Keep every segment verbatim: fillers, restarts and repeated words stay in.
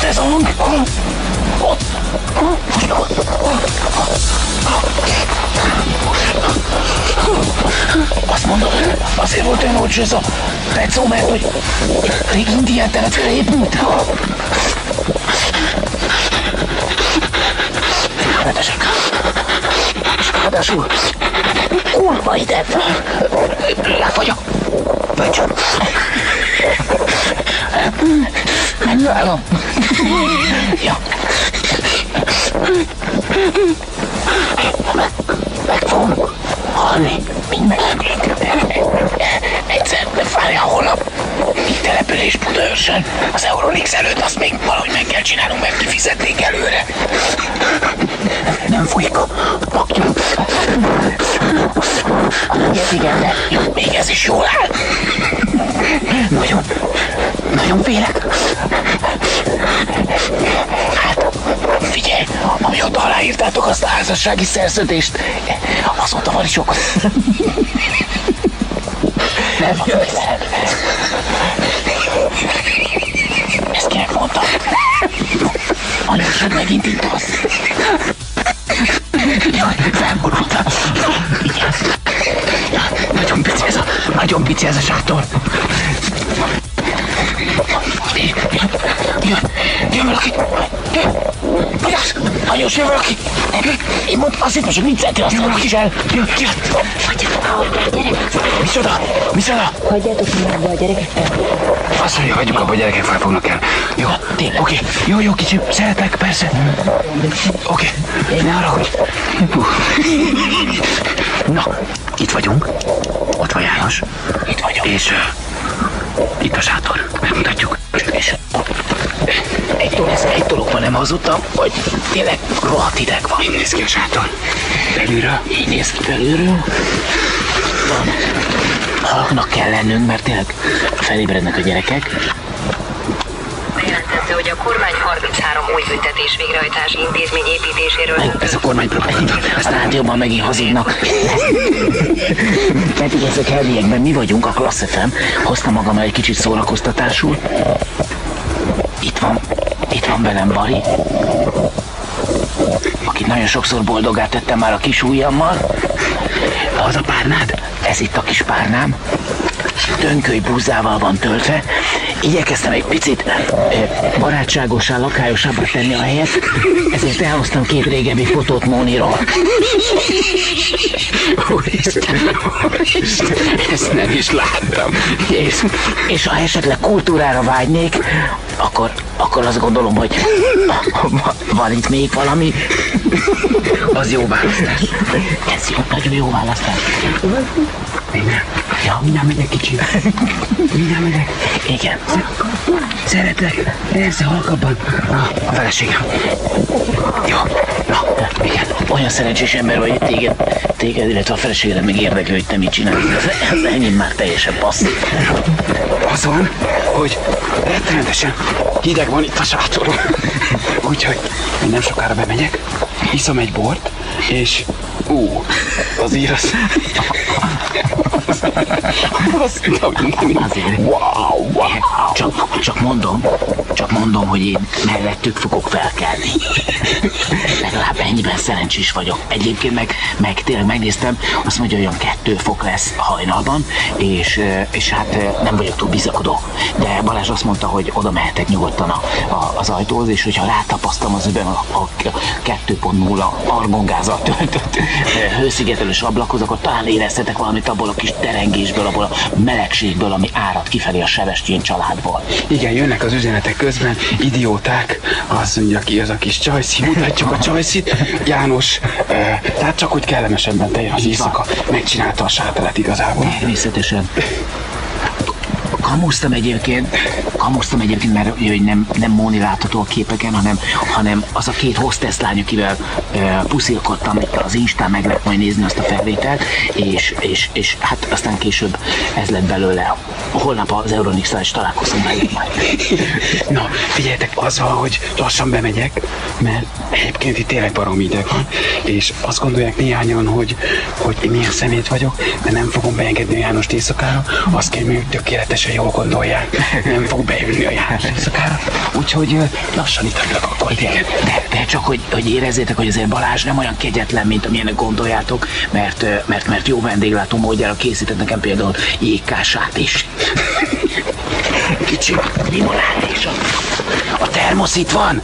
ez a hang? Ott! Most meg ott! Azt mondom, azért volt olyan olcsó ez a pecó, mert hogy régi indián telepre épült. Retesek. És ráadásul kurva ide. Lefagyok. Vagy. Megválom. Ja. Meg fogunk halni. Mind megszülünk. Egyszer, de várja holnap. Így település Budaörsön. Az Eurolix előtt azt még valahogy meg kell csinálnunk, mert kifizetnénk előre. Nem folyik a paknyom. Ilyet igen, de jó, még ez is jól áll. Nagyon, nagyon félek. Hát, figyelj, amióta aláírtátok azt a házassági szerződést, azóta van is sok. Nem van félelem. Ezt kinek mondtam? Anyósod megint itt az. Jaj, felborultam. Vigyázz. Nagyon pici ez a, nagyon pici ez a sátor. Jön, jön valaki. Vigyázz, anyós, jön valaki. Én mondtam, azt hittem, hogy viccenti, azt mondom, is el. Jön, jön. Hagyjatok már abba a gyereket. Micsoda? Micsoda? Hagyjátok már abba a gyereket. Azt mondja, hagyjuk abba, a gyerekek fel fognak el. Jó, tényleg. Oké, jó, jó, kicsi, szeretlek, persze. Oké, ne haragudj. Na, itt vagyunk. Ott van János. Itt vagyok. És uh, itt a sátor. Megmutatjuk. És egy dolog, egy dolog van, nem hazudtam, hogy tényleg rohadt hideg van. Így néz ki a sátor. Belülről. Így néz ki belülről. Van. Halknak kell lennünk, mert tényleg felébrednek a gyerekek. Bejelentette, hogy a kormány harminchárom új büntetés végrehajtási intézmény építéséről... Ez a kormány propaganda. A rádióban megint hazudnak. Pedig ezek helyiekben mi vagyunk, a Klassz ef em. Hoztam magammal egy kicsit szórakoztatásul. Itt van, itt van velem Bari, akit nagyon sokszor boldoggá tettem már a kis ujjammal. Az a párnád? Ez itt a kis párnám. Tönköly búzával van töltve. Igyekeztem egy picit barátságossá, lakályosabbra tenni a helyet, ezért elhoztam két régebbi fotót Móniról. Úristen, Úristen, ezt nem is láttam. És, és ha esetleg kultúrára vágynék, akkor, akkor azt gondolom, hogy van itt még valami. Az jó választás. Ez jó, nagyon jó választás. Igen. Ja, mindjárt megyek kicsi. Mindjárt megyek. Igen. Szeretlek. Persze, halkabban. A feleségem. Jó. Na, igen. Olyan szerencsés ember vagy, téged, téged, illetve a feleségedet meg érdekli, hogy te mit csinálsz. Az enyém már teljesen passzív. Az van, hogy rettenetesen hideg van itt a sátoron. Úgyhogy én nem sokára bemegyek, iszom egy bort, és ú, az írasz. Azt mondom, nem. Azért. Wow, wow. Csak, csak mondom, csak mondom, hogy én mellettük fogok felkelni. Legalább ennyiben szerencsés vagyok. Egyébként meg, meg tényleg megnéztem, azt mondja, hogy olyan kettő fok lesz hajnalban, és, és hát nem vagyok túl bizakodó. De Balázs azt mondta, hogy oda mehetek nyugodtan a, a, az ajtóhoz, és hogyha rátapasztam az öben a, a kettő pont nulla argongázzal töltött hőszigetelős ablakhoz, akkor talán éreztetek valamit abból a kis terengésből, abból a melegségből, ami árad kifelé a Sebestyén családból. Igen, jönnek az üzenetek közben, idióták, azt mondja ki az a kis csajszi, mutatjuk a csajszit. János, e, tehát csak úgy kellemesebben teljen az éjszaka, megcsinálta a sátorát igazából. Természetesen. Kamusztam egyébként, kamusztam egyébként, mert hogy nem, nem Móni látható a képeken, hanem, hanem az a két hostess lány, akivel e, puszilkodtam, itt az Instán meg lehet majd nézni azt a felvételt, és, és, és hát aztán később ez lett belőle. Holnap az Eurolix-tal is találkozom velük majd. Na, figyeljetek, az van, hogy lassan bemegyek, mert egyébként itt tényleg baromi ideg van, és azt gondolják néhányan, hogy, hogy én milyen szemét vagyok, de nem fogom beengedni a Jánost éjszakára, azt kérem, hogy tökéletesen jól gondolják. Nem fog beülni a János éjszakára. Úgyhogy lassan itatlak akkor téged. De, de csak, hogy, hogy érezzétek, hogy azért Balázs nem olyan kegyetlen, mint amilyenek gondoljátok, mert, mert, mert jó vendéglátó módjára készített nekem például jégkását is. Kicsi limonát is. A termosz itt van?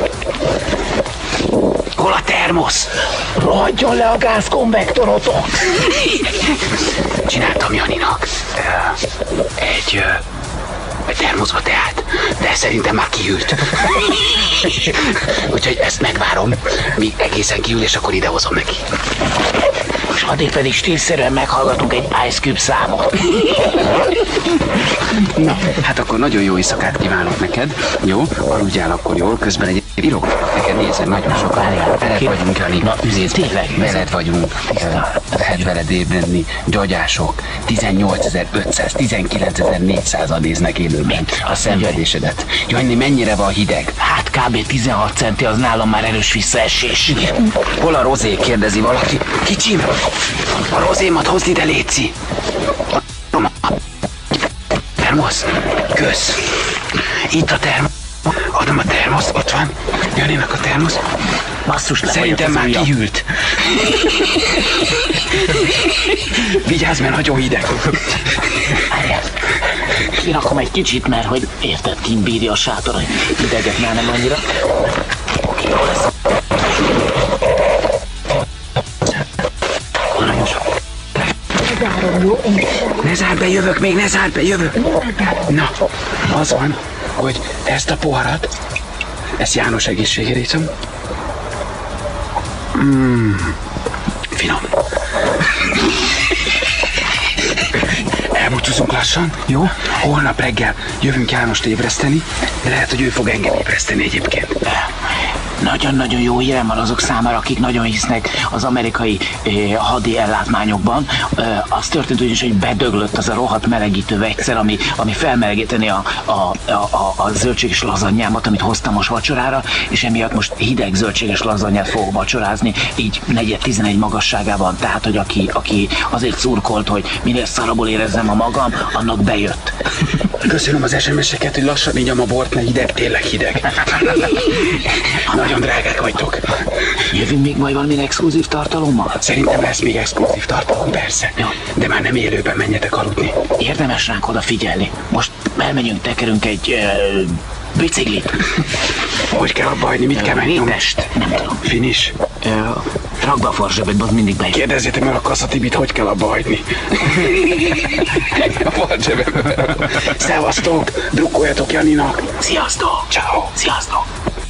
Hol a termosz? Rohadjon le a gázkonvektorotok! Csináltam Janinak egy, egy termoszba teát, de szerintem már kiült. Úgyhogy ezt megvárom, míg egészen kiül, és akkor idehozom neki. És addig pedig stílszerűen meghallgatunk egy Ice Cube számot. Na, hát akkor nagyon jó éjszakát kívánok neked. Jó, aludjál akkor jól, közben egy írok. Neked nézzen, nagyon sokan. Veled vagyunk, Jani. Na, tényleg? Veled vagyunk. Lehet veled ébredni. Gyagyások. tizennyolcezer-ötszáz, tizenkilencezer-négyszázan néznek élőben a szenvedésedet. Jani, mennyire van hideg? Hát kb. tizenhat centi, az nálam már erős visszaesés. Hol a rozé? Kérdezi valaki. Kicsim, a rozémat hozd ide, léci. Termosz? Kösz. Itt a termosz. Adom a termosz, ott van. Janinak a termosz. Basszus, le szerintem már kihűlt. Vigyázz, mert nagyon hideg. Kirakom egy kicsit, mert hogy érted, kint bírja a sátor, hogy hideget már nem annyira. Oké, jó lesz. Ne zárd be, jövök még, ne zárd be, jövök. Na, az van, hogy ezt a poharat, ezt János egészségére iszom. Mmm, finom. Elbúcsúzunk lassan, jó? Holnap reggel jövünk Jánost ébreszteni, de lehet, hogy ő fog engem ébreszteni egyébként. Nagyon-nagyon jó hírem van azok számára, akik nagyon hisznek az amerikai eh, hadi ellátmányokban. Eh, az történt ugyanis, hogy bedöglött az a rohadt melegítő vegyszer, ami, ami felmelegíteni a, a, a, a, a zöldséges lazanyámat, amit hoztam most vacsorára, és emiatt most hideg zöldséges lazanyát fogok vacsorázni, így negyed tizenegy magasságában. Tehát, hogy aki, aki azért szurkolt, hogy minél szarabul érezzem a magam, annak bejött. Köszönöm az es em es-eket, hogy lassan igyam a bort, mert hideg, tényleg hideg. Nagyon drágák vagytok. Jövünk még majd valami exkluzív tartalommal? Szerintem lesz még exkluzív tartalom, persze. Ja. De már nem élőben, menjetek aludni. Érdemes ránk odafigyelni. Most elmegyünk, tekerünk egy uh, biciklit. Hogy kell abba hagyni, mit uh, kell menni? Test, nem tudom. Finish. Uh, rakd be a farzsebedbe, az mindig bejön. Kérdezzétek meg a Kasszatibit, hogy kell abba hagyni. A farzsebedbe. Szevasztok, drukkoljatok Janinak. Sziasztok. Ciao. Sziasztok.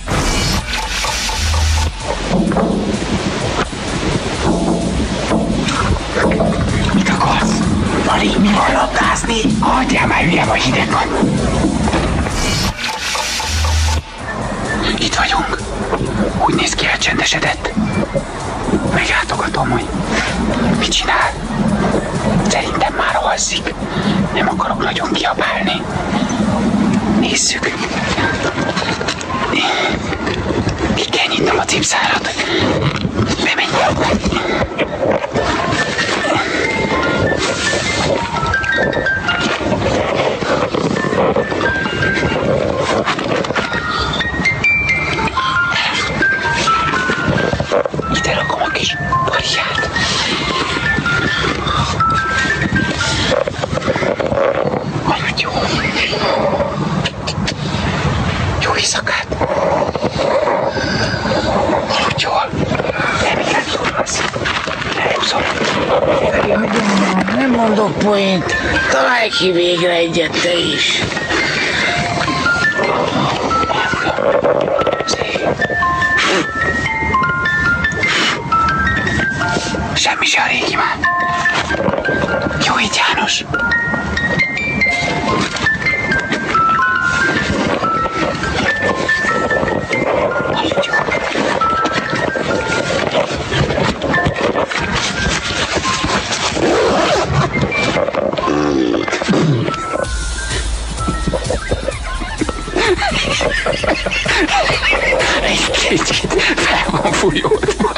Mit akarsz? Vali, mi van labdázni? Hagyjál már, hülye vagy, hideg van. Itt vagyunk. Úgy néz ki, elcsendesedett. Meglátogatom, hogy mit csinál. Szerintem már alszik. Nem akarok nagyon kiabálni. Nézzük. Ki kell nyitnom a cipzárat. Bemenjünk. Ide rakom a kis pariát. Majd jó. Jó éjszakát. Aludj jól. Remélem jól lesz. Elhúzom. Nem mondok poént. Találj ki végre egyet te is. Semmi se a régi már. Jó így, János. Aludj jól. Egy kicsit fel van fújódva.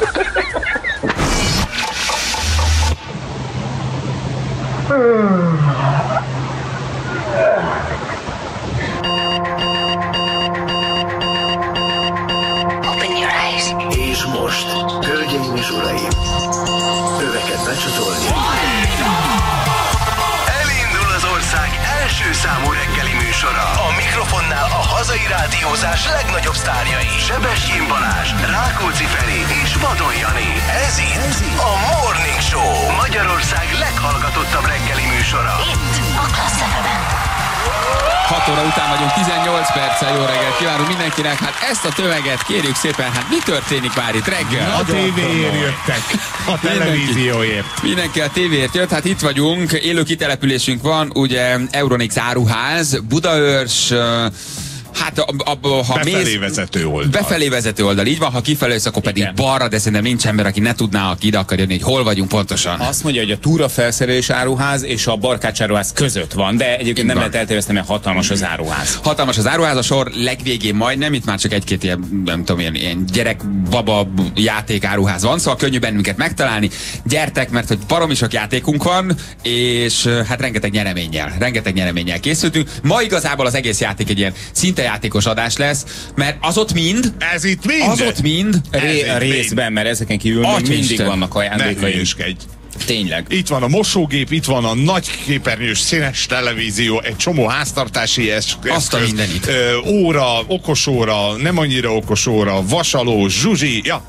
becsatolni. Elindul az ország első számú reggeli műsora. A mikrofonnál a hazai rádiózás legnagyobb sztárjai. Sebestyén Balázs, Rákóczi Feri és Vadon Jani. Ez itt a Morning Show. Magyarország leghallgatottabb reggeli műsora. Itt a Klassz ef em-en. hat óra után vagyunk, tizennyolc perccel, jó reggelt kívánunk mindenkinek. Hát ezt a tömeget kérjük szépen, hát mi történik már itt reggel? A tévéért jöttek, a televízióért. Mindenki a tévéért jött, hát itt vagyunk, élő kitelepülésünk van, ugye Euronix áruház, Budaörs, hát abból, ha befelé mész, vezető oldal. Befelé vezető oldal, így van, ha kifelé jössz, akkor pedig igen. Balra, de szerintem nincs ember, aki ne tudná, aki ide akar jönni, hogy hol vagyunk pontosan. Azt mondja, hogy a túra felszerelés áruház és a Barkács áruház között van, de egyébként így nem van. Lehet eltéveszteni, mert hatalmas az áruház. Hatalmas az áruház, a sor legvégén majdnem, itt már csak egy-két ilyen, nem tudom, ilyen, ilyen gyerek, baba játék áruház van, szóval könnyű bennünket megtalálni. Gyertek, mert hogy baromi sok játékunk van, és hát rengeteg nyereménnyel, rengeteg nyereménnyel készültünk. Ma igazából az egész játék egy ilyen szinte játékos adás lesz, mert az ott mind, ez itt mind, az ott mind, ré, a részben, mert ezeken kívül még mindig Isten. Vannak ajándékaink. Tényleg. Itt van a mosógép, itt van a nagy képernyős színes televízió, egy csomó háztartási eszköz, azt a mindenit. Ö, óra, okosóra, nem annyira okosóra, vasaló, zsuzsi, ja.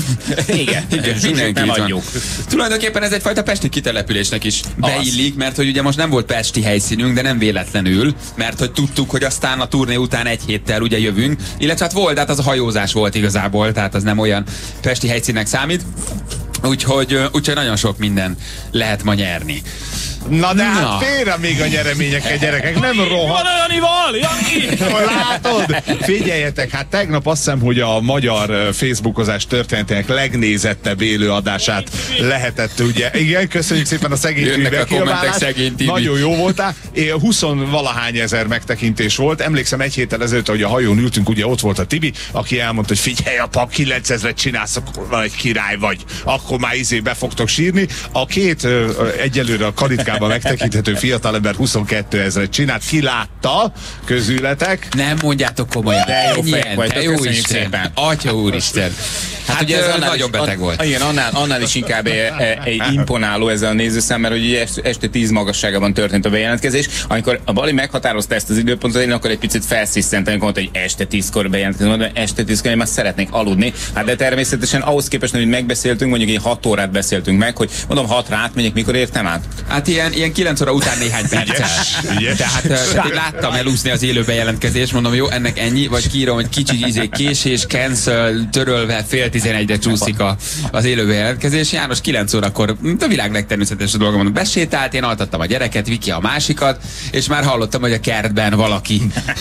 Igen, igen, zsuzsit nem adjuk. Tulajdonképpen ez egyfajta pesti kitelepülésnek is beillik, mert hogy ugye most nem volt pesti helyszínünk, de nem véletlenül, mert hogy tudtuk, hogy aztán a turné után egy héttel ugye jövünk, illetve hát volt, hát az a hajózás volt igazából, tehát az nem olyan pesti helyszínnek számít. Úgyhogy, úgyhogy nagyon sok minden lehet ma nyerni. Na de hát Na. félre még a nyereményeket, gyerekek, nem rohadt. Van Janival, Jani! Látod? Figyeljetek, hát tegnap azt hiszem, hogy a magyar Facebookozás történetének legnézettebb élő adását lehetett, ugye. Igen, köszönjük szépen a szegény Jönnek a kommentek, szegény nagyon jó voltál. huszonvalahány ezer megtekintés volt. Emlékszem, egy héttel ezelőtt, hogy a hajón ültünk, ugye ott volt a Tibi, aki elmondta, hogy figyelj, apa, kilencezret csinálsz, akkor van egy király vagy. Akkor már izé be fogtok sírni. A két egyelőre a karitkában megtekinthető fiatalember huszonkétezret csinált, ki látta közületek. Nem mondjátok komolyan. De jó fejek vagy, de jó Isten. Atya úristen. Hát, hát ugye ez nagyon is, beteg volt. Igen, annál, annál is inkább egy imponáló ez a nézőszám, mert ugye este tíz magasságában történt a bejelentkezés. Amikor a Bali meghatározta ezt az időpontot, én akkor egy picit felsziszentem, mondta, hogy este tízkor bejelentkezem, mondom, este tízkor én már szeretnék aludni. Hát de természetesen ahhoz képest, hogy megbeszéltünk, mondjuk egy hat órát beszéltünk meg, hogy mondom, hatra átmegyek, mikor értem át? Hát ilyen, ilyen kilenc óra után néhány perccel. Tehát, tehát láttam elúszni az élő bejelentkezést, mondom, jó, ennek ennyi, vagy kiírom, hogy kicsi izé, késés, cancel, törölve, fél tizenegyre csúszik a, az élő bejelentkezés. János kilenc órakor, a világ legtermészetesebb dolga, mondom, besétált, én altattam a gyereket, Viki a másikat, és már hallottam, hogy a kertben valaki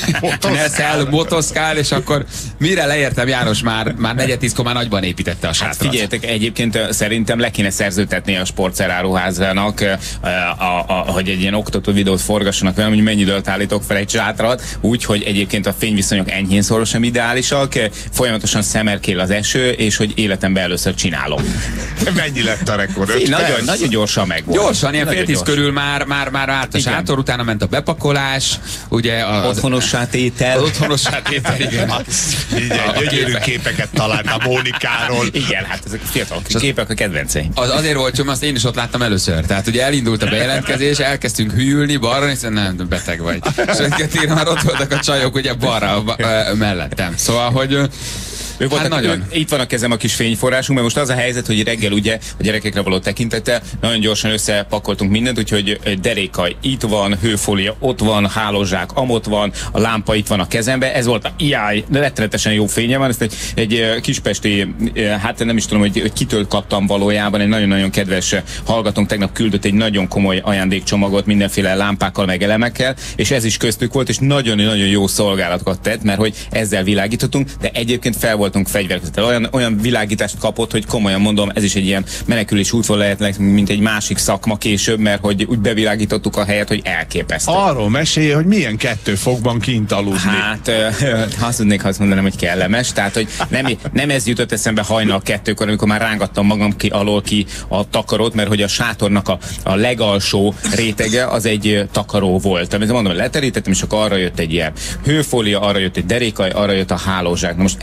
neszel, motoszkál, és akkor mire leértem, János már, már negyed tízkor már nagyban építette a sátrat. Hát figyeljetek, egyébként szerintem le kéne szerződtetni a sportszeráruháznak, a, a, a, hogy egy ilyen oktató videót forgassanak velem, hogy mennyi időt állítok fel egy sátrat, úgy, hogy egyébként a fényviszonyok enyhén szorosan ideálisak, folyamatosan szemerkél az eső, és hogy életemben először csinálom. Mennyi lett a rekord? Nagyon, nagyon gyorsan megvolt. Gyorsan, ilyen fél tíz körül már, már, már állt a sátor, utána ment a bepakolás, ugye az otthonossá tétel. Az otthonossá tétel, igen. Igen, gyönyörű képeket találtam Mónikáról. Igen, hát ezek fiatal képek a kedvenceim. Az azért volt, hogy azt én is ott láttam először. Tehát ugye elindult a bejelentkezés, elkezdtünk hűlni balra, és nem, beteg vagy. És egy már ott voltak a csajok ugye balra mellettem. Szóval, hogy Ők voltak, hát nagyon. Ő, itt van a kezem a kis fényforrásunk, mert most az a helyzet, hogy reggel ugye a gyerekekre való tekintettel nagyon gyorsan összepakoltunk mindent, úgyhogy deréka itt van, hőfólia ott van, hálózsák amott van, a lámpa itt van a kezembe, ez volt a jaj, de rettenetesen jó fénye van, ezt egy, egy kispesti, hát nem is tudom, hogy, hogy kitől kaptam valójában, egy nagyon-nagyon kedves hallgatónk tegnap küldött egy nagyon komoly ajándékcsomagot mindenféle lámpákkal, meg elemekkel, és ez is köztük volt, és nagyon-nagyon jó szolgálatokat tett, mert hogy ezzel világítottunk, de egyébként fel voltunk fegyverkezettel. Olyan, olyan világítást kapott, hogy komolyan mondom, ez is egy ilyen menekülés útvonal lehetnek, mint egy másik szakma később, mert hogy úgy bevilágítottuk a helyet, hogy elképesztő. Arról mesélj, hogy milyen kettő fokban kint aludni. Hát, azt tudnék azt mondanám, hogy kellemes, tehát, hogy nem, nem ez jutott eszembe hajnal kettőkor, amikor már rángattam magam ki, alól ki a takarót, mert hogy a sátornak a, a legalsó rétege az egy takaró volt. Amit mondom, leterítettem, és akkor arra jött egy ilyen hőfólia, arra jött egy derékaj, arra jött a hálózsák. Na most ehhez képest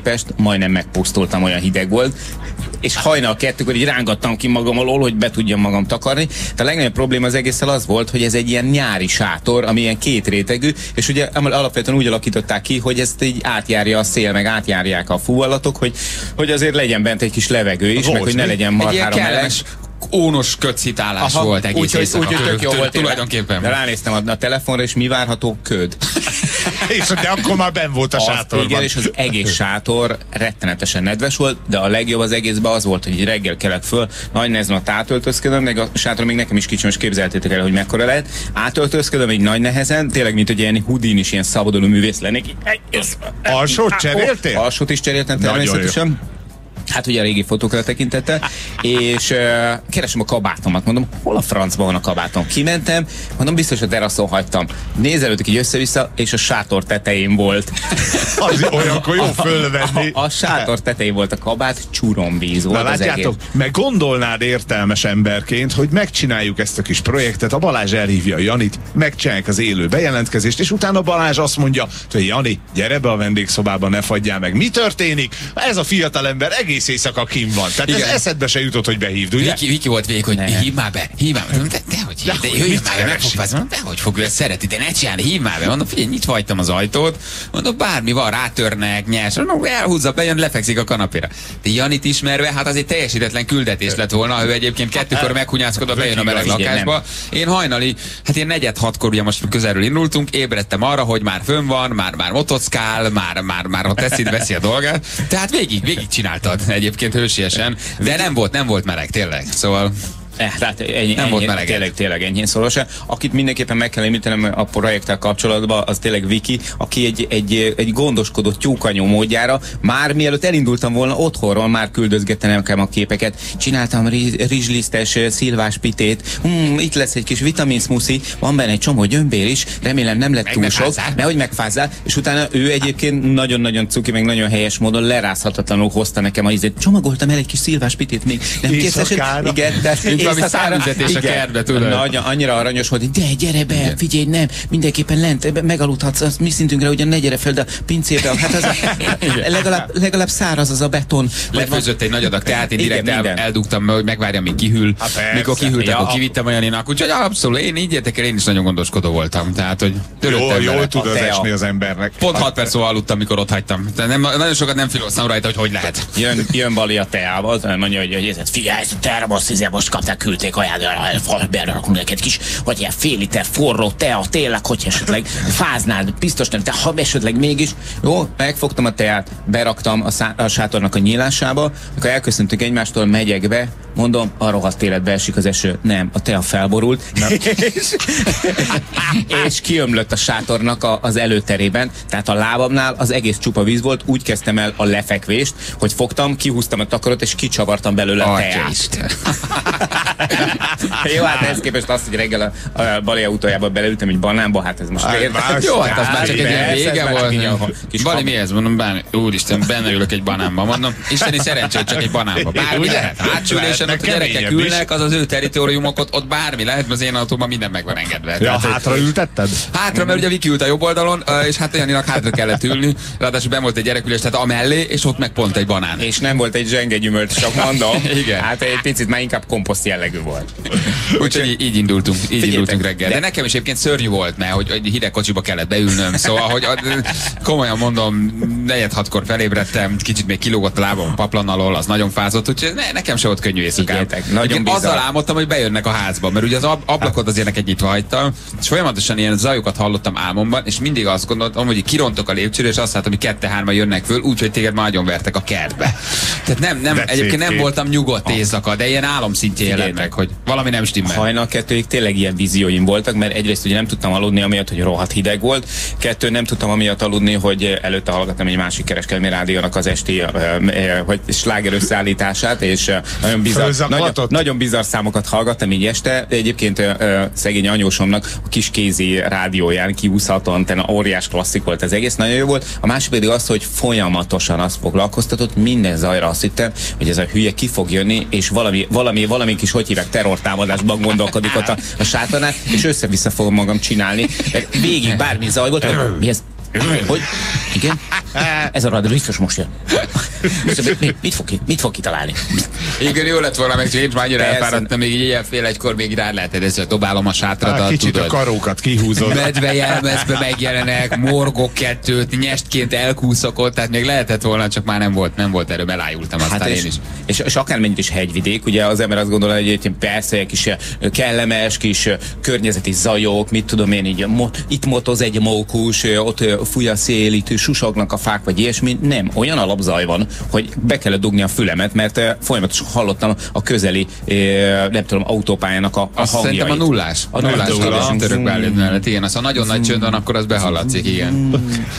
képest majdnem megpusztultam, olyan hideg volt, és hajnal kettőkor így rángattam ki magam alól, hogy be tudjam magam takarni. De a legnagyobb probléma az egészen az volt, hogy ez egy ilyen nyári sátor, ami ilyen két rétegű, és ugye alapvetően úgy alakították ki, hogy ezt így átjárja a szél, meg átjárják a fúvallatok, hogy, hogy azért legyen bent egy kis levegő is, meg hogy ne legyen marhára meleg. Ónos kötszitálás Aha, volt egész úgy, éjszaka. Úgy, hogy tök jó volt tulajdonképpen. De ránéztem a, a telefonra, és mi várható? Köd. És de akkor már benn volt a az, sátorban. Igen, és az egész sátor rettenetesen nedves volt, de a legjobb az egészben az volt, hogy reggel kelek föl, nagy nehezen ott átöltözködöm, meg a sátor még nekem is kicsi, most képzeltétek el, hogy mekkora lehet. Átöltözködöm így nagy nehezen, tényleg, mint hogy ilyen Houdin is, ilyen szabaduló művész lennék. Alsót cseréltél? Alsót is cseréltem természetesen. Hát ugye a régi fotókra tekintette, és uh, keresem a kabátomat, mondom, hol a francban van a kabátom? Kimentem, mondom, biztos a teraszon hagytam. Nézelődök így össze-vissza, és a sátor tetején volt. Az olyankor jó fölvenni. A, a, a sátor tetején volt a kabát, csuromvíz volt. Na, az látjátok, egész. Meg gondolnád értelmes emberként, hogy megcsináljuk ezt a kis projektet, a Balázs elhívja a Janit, megcsinálják az élő bejelentkezést, és utána Balázs azt mondja, hogy Jani, gyere be a vendégszobába, ne fagyjál meg. Mi történik? Ez a fiatalember egész egész éjszaka kim van. Tehát igen. Ez eszedbe se jutott, hogy behívd, ugye? Viki, Viki volt végig, hogy ne. hív már be, hív már be. De, de hogy hív, de, de jöjjön már be, megfogfázom, mondom, de hogy fogja, ezt szereti, de ne csinálni, hív már be. Mondom, figyelj, nyitva hagytam az ajtót, mondom, bármi van, rátörnek, nyers, mondom, elhúzza, bejön, lefekszik a kanapéra. De Janit ismerve, hát az egy teljesítetlen küldetés lett volna, ő egyébként kettőkor meghunyászkodva bejön a meleg lakásba. Én hajnali, hát én negyed hatkor, ugye most közelről indultunk, ébredtem arra, hogy már fönn van, már már motockál, már már már ott eszid veszi a dolgát. Tehát végig, végig csináltad egyébként hősiesen, de nem volt, nem volt meleg, tényleg. Szóval Eh, tehát ennyi, nem ennyi, volt meleg. Tényleg, tényleg enyhén szorosa. Akit mindenképpen meg kell említenem a projekttel kapcsolatban, az tényleg Viki, aki egy, egy, egy gondoskodott tyúkanyó módjára már mielőtt elindultam volna otthonról, már küldözgette nekem a képeket. Csináltam rizslisztes szilvás pitét, hmm, itt lesz egy kis vitamin smoothie, van benne egy csomó gyömbér is, remélem nem lett túl sok, nehogy megfázzál, és utána ő egyébként nagyon-nagyon cuki, meg nagyon helyes módon lerázhatatlanul hozta nekem a ízét. Csomagoltam el egy kis szilvás pitét még. Nem készesen? Igen, de valami számüzetés a kertbe, tudod. Nagy, annyira aranyos volt, hogy de gyere be, igen. Figyelj, nem, mindenképpen lent, megaludhatsz, az mi szintünkre ugyan ne gyere fel, de a pincébe, hát az a, legalább, legalább száraz az a beton. Lefőzött egy nagy adag teát, én direkt el, eldugtam, hogy megvárjam, míg kihűl. Mikor kihűlt, ja, akkor kivittem a Janinak, úgyhogy abszolút, én így értek el, én is nagyon gondoskodó voltam. Tehát, hogy jól, jól tud az esni az embernek. Pont hat perc szóval aludtam, mikor ott hagytam. Nem, nagyon sokat nem filoztam rajta, hogy hogy lehet. Jön, jön Bali a teával, mondja, hogy figyelj, ez a termosz, most kapták, küldték ajánlani, berakunk neked kis, vagy ilyen fél liter forró tea, tényleg, hogy esetleg fáznál, biztos nem, de ha esetleg mégis. Jó, megfogtam a teát, beraktam a, szá- a sátornak a nyílásába, akkor elköszöntünk egymástól, megyek be, mondom, a rohadt életbe esik az eső. Nem, a tea felborult, és, és kiömlött a sátornak a, az előterében, tehát a lábamnál az egész csupa víz volt, úgy kezdtem el a lefekvést, hogy fogtam, kihúztam a takarot, és kicsavartam belőle a teát. Jó, hát ehhez képest azt, hogy reggel a, a Bali autójába beleültem egy banánba, hát ez most értem. Jó, hát az már csak egy ilyen vége volt. Bali, mi ez? Mondom, bármi, úristen, benne ülök egy banánba. Mondom, isteni szerencsé, hogy csak egy banánba. Bármi lehet. Átsülésen ott a gyerekek ülnek, az az ő territóriumok, ott, ott bármi lehet, mert az én autóban minden meg van engedve. Ja, hátra ültetted? Hátra, mert ugye Viki ült a jobb oldalon, és hát Janinak hátra kellett ülni. Ráadásul ben volt egy gyerekülés, tehát amellé, és ott meg pont egy banán. És nem volt egy zsengegyümölcs, csak mondom. Igen. Hát egy picit már inkább komposzt jellegű volt. Úgyhogy így, így indultunk, így Figyeltek, indultunk reggel. De, de nekem is egyébként szörnyű volt, mert hogy, hogy hideg kocsiba kellett beülnöm, szóval, hogy komolyan mondom, negyed hatkor felébredtem, kicsit még kilógott a lábam a paplan alól, az nagyon fázott, úgyhogy ne, nekem se volt könnyű éjszakám. Azzal álmodtam, hogy bejönnek a házba, mert ugye az ab, ablakot azért neked nyitva hagytam, és folyamatosan ilyen zajokat hallottam álmomban, és mindig azt gondoltam, hogy kirontok a lépcsőre, és azt láttam, hogy kette-hárman jönnek föl, úgyhogy téged már nagyon vertek a kertbe. Tehát nem, nem, egyébként nem voltam nyugodt éjszaka, de ilyen álomszintje jelent meg, hogy valami nem stimmel. Hajnal kettőig tényleg ilyen vízióim voltak, mert egyrészt ugye nem tudtam aludni, amiatt, hogy rohadt hideg volt. Kettő, nem tudtam amiatt aludni, hogy előtte hallgattam egy másik kereskedelmi rádiónak az esti vagy sláger összeállítását, és nagyon bizarr, nagyon, nagyon bizarr számokat hallgattam így este. Egyébként szegény anyósomnak a kis kézi rádióján kiúszható antenna, óriás klasszik volt, ez egész nagyon jó volt. A másik pedig az, hogy folyamatosan azt foglalkoztatott, minden zajra azt hittem, hogy ez a hülye ki fog jönni, és valami, valami, valami kis, hogy hívják, terrortámadásban gondolkodik ott a, a sátornál, és össze-vissza fogom magam csinálni. Végig bármi zaj volt, hogy mi ez? Hogy? Igen? Ez a radar biztos most jön. mit, mit, mit, fog, mit fog kitalálni? Igen, jó lett volna, meg csak én is már annyira elfáradtam, még így ilyen fél egykor még rá lehetett, ezt dobálom a sátradat, kicsit tudod. a karókat kihúzod. Medvejelmezbe megjelenek, morgok kettőt, nyestként elkúszok ott, tehát még lehetett volna, csak már nem volt, nem volt erről, elájultam aztán hát és, én is. És, és akármennyit is hegyvidék, ugye az ember azt gondolja, hogy egy persze egy kis kellemes, kis környezeti zajok, mit tudom én, így mo, itt motoz egy mókus, ott fúj a szél, itt susognak a fák, vagy ilyesmi. Nem, olyan alapzaj van, hogy be kellett dugni a fülemet, mert folyamatosan hallottam a közeli, nem tudom, autópályának a, a azt hangjait. Szerintem a nullás. A nullás a török beállít mellett. Igen, az ha nagyon nagy csönd van, akkor az behallatszik, igen.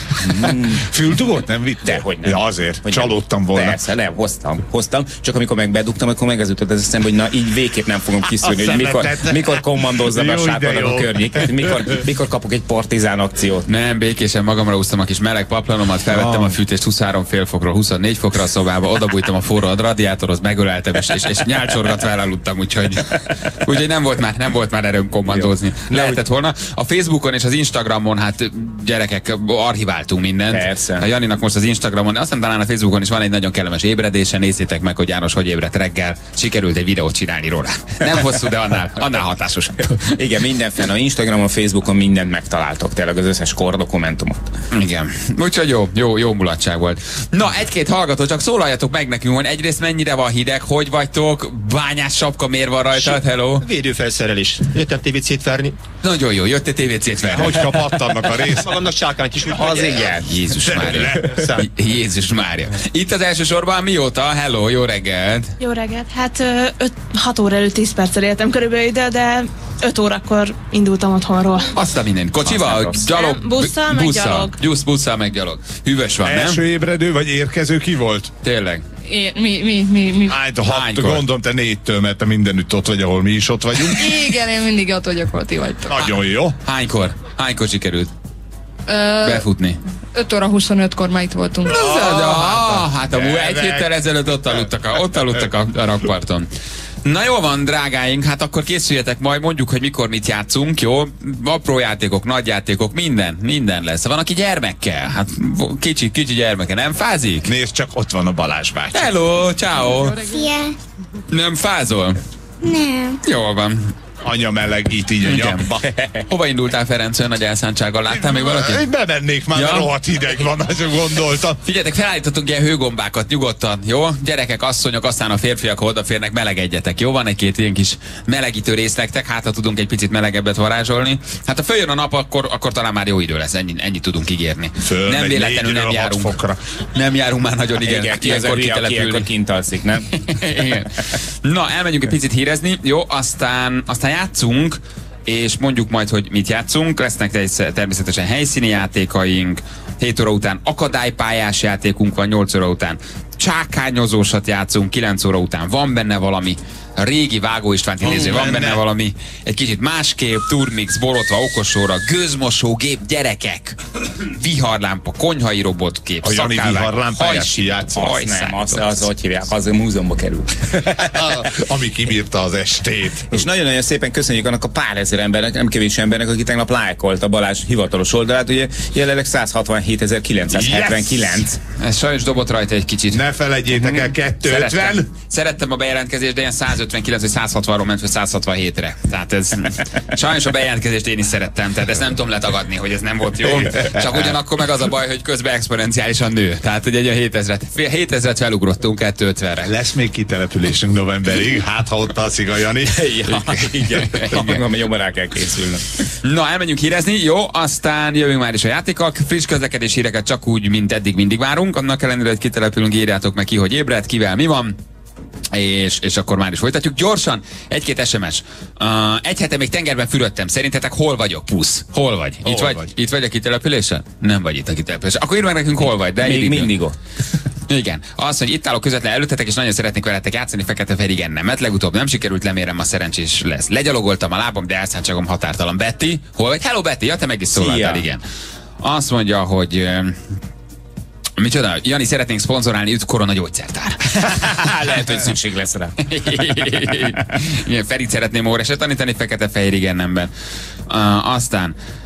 Füldugót nem vitte? Dehogy nem. Ja, azért. Hogy Csalódtam nem. volna. Persze, nem, hoztam. Hoztam, csak amikor meg bedugtam, akkor meg az jutott az eszembe, hogy na így végképp nem fogom kiszűrni, hogy mikor, mikor kommandozza be a sátornak a környéket, mikor, mikor kapok egy partizán akciót. Nem, békésen magamra úsztam a kis meleg paplanomat, felvettem a fűtést huszonhárom fél fokról huszonnégy fokra a szobába, odabújtam a forró radiátorhoz, megöleltem, és, és, és nyálcsorgatva elaludtam, úgyhogy, úgyhogy nem volt már, nem volt már erőm kommandozni. Lehetett volna. A Facebookon és az Instagramon, hát gyerekek, archiváltunk mindent. Persze. A Janinak most az Instagramon, aztán talán a Facebookon is van egy nagyon kellemes ébredése, nézzétek meg, hogy János hogy ébredt reggel, sikerült egy videót csinálni róla. Nem hosszú, de annál, annál hatásos. Igen, mindenféle a Instagramon, a Facebookon mindent megtaláltok, tényleg az összes kordokumentumot. Igen. Úgyhogy jó, jó, jó mulatság volt. Na, egy-két hallgató, csak szólaljatok meg nekünk, hogy egyrészt mennyire van hideg, hogy vagytok, bányás sapka miért van rajtad, hello? Védőfelszerelés. Jöttem té vé cét verni. Nagyon jó, jöttél té vé cét verni. Hogy kapattannak a részt? Magamnak sárkányt is úgy. Az igen. Jézus Mária. Jézus Mária. Itt az első sorban mióta? Hello, jó reggelt. Jó reggelt. Hát hat óra előtt tíz perccel értem körülbelül ide, de öt órakor indultam otthonról. Azt a minden. Kocsival, gyalog, Nem, busszal, meg gyalog. Gyusz, busszal, meg gyalog. Hűvös van, nem? Első ébredő vagy érkező ki volt? Tényleg. É, mi, mi, mi, mi? Hát, hat, Hánykor? gondolom te négytől, mert te mindenütt ott vagy, ahol mi is ott vagyunk. Igen, én mindig ott vagyok, ahol ti vagytok. Nagyon jó. Hánykor? Hánykor sikerült Ö, befutni? öt óra huszonötkor már itt voltunk. Ah, hát amúgy egy héttel ezelőtt ott aludtak a, ott aludtak a, a rakparton. Na jó van, drágáink, hát akkor készüljetek majd, mondjuk, hogy mikor mit játszunk, jó? Apró játékok, nagy játékok, minden, minden lesz. Van, aki gyermekkel, hát kicsi, kicsi gyermeke, nem fázik? Nézd csak, ott van a Balázs bácsi. Hello, ciao. Szia! Nem fázol? Nem. Jól van. Anya melegít így a nyakba. Hova indultál, Ferenc, olyan nagy elszántsággal? Láttál még valakit? Én bemennék már, Ja? ja? rohadt hideg van, azon gondoltam. Figyeljetek, felállítottunk ilyen hőgombákat nyugodtan, jó? Gyerekek, asszonyok, aztán a férfiak, ha odaférnek, melegedjetek, jó? Van egy-két ilyen kis melegítő rész nektek, hát ha tudunk egy picit melegebbet varázsolni. Hát ha följön a nap, akkor, akkor talán már jó idő lesz, ennyi, ennyit tudunk ígérni. Fölmegy nem véletlenül nem négyről hat járunk. fokra. Nem járunk már nagyon, igen. Igen, ki az a hülye, aki ilyenkor kint alszik, nem? Igen. Na, elmegyünk egy picit hírezni, jó? Aztán, aztán játszunk, és mondjuk majd, hogy mit játszunk. Lesznek természetesen helyszíni játékaink, hét óra után akadálypályás játékunk van, nyolc óra után csákányozósat játszunk, kilenc óra után van benne valami, a régi Vágó Istvánt idéző, van benne valami, egy kicsit másképp, turmix, borotva, okosóra, gőzmosógép, gyerekek, viharlámpa, konyhai robotkép, A Jani szakálvány, viharlámpáját hajsít, kijátszott. Nem, az, az, hogy hívják, az a múzeumba kerül. Ami kibírta az estét. És nagyon-nagyon szépen köszönjük annak a pár ezer embernek, nem kevés embernek, aki tegnap lájkolt a Balázs hivatalos oldalát, ugye jelenleg száz hatvanhétezer-kilencszázhetvenkilenc. Yes! Ez sajnos dobott rajta egy kicsit. Ne felejtjétek el, kettőszázötven. Szerettem, szerettem a bejelentkezést, de ilyen százötvenkilenc vagy száz hatvanról ment fel száz hatvanhétre. Tehát ez sajnos a bejelentkezést én is szerettem, tehát ezt nem tudom letagadni, hogy ez nem volt jó. Csak ugyanakkor meg az a baj, hogy közben exponenciálisan nő. Tehát hogy egy hétezret, hétezret felugrottunk kétszázötvenre. Lesz még kitelepülésünk novemberig, hát ha ott alszik a Jani. Ja, igen. Igen. Jobban rá kell készülnöm. Na, elmenjünk hírezni, jó, aztán jövünk már is a játékok. Friss közlekedés híreket csak úgy, mint eddig mindig várunk. Annak ellenére, hogy kitelepülünk, írjátok meg ki, hogy ébredt, kivel mi van. És, és akkor már is folytatjuk. Gyorsan, egy-két es em es. Uh, egy hete még tengerben fürödtem. Szerintetek hol vagyok? Pusz. Hol vagy? Hol itt vagy? vagy? Itt vagy a kitelepülésen? Nem vagy itt a kitelepülésen. Akkor írd meg nekünk, hol vagy. De Még mindig ott. Igen. Azt, hogy itt állok közvetlen előttetek, és nagyon szeretnék veletek játszani, fekete-fehér igen nemet. Legutóbb nem sikerült, lemérem, a szerencsés lesz. Legyalogoltam a lábam, de elszántságom határtalan. Betty, hol vagy? Hello Betty, ja, te meg is szólaltál, igen. Azt mondja, hogy micsoda? Jani, szeretnénk szponzorálni itt Korona gyógyszertár. Lehet, hogy szükség lesz rá. Igen, Ferit szeretném óráset tanítani, fekete-fehér igen nemben. Uh, aztán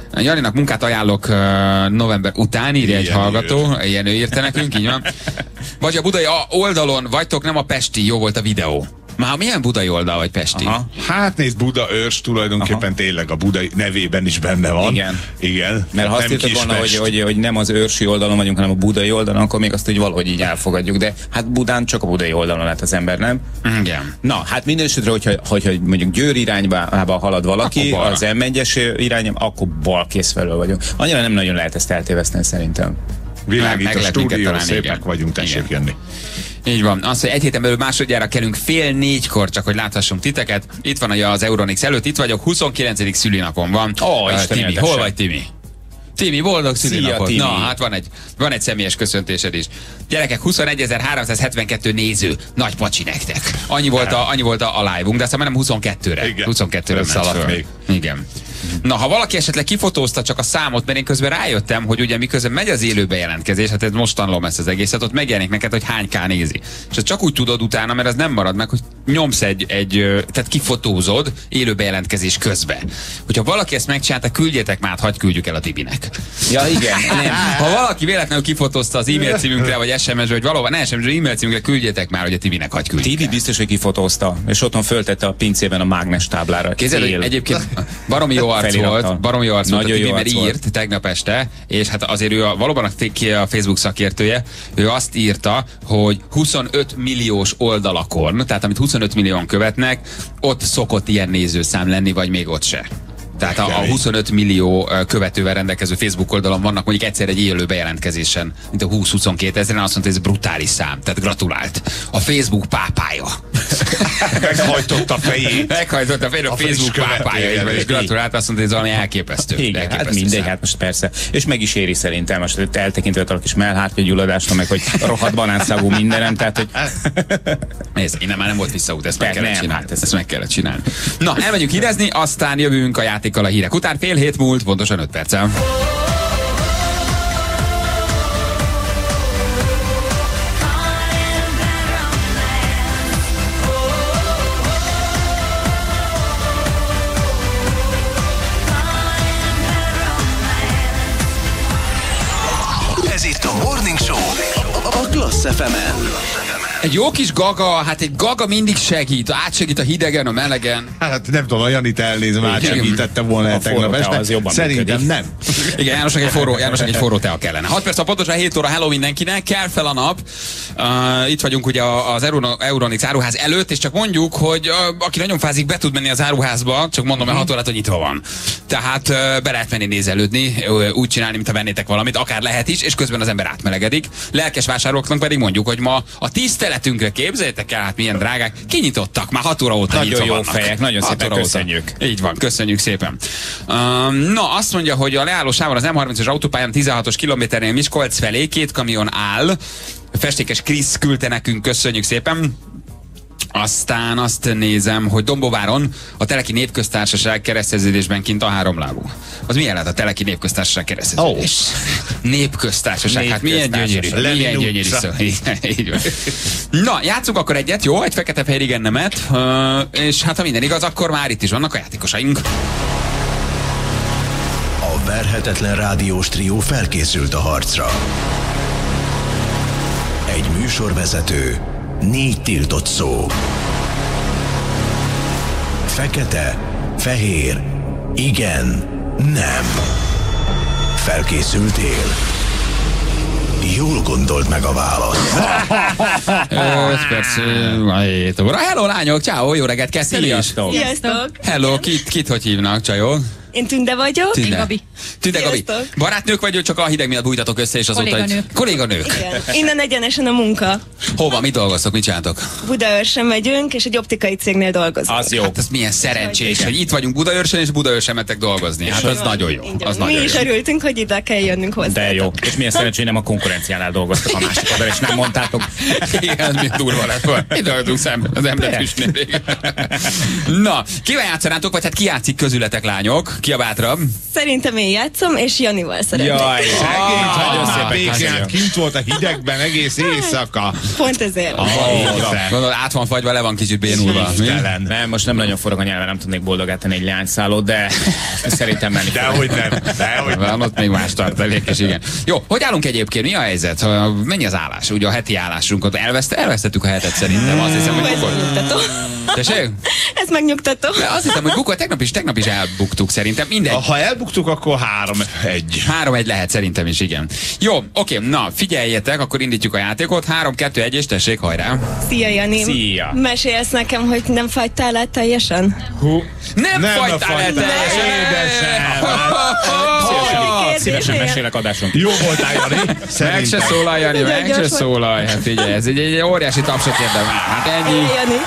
Janinak munkát ajánlok uh, november után, írja egy Ilyen hallgató. Ilyen ő írta nekünk, így van. Vagy a budai oldalon vagytok, nem a pesti, jó volt a videó. Már milyen budai oldal vagy pesti? Aha. Hát nézd, Budaörs tulajdonképpen Aha. tényleg a budai nevében is benne van. Igen. Igen. Mert ha azt írtad volna, hogy, hogy, hogy nem az őrsi oldalon vagyunk, hanem a budai oldalon, akkor még azt úgy valahogy így elfogadjuk. De hát Budán csak a budai oldalon lett az ember, nem? Igen. Na, hát minden esetre, hogyha, hogyha mondjuk Győr irányba halad valaki, az em egyes irányba, akkor balkész felől vagyunk. Annyira nem nagyon lehet ezt eltéveszteni szerintem. Világít meg a stúdió, szépek igen. vagyunk, tessék Igen. jönni. Így van. Azt, hogy egy héten belül másodjára kelünk fél négykor, csak hogy láthassunk titeket. Itt van ugye az Euronix előtt, itt vagyok, huszonkilencedik szülinapon van. Ó, uh, Isten Timi, éltesse. hol vagy Timi? Timi, boldog szülinapot. Timi. Na, hát van egy, van egy személyes köszöntésed is. Gyerekek, huszonegyezer-háromszázhetvenkettő néző. Nagy pacsi nektek. Annyi volt a, annyi volt a, a live-unk, de aztán már nem huszonkettőre. Igen. huszonkettőre szaladt föl. még. Igen. Na, ha valaki esetleg kifotózta csak a számot, mert én közben rájöttem, hogy ugye miközben megy az élő bejelentkezés, hát ez most tanulom ezt az egészet, ott megjelenik neked, hogy hány K nézi. És ezt csak úgy tudod utána, mert az nem marad meg, hogy nyomsz egy, egy tehát kifotózod élő bejelentkezés közben. Hogyha valaki ezt megcsinálta, küldjetek már, hagyj küldjük el a Tibinek. Ja, igen. Nem. Ha valaki véletlenül kifotózta az e-mail címünkre, vagy es em es-re, vagy valóban ne es em es-re, e-mail címünkre, küldjetek már, hogy a Tibinek hagyj küldjük. Tibi biztos, hogy kifotózta, és otthon föltette a pincében a mágnes táblára. Képzeld, hogy egyébként baromi jó arc volt, baromi jó arc volt, a Tibi, mert írt tegnap este, és hát azért ő a, valóban a, a Facebook szakértője, ő azt írta, hogy huszonöt milliós oldalakon, tehát amit huszonöt millióan követnek, ott szokott ilyen nézőszám lenni, vagy még ott se. Tehát a, a huszonöt millió követővel rendelkező Facebook oldalon vannak mondjuk egyszer egy élő bejelentkezésen, mint a húsz-huszonkettő ezeren, azt mondta, hogy ez brutális szám, tehát gratulált. A Facebook pápája. Meghajtott a fejét. Meghajtott a fejét, a, a Facebook pápája, és gratulált, azt mondta, hogy ez valami elképesztő. Igen, elképesztő hát mindegy, szám. Hát most persze. És meg is éri szerintem, most eltekintve a kis mellhártyagyulladásra, meg hogy rohadt banánszagú mindenem, tehát hogy... Nézd, innen már nem volt visszaút, ezt meg kellett csinálni. Hát ez ezt meg kellett csinálni. Na, elmegyünk hírezni, aztán jövünk a játék a hírek után, fél hét múlt, pontosan öt perccel. Ez itt a Morning Show a Klassz ef emen. Egy jó kis gaga, hát egy gaga mindig segít, átsegít a hidegen, a melegen. Hát nem tudom, a Janit elnézem, átsegítette volna tegnap este. Szerintem nem. Igen, Jánosnak egy forró, Jánosnak egy forró tea kellene. hat perc a pontosan hét óra, hello mindenkinek, kell fel a nap. Uh, itt vagyunk ugye az Euronix áruház előtt, és csak mondjuk, hogy uh, aki nagyon fázik, be tud menni az áruházba, csak mondom, mert hat órát, hogy nyitva van. Tehát uh, be lehet menni nézelődni, uh, úgy csinálni, mintha vennétek valamit, akár lehet is, és közben az ember átmelegedik. Lelkes vásárlóknak pedig mondjuk, hogy ma a tiszteletünkre képzeljétek el, hát milyen drágák, kinyitottak, már hat óra óta nagyon nyitva jó vannak. fejek, nagyon szépen köszönjük. Így van, köszönjük szépen. Um, na, azt mondja, hogy a leállósávon az em harmincas autópályán tizenhatos kilométernél Miskolc felé két kamion áll. Festékes Krisz küldte nekünk, köszönjük szépen. Aztán azt nézem, hogy Dombováron a Teleki Népköztársaság kereszteződésben kint a háromlábú. Az milyen lehet a Teleki Népköztársaság kereszteződés? Oh. Népköztársaság, hát milyen gyönyörű. Milyen gyönyörű szó. Így van. Na, játsszunk akkor egyet, jó? Egy fekete-fehér igen nemet. Uh, és hát ha minden igaz, akkor már itt is vannak a játékosaink. A verhetetlen rádiós trió felkészült a harcra. Egy műsorvezető, négy tiltott szó. Fekete, fehér, igen, nem. Felkészültél? Jól gondold meg a választ. öt perc, hét óra. Hello lányok, ciao, jó reggelt, kezd el is. Sziasztok! Hello, kit, kit hogy hívnak, csajok? Én Tünde vagyok. Tünde. Én Gabi. Tünde, Gabi. Sziasztok. Barátnők vagy, csak a hideg miatt bújtatok össze, és azóta... Kolléganők. Kolléganők. Igen. Innen egyenesen a munka. Hova, mit dolgoztok, mit csináltok? Budaörsön megyünk, és egy optikai cégnél dolgozunk. Az jó. Hát ez milyen szerencsés, hogy itt vagyunk Budaörsön, és Budaörsön mentek dolgozni. Hát az nagyon jó. Az Mi nagyon is jó. örültünk, hogy ide kell jönnünk hozzá. De jó. És milyen szerencsé, nem a konkurenciánál dolgoztak a másik oldal, és nem mondtátok. Igen, mi durva lett volna. Mi dolgozunk szemben az ember tüsnél. Na, kivel játszanátok, vagy hát ki játszik közületek, lányok? Ki a bátrabb? Szerintem én játszom, és Janival szeretnék. Jaj, Szegény, nagyon már szépen békén kint volt a hidegben egész éjszaka. Pont ezért. Gondolod, át van fagyva, le van kicsit bénulva. Istelen. Nem, most nem nagyon forog a nyelven, nem tudnék boldogát tenni egy leányszállót, de szerintem menni fog. Dehogy nem, dehogy nem. Van ott még más tartalék is, igen. Jó, hogy állunk egyébként? Mi a helyzet? Mennyi az állás? Ugye a heti állásunkat elveszte, elvesztettük a hetet szerintem. Azt hiszem, hogy Ez bukott. megnyugtató. Tessék? Ez megnyugtató. De azt hiszem, hogy bukott, tegnap is, tegnap is elbuktuk szerintem. Mindegy. Ha elbuktuk, akkor három egy. három egy lehet szerintem is, igen. Jó, oké, na figyeljetek, akkor indítjuk a játékot. három kettő egy és tessék, hajrá. Szia, Jani. Szia. Mesélsz nekem, hogy nem fagytál el teljesen? Hú. Nem, Nem fagytál el fagytál. teljesen. Édesem. Szívesen mesélek adáson. Jó voltál, Jani. Meg se Szerintem. szólalj, Jani, meg se gyors vagy. szólalj. Hát figyelj, ez egy, egy óriási tapsot érdemel. Hát ennyi. Jani.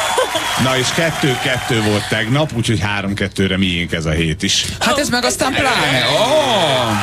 Na és kettő-kettő volt tegnap, úgyhogy három-kettőre miénk ez a hét is. Hát ez meg aztán pláne. Oh.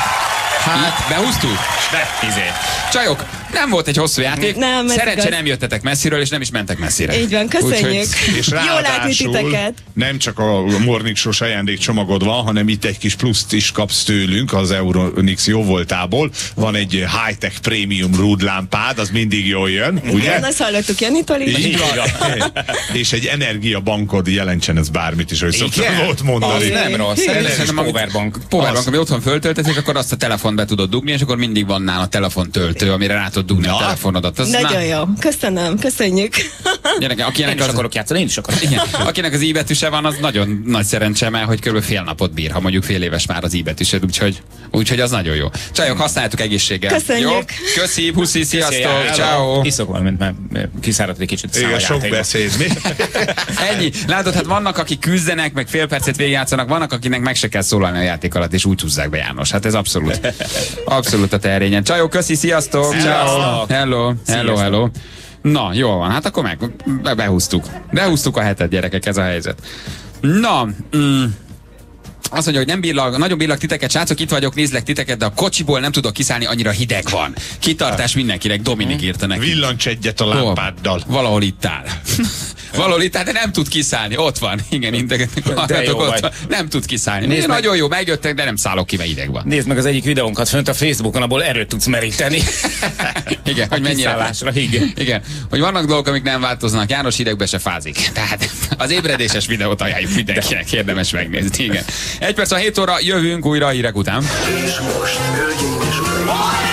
Hát, behúztuk? De, izé. Csajok, nem volt egy hosszú játék. Nem, ez Szerencsé igaz. nem jöttetek messziről, és nem is mentek messzire. Így van, köszönjük. Úgyhogy- És Jó látni ráadásul titeket. nem csak a Morning Show-s ajándékcsomagod van, hanem itt egy kis pluszt is kapsz tőlünk az Euronix jó voltából. Van egy high-tech prémium rúdlámpád, az mindig jól jön, ugye? Igen, azt hallottuk Janitól is. Így van. És egy energiabankod, jelentsen ez bármit is, hogy szoktam volt mondani. Az nem rossz. Ez is Szerintem, amit- powerbank. Powerbank, ami otthon föltöltetik, akkor azt a telefon be tudod dugni, és akkor mindig van nála telefontöltő, amire rá tudod dugni Na. a telefonodat. Az, Nagyon na, jó. Köszönöm, köszönjük. Gyerekek, Én akinek is az, akarok játszani, én is akarok. igen, akinek az i betűse van, az nagyon nagy szerencse, mert hogy kb. Fél napot bír, ha mondjuk fél éves már az i betűsed, úgyhogy, úgyhogy az nagyon jó. Csajok, használjátok egészséggel. Köszönjük. Jó? Köszi, puszi, sziasztok, ciao. Iszok valamit, mert kiszáradt egy kicsit Igen, sok számoljátékba. beszéd, mi? Ennyi. Látod, hát vannak, akik küzdenek, meg fél percet végigjátszanak, vannak, akinek meg se kell szólalni a játék alatt, és úgy húzzák be, János. Hát ez abszolút. Abszolút a terényen. Csajok, köszi, sziasztok. Ciao. Hello, hello, hello. Na, jól van, hát akkor meg be- behúztuk. Behúztuk a hetet, gyerekek, ez a helyzet. Na, mm, azt mondja, hogy nem bírlak, nagyon bírlak titeket, srácok, itt vagyok, nézlek titeket, de a kocsiból nem tudok kiszállni, annyira hideg van. Kitartás mindenkinek, Dominik írta neki. Villancs egyet a lámpáddal. Oh, valahol itt áll. Valahol itt áll, de nem tud kiszállni. Ott van. Igen, integetnek. jó Ott vagy. van. Nem tud kiszállni. Nézd meg. Nagyon jó, megjöttek, de nem szállok ki, mert ideg van. Nézd meg az egyik videónkat fönt a Facebookon, abból erőt tudsz meríteni. Igen, hogy mennyire. Kiszállásra, igen. Igen, hogy vannak dolgok, amik nem változnak. János hidegbe se fázik. Tehát az ébredéses videót ajánljuk mindenkinek, érdemes megnézni. Igen. Egy perc a hét óra, jövünk újra a hírek után. És most, hölgyeim és uraim,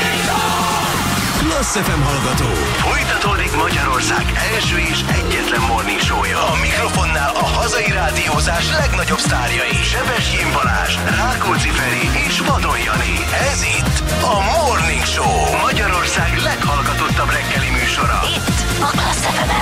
Klassz ef em hallgató, folytatódik Magyarország első és egyetlen morning show-ja. A mikrofonnál a hazai rádiózás legnagyobb sztárjai. Sebestyén Balázs, Rákóczi Feri és Vadon Jani. Ez itt a Morning Show, Magyarország leghallgatottabb reggeli műsora. Itt a Klassz ef em-en.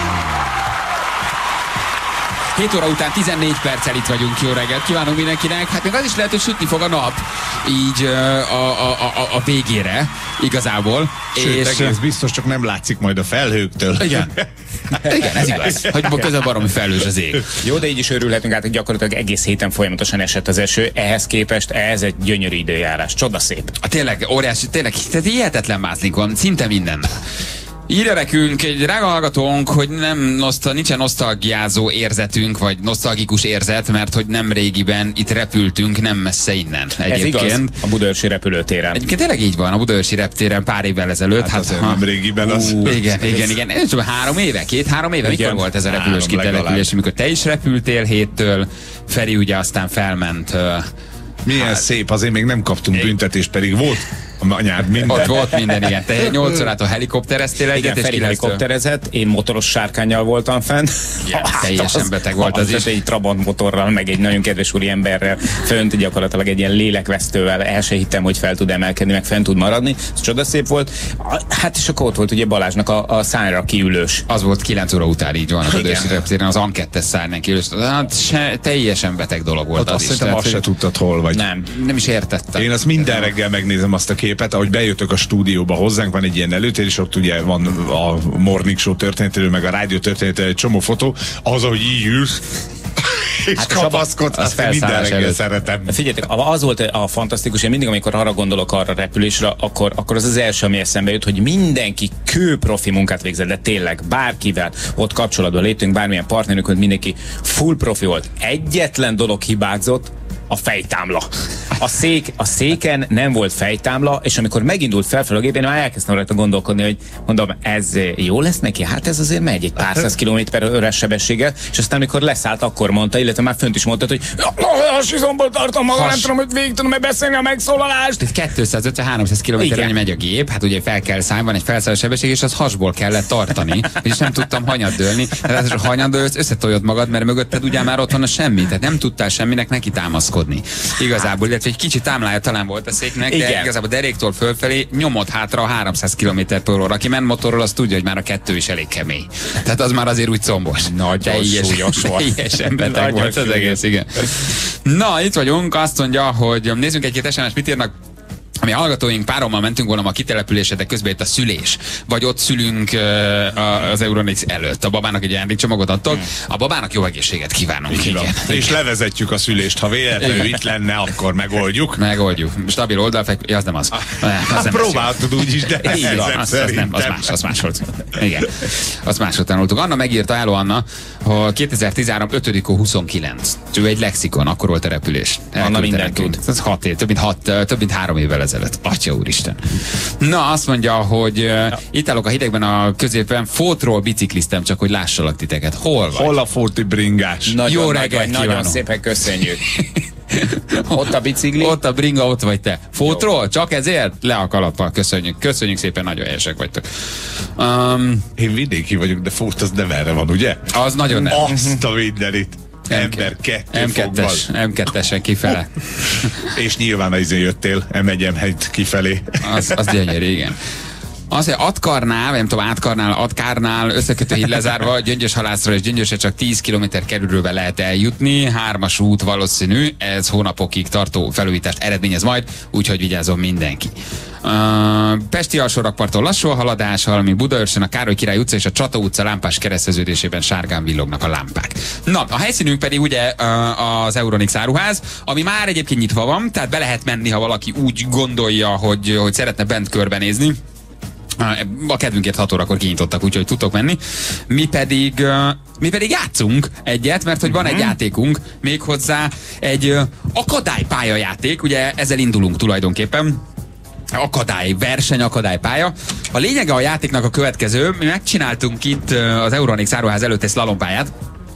hét óra után tizennégy perccel itt vagyunk, jó reggelt kívánunk mindenkinek. Hát még az is lehet, hogy sütni fog a nap, így uh, a, a, a, a végére igazából. Sőt, és, egész biztos, csak nem látszik majd a felhőktől. Igen. Igen, ez igaz. Hogy közben baromi felhős az ég. Jó, de így is örülhetünk át, hogy gyakorlatilag egész héten folyamatosan esett az eső. Ehhez képest ez egy gyönyörű időjárás. Csodaszép. A tényleg óriási, tényleg tehát hihetetlen mázlink van, szinte minden. Írja nekünk egy drága hallgatónk, hogy nem noszta, nincsen nosztalgiázó érzetünk, vagy nosztalgikus érzet, mert hogy nem régiben itt repültünk, nem messze innen. Egyébként. Ez igaz, a Budaörsi repülőtéren. Egyébként tényleg így van, a Budaörsi reptéren pár évvel ezelőtt. Hát azért nem régiben az. Ú, igen, igen, igen. Ez csak három éve, két-három éve, mikor Igen. volt ez a Három repülős kitelepülés, legalább. amikor te is repültél héttől, Feri ugye aztán felment. ö, Milyen hát, szép, azért még nem kaptunk büntetést, pedig volt a nyár minden. Ott volt minden, igen. Te nyolc órától helikoptereztél egyet, Igen, és Feri kilenctől- helikopterezett, én motoros sárkánnyal voltam fenn. Igen, teljesen beteg volt az is. Egy Trabant motorral, meg egy nagyon kedves úri emberrel fönt, gyakorlatilag egy ilyen lélekvesztővel. El se hittem, hogy fel tud emelkedni, meg fent tud maradni. Ez csodaszép volt. Hát és akkor ott volt ugye Balázsnak a, a szárnyra kiülős. Az volt kilenc óra után, így van, a Igen. Budaörsi reptéren, az an kettes szárnyan kiülős. Hát se, teljesen beteg dolog volt Ott az azt is. szerintem Tehát, azt se hogy tudtad, hol vagy. Nem. nem is értettem. Én azt minden reggel megnézem azt a képet, ahogy bejöttök a stúdióba hozzánk, van egy ilyen előtér, és ott ugye van a Morning Show történetéről, meg a rádió történetéről egy csomó fotó, az, ahogy így ülsz, és Hát hát kapaszkodsz, az azt én minden felszállás reggel előtt. szeretem. Figyeljetek, az volt a fantasztikus, én mindig, amikor arra gondolok arra a repülésre, akkor, akkor az az első, ami eszembe jut, hogy mindenki kőprofi munkát végzett, de tényleg bárkivel ott kapcsolatban léptünk, bármilyen partnerünk, hogy mindenki full profi volt. Egyetlen dolog hibázott, a fejtámla. A, szék, a széken nem volt fejtámla, és amikor megindult felfelé a gép, én már elkezdtem rajta gondolkodni, hogy mondom, ez jó lesz neki? Hát ez azért megy egy pár száz kilométer per órás sebességgel, és aztán amikor leszállt, akkor mondta, illetve már fönt is mondta, hogy hasizomból tartom magam, nem tudom, hogy végig tudom beszélni a megszólalást. kétszázötven-háromszáz kilométeren megy a gép, hát ugye fel kell szállni, van egy felszálló sebesség, és az hasból kellett tartani, és nem tudtam hanyat dőlni. Tehát ha hanyat dőlsz, összetoljod magad, mert mögötted ugye már ott van a semmi, tehát nem tudtál semminek neki támaszkodni. Igazából, illetve egy kicsi támlája talán volt a széknek, de igen. Igazából deréktól fölfelé nyomott hátra a háromszáz kilométer per óra. Aki ment motorról, az tudja, hogy már a kettő is elég kemény. Tehát az már azért úgy combos. Nagyon súlyos volt. Teljesen beteg volt az egész, igen. Na, itt vagyunk, azt mondja, hogy nézzünk egy-két es em es, mit írnak. A mi hallgatóink párommal mentünk volna a kitelepülésre, de közben itt a szülés. Vagy ott szülünk uh, az Euronix előtt. A babának egy ajándékcsomagot adtok. A babának jó egészséget kívánunk. Igen. Igen. És levezetjük a szülést. Ha véletlenül itt lenne, akkor megoldjuk. Megoldjuk. Stabil oldalfekvés, ja, az nem az. Hát próbáltad úgy is, de így van, az, az, nem, az más, az más volt. Igen. Azt másról tanultuk. Anna megírta, hello Anna, hogy kétezer-tizenhárom ötödik huszonkilenc. Ő egy lexikon, akkor volt a repülés. Anna mindent tud. Ez hat év, több mint, hat, több mint három évvel ezelőtt. Atya úristen. Na, azt mondja, hogy uh, itt állok a hidegben a középen, Fótról bicikliztem, csak hogy lássalak titeket. Hol vagy? Hol a Fóti bringás? Nagyon, jó reggelt kívánok. Nagyon szépen köszönjük. Ott a bicikli? Ott a bringa, ott vagy te. Fótról? Csak ezért? Le a kalappal, köszönjük. Köszönjük szépen, nagyon helyesek vagytok. Um, Én vidéki vagyok, de Fót az nem erre van, ugye? Az nagyon nem. Azt a mindenit. Ember kettő em kettes, em kettesen kifele. És nyilván izé jöttél, em egy em egy kifelé. Az, az gyönyörű, igen. Az, hogy Atkarnál, nem tudom, Átkarnál, Atkárnál összekötőhíd lezárva, Gyöngyöshalászra és Gyöngyösre csak tíz kilométer kerülővel lehet eljutni, hármas út valószínű, ez hónapokig tartó felújítást eredményez majd, úgyhogy vigyázzon mindenki. Uh, Pesti alsórakparton lassú a haladás, valami Budaörsön, a Károly Király utca és a Csata utca lámpás kereszteződésében sárgán villognak a lámpák. Na, a helyszínünk pedig ugye uh, az Euronix áruház, ami már egyébként nyitva van, tehát be lehet menni, ha valaki úgy gondolja, hogy, hogy szeretne bent körbenézni. A kedvünkért hat órakor kinyitottak, úgyhogy tudtok menni. Mi pedig, uh, mi pedig játszunk egyet, mert hogy van egy játékunk, méghozzá egy uh, akadálypálya játék, ugye ezzel indulunk tulajdonképpen. Akadály, verseny, akadálypálya. A lényege a játéknak a következő, mi megcsináltunk itt uh, az Euronix áruház előtt egy szlalompályát,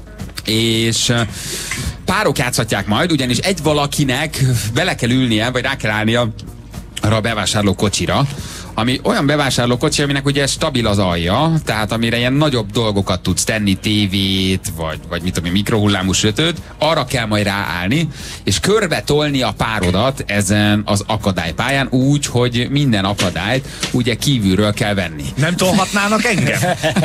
és uh, párok játszhatják majd, ugyanis egy valakinek bele kell ülnie, vagy rá kell állnia arra a bevásárló kocsira, ami olyan bevásárlókocsi, aminek ugye stabil az alja, tehát amire ilyen nagyobb dolgokat tudsz tenni, tévét, vagy, vagy mit tudom, mikrohullámú sütőt, arra kell majd ráállni, és körbe tolni a párodat ezen az akadálypályán úgy, hogy minden akadályt ugye kívülről kell venni. Nem tolhatnának engem?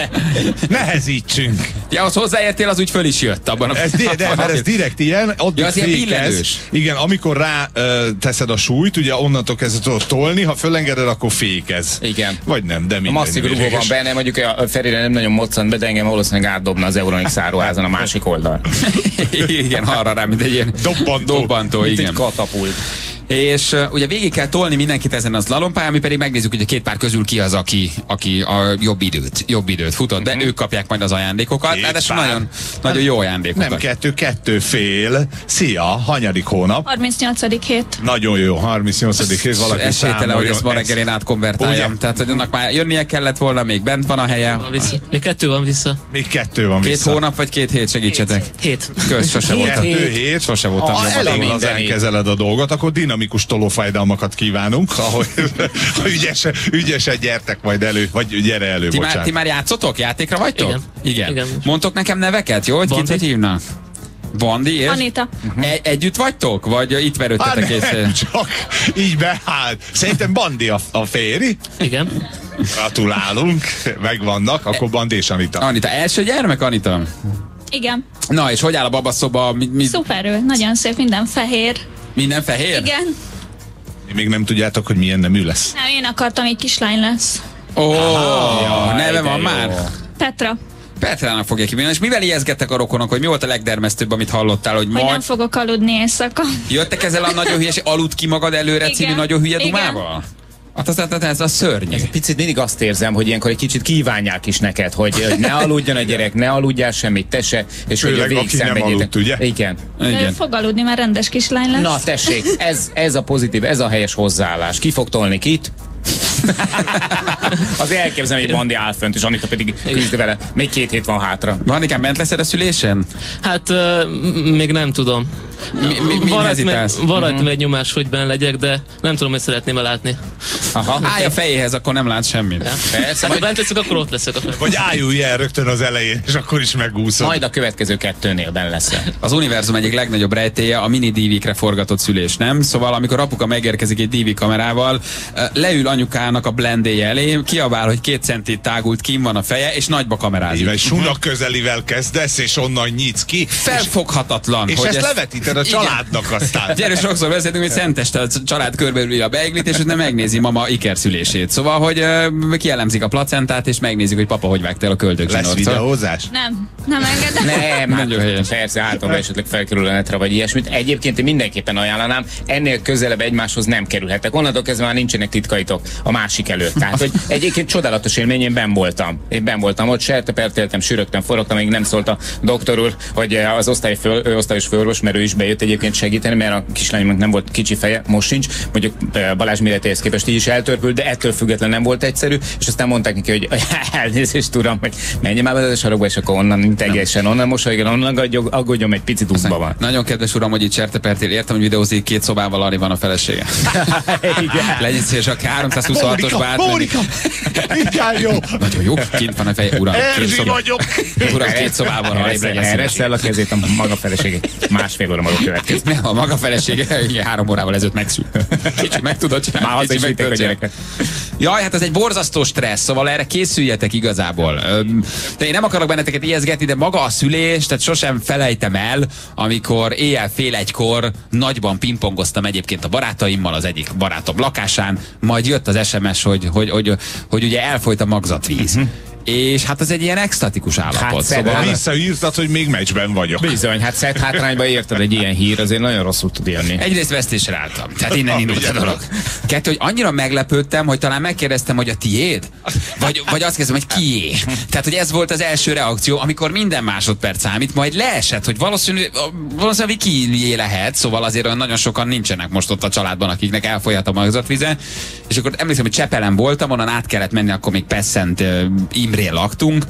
Nehezítsünk! Ja, az hozzáértél, az úgy föl is jött abban a... Ez, de, de, mert ez direkt ilyen, addig ja, fékez. Igen, amikor rá ö, teszed a súlyt, ugye onnantól kezdve tudod tolni, ha fölengeded, akkor fékez. Igen. Vagy nem, de minden. A masszív rugó van benne, mondjuk a Ferire nem nagyon moccant be, de engem valószínűleg átdobna az Euronix áruházon a másik oldal. Igen, arra rá, mint egy ilyen dobbantó, dobbantó mint igen. egy katapult. És uh, ugye végig kell tolni mindenkit ezen az szlalompályán, mi pedig megnézzük, hogy a két pár közül ki az, aki, aki a jobb időt, jobb időt futott, de mm-hmm. ők kapják majd az ajándékokat, de ez nagyon, nagyon jó ajándékokat. Nem kettő, kettő fél. Szia, hanyadik hónap? harmincnyolcadik hét. Nagyon jó, harmincnyolcadik hét, valaki esélytelen, hogy ezt ma reggel én átkonvertáljam. Tehát, hogy annak már jönnie kellett volna, még bent van a helye. Még kettő van vissza. Még kettő van vissza. Két hónap vagy két hét, segítsetek. Hét. Kösz, sose voltam. Kettő hét. Sose voltam. Ha elég lazán kezeled a dolgot, akkor dinamikus tolófájdalmakat kívánunk, ahogy ügyesen, ügyesen gyertek majd elő, vagy gyere elő, ti bocsánat. Már, ti már játszotok? Játékra vagytok? Igen. Igen. Igen. Mondtok nekem neveket, jó? Hogy kit hogy hívnak? Bandi és? Anita. E- együtt vagytok? Vagy itt verődtetek észre? Csak így beállt. Szerintem Bandi a, a féri. Igen. Gratulálunk, megvannak, akkor Bandi és Anita. Anita, első gyermek, Anita? Igen. Na, és hogy áll a babaszoba? Mi, mi... Szuperül, nagyon szép, minden fehér. Minden fehér? Igen. Még nem tudjátok, hogy milyen nemű lesz. Nem, én akartam, egy kislány lesz. Ó, oh, neve van jó. már? Petra. Petrának fogja kívánni. És mivel ijeszgettek a rokonok, hogy mi volt a legdermesztőbb, amit hallottál, hogy, Hogy majd... nem fogok aludni éjszaka. Jöttek ezzel a nagyon hülyes, aludt ki magad előre Igen. című nagyon hülye Igen. dumával? Hát az, az, az a szörnyű. Ez picit mindig azt érzem, hogy ilyenkor egy kicsit kívánják is neked, hogy, hogy ne aludjon a gyerek, ne aludjál semmit, te se, és főleg, hogy a végig aki nem szenvedjétek. aludt, ugye? Igen. Igen. Fog aludni, már rendes kislány lesz. Na tessék, ez, ez a pozitív, ez a helyes hozzáállás. Ki fog tolni kit? Az elképzelem, hogy Bandi áll fönt, és Anita pedig küzd vele. Még két hét van hátra. Bandikám, bent leszed a szülésen? Hát uh, még nem tudom. Mi, mi, mi van hezitálsz? rajtam van rajtam egy nyomás, hogy benn legyek, de nem tudom, hogy szeretném látni. Aha. Állj a fejéhez, akkor nem lát semmit. Ja. Persze, hát ha bent leszek, akkor ott leszek a fel. Vagy álljulj el rögtön az elején, és akkor is megúszod. Majd a következő kettőnél benn leszel. Az univerzum egyik legnagyobb rejtélye a mini dívikre forgatott szülés, nem? Szóval amikor apuka megérkezik egy dívi kamerával, leül anyukának a blendéje elé, kiabál, hogy két centit tágult, kim van a feje, és nagyba kamerázik. Egy sunak közelivel kezdesz, és onnan nyitsz ki. Felfoghatatlan. És, és ezt levetíted a családnak aztán. Gyere, sokszor beszéltünk, hogy szenteste a család körbeülül a beiglit, és nem megnézi mama ikerszülését. Szóval, hogy uh, kielemzik a placentát, és megnézik, hogy papa hogy vágta el a köldögzsinort. Lesz videózás? Nem, nem engedem. Nem, hát, persze, általában esetleg felkerül a netre, vagy ilyesmit. Egyébként én mindenképpen ajánlanám, ennél közelebb egymáshoz nem kerülhetek. Onnantól kezdve már nincsenek titkaitok a másik előtt. Tehát, hogy egyébként csodálatos élmény, én benn voltam. Én benn voltam ott, sertepertéltem, sürögtem, forogtam, még nem szólt a doktor úr, hogy az osztály föl, osztályos főorvos, mert ő is bejött egyébként segíteni, mert a kislányomnak nem volt kicsi feje, most sincs, mondjuk Balázs méretéhez képest így is eltörpült, de ettől független nem volt egyszerű, és aztán mondták neki, hogy elnézést tudom, hogy menjem már be a sarokba, és akkor onnan integesen, onnan mosolyogjon, onnan aggódjon, egy picit útba van. Nagyon kedves uram, hogy itt sertepertél, értem, hogy videózik, két szobával arra van a felesége. Legyen szíves, aki háromszázhuszonhatos átmenni. Mónika! Mindjárt jó! Nagyon jó, kint van a feje, uram. Erzsi vagyok! Uram, két szobában arrébb legyen szíves. Ereszel a kezét a maga felesége. Másfél óra maga következik. Nem, a maga felesége igen, három órával ezelőtt megszült. Kicsi meg tudod csinálni. Már haza is vitték a gyereket. Jaj, hát ez egy borzasztó stressz, szóval erre készüljetek igazából. De én nem akarok benneteket ijeszgetni, de maga a szülés, tehát sosem felejtem el, amikor éjjel fél egykor nagyban pingpongoztam egyébként a barátaimmal az egyik barátom lakásán, majd jött az es em es, hogy, hogy, hogy, hogy ugye elfolyt a magzatvíz. Uh-huh. És hát ez egy ilyen extatikus állapot. Hát, szóval visszaírtad, hogy még meccsben vagyok. Bizony, hát szett hátrányba érted egy ilyen hír, azért nagyon rosszul tud élni. Egyrészt vesztésre álltam, tehát innen indult a dolog. Kettő, hogy annyira meglepődtem, hogy talán megkérdeztem, hogy a tiéd? Vagy, vagy azt kezdem, hogy kié? Tehát, hogy ez volt az első reakció, amikor minden másodperc számít, majd leesett, hogy valószínű, valószínűleg kié lehet, szóval azért olyan nagyon sokan nincsenek most ott a családban, akiknek elfolyhat a magzatvize. És akkor emlékszem, hogy Csepelen voltam, onnan át kellett menni, akkor még Pesszent Imrén laktunk,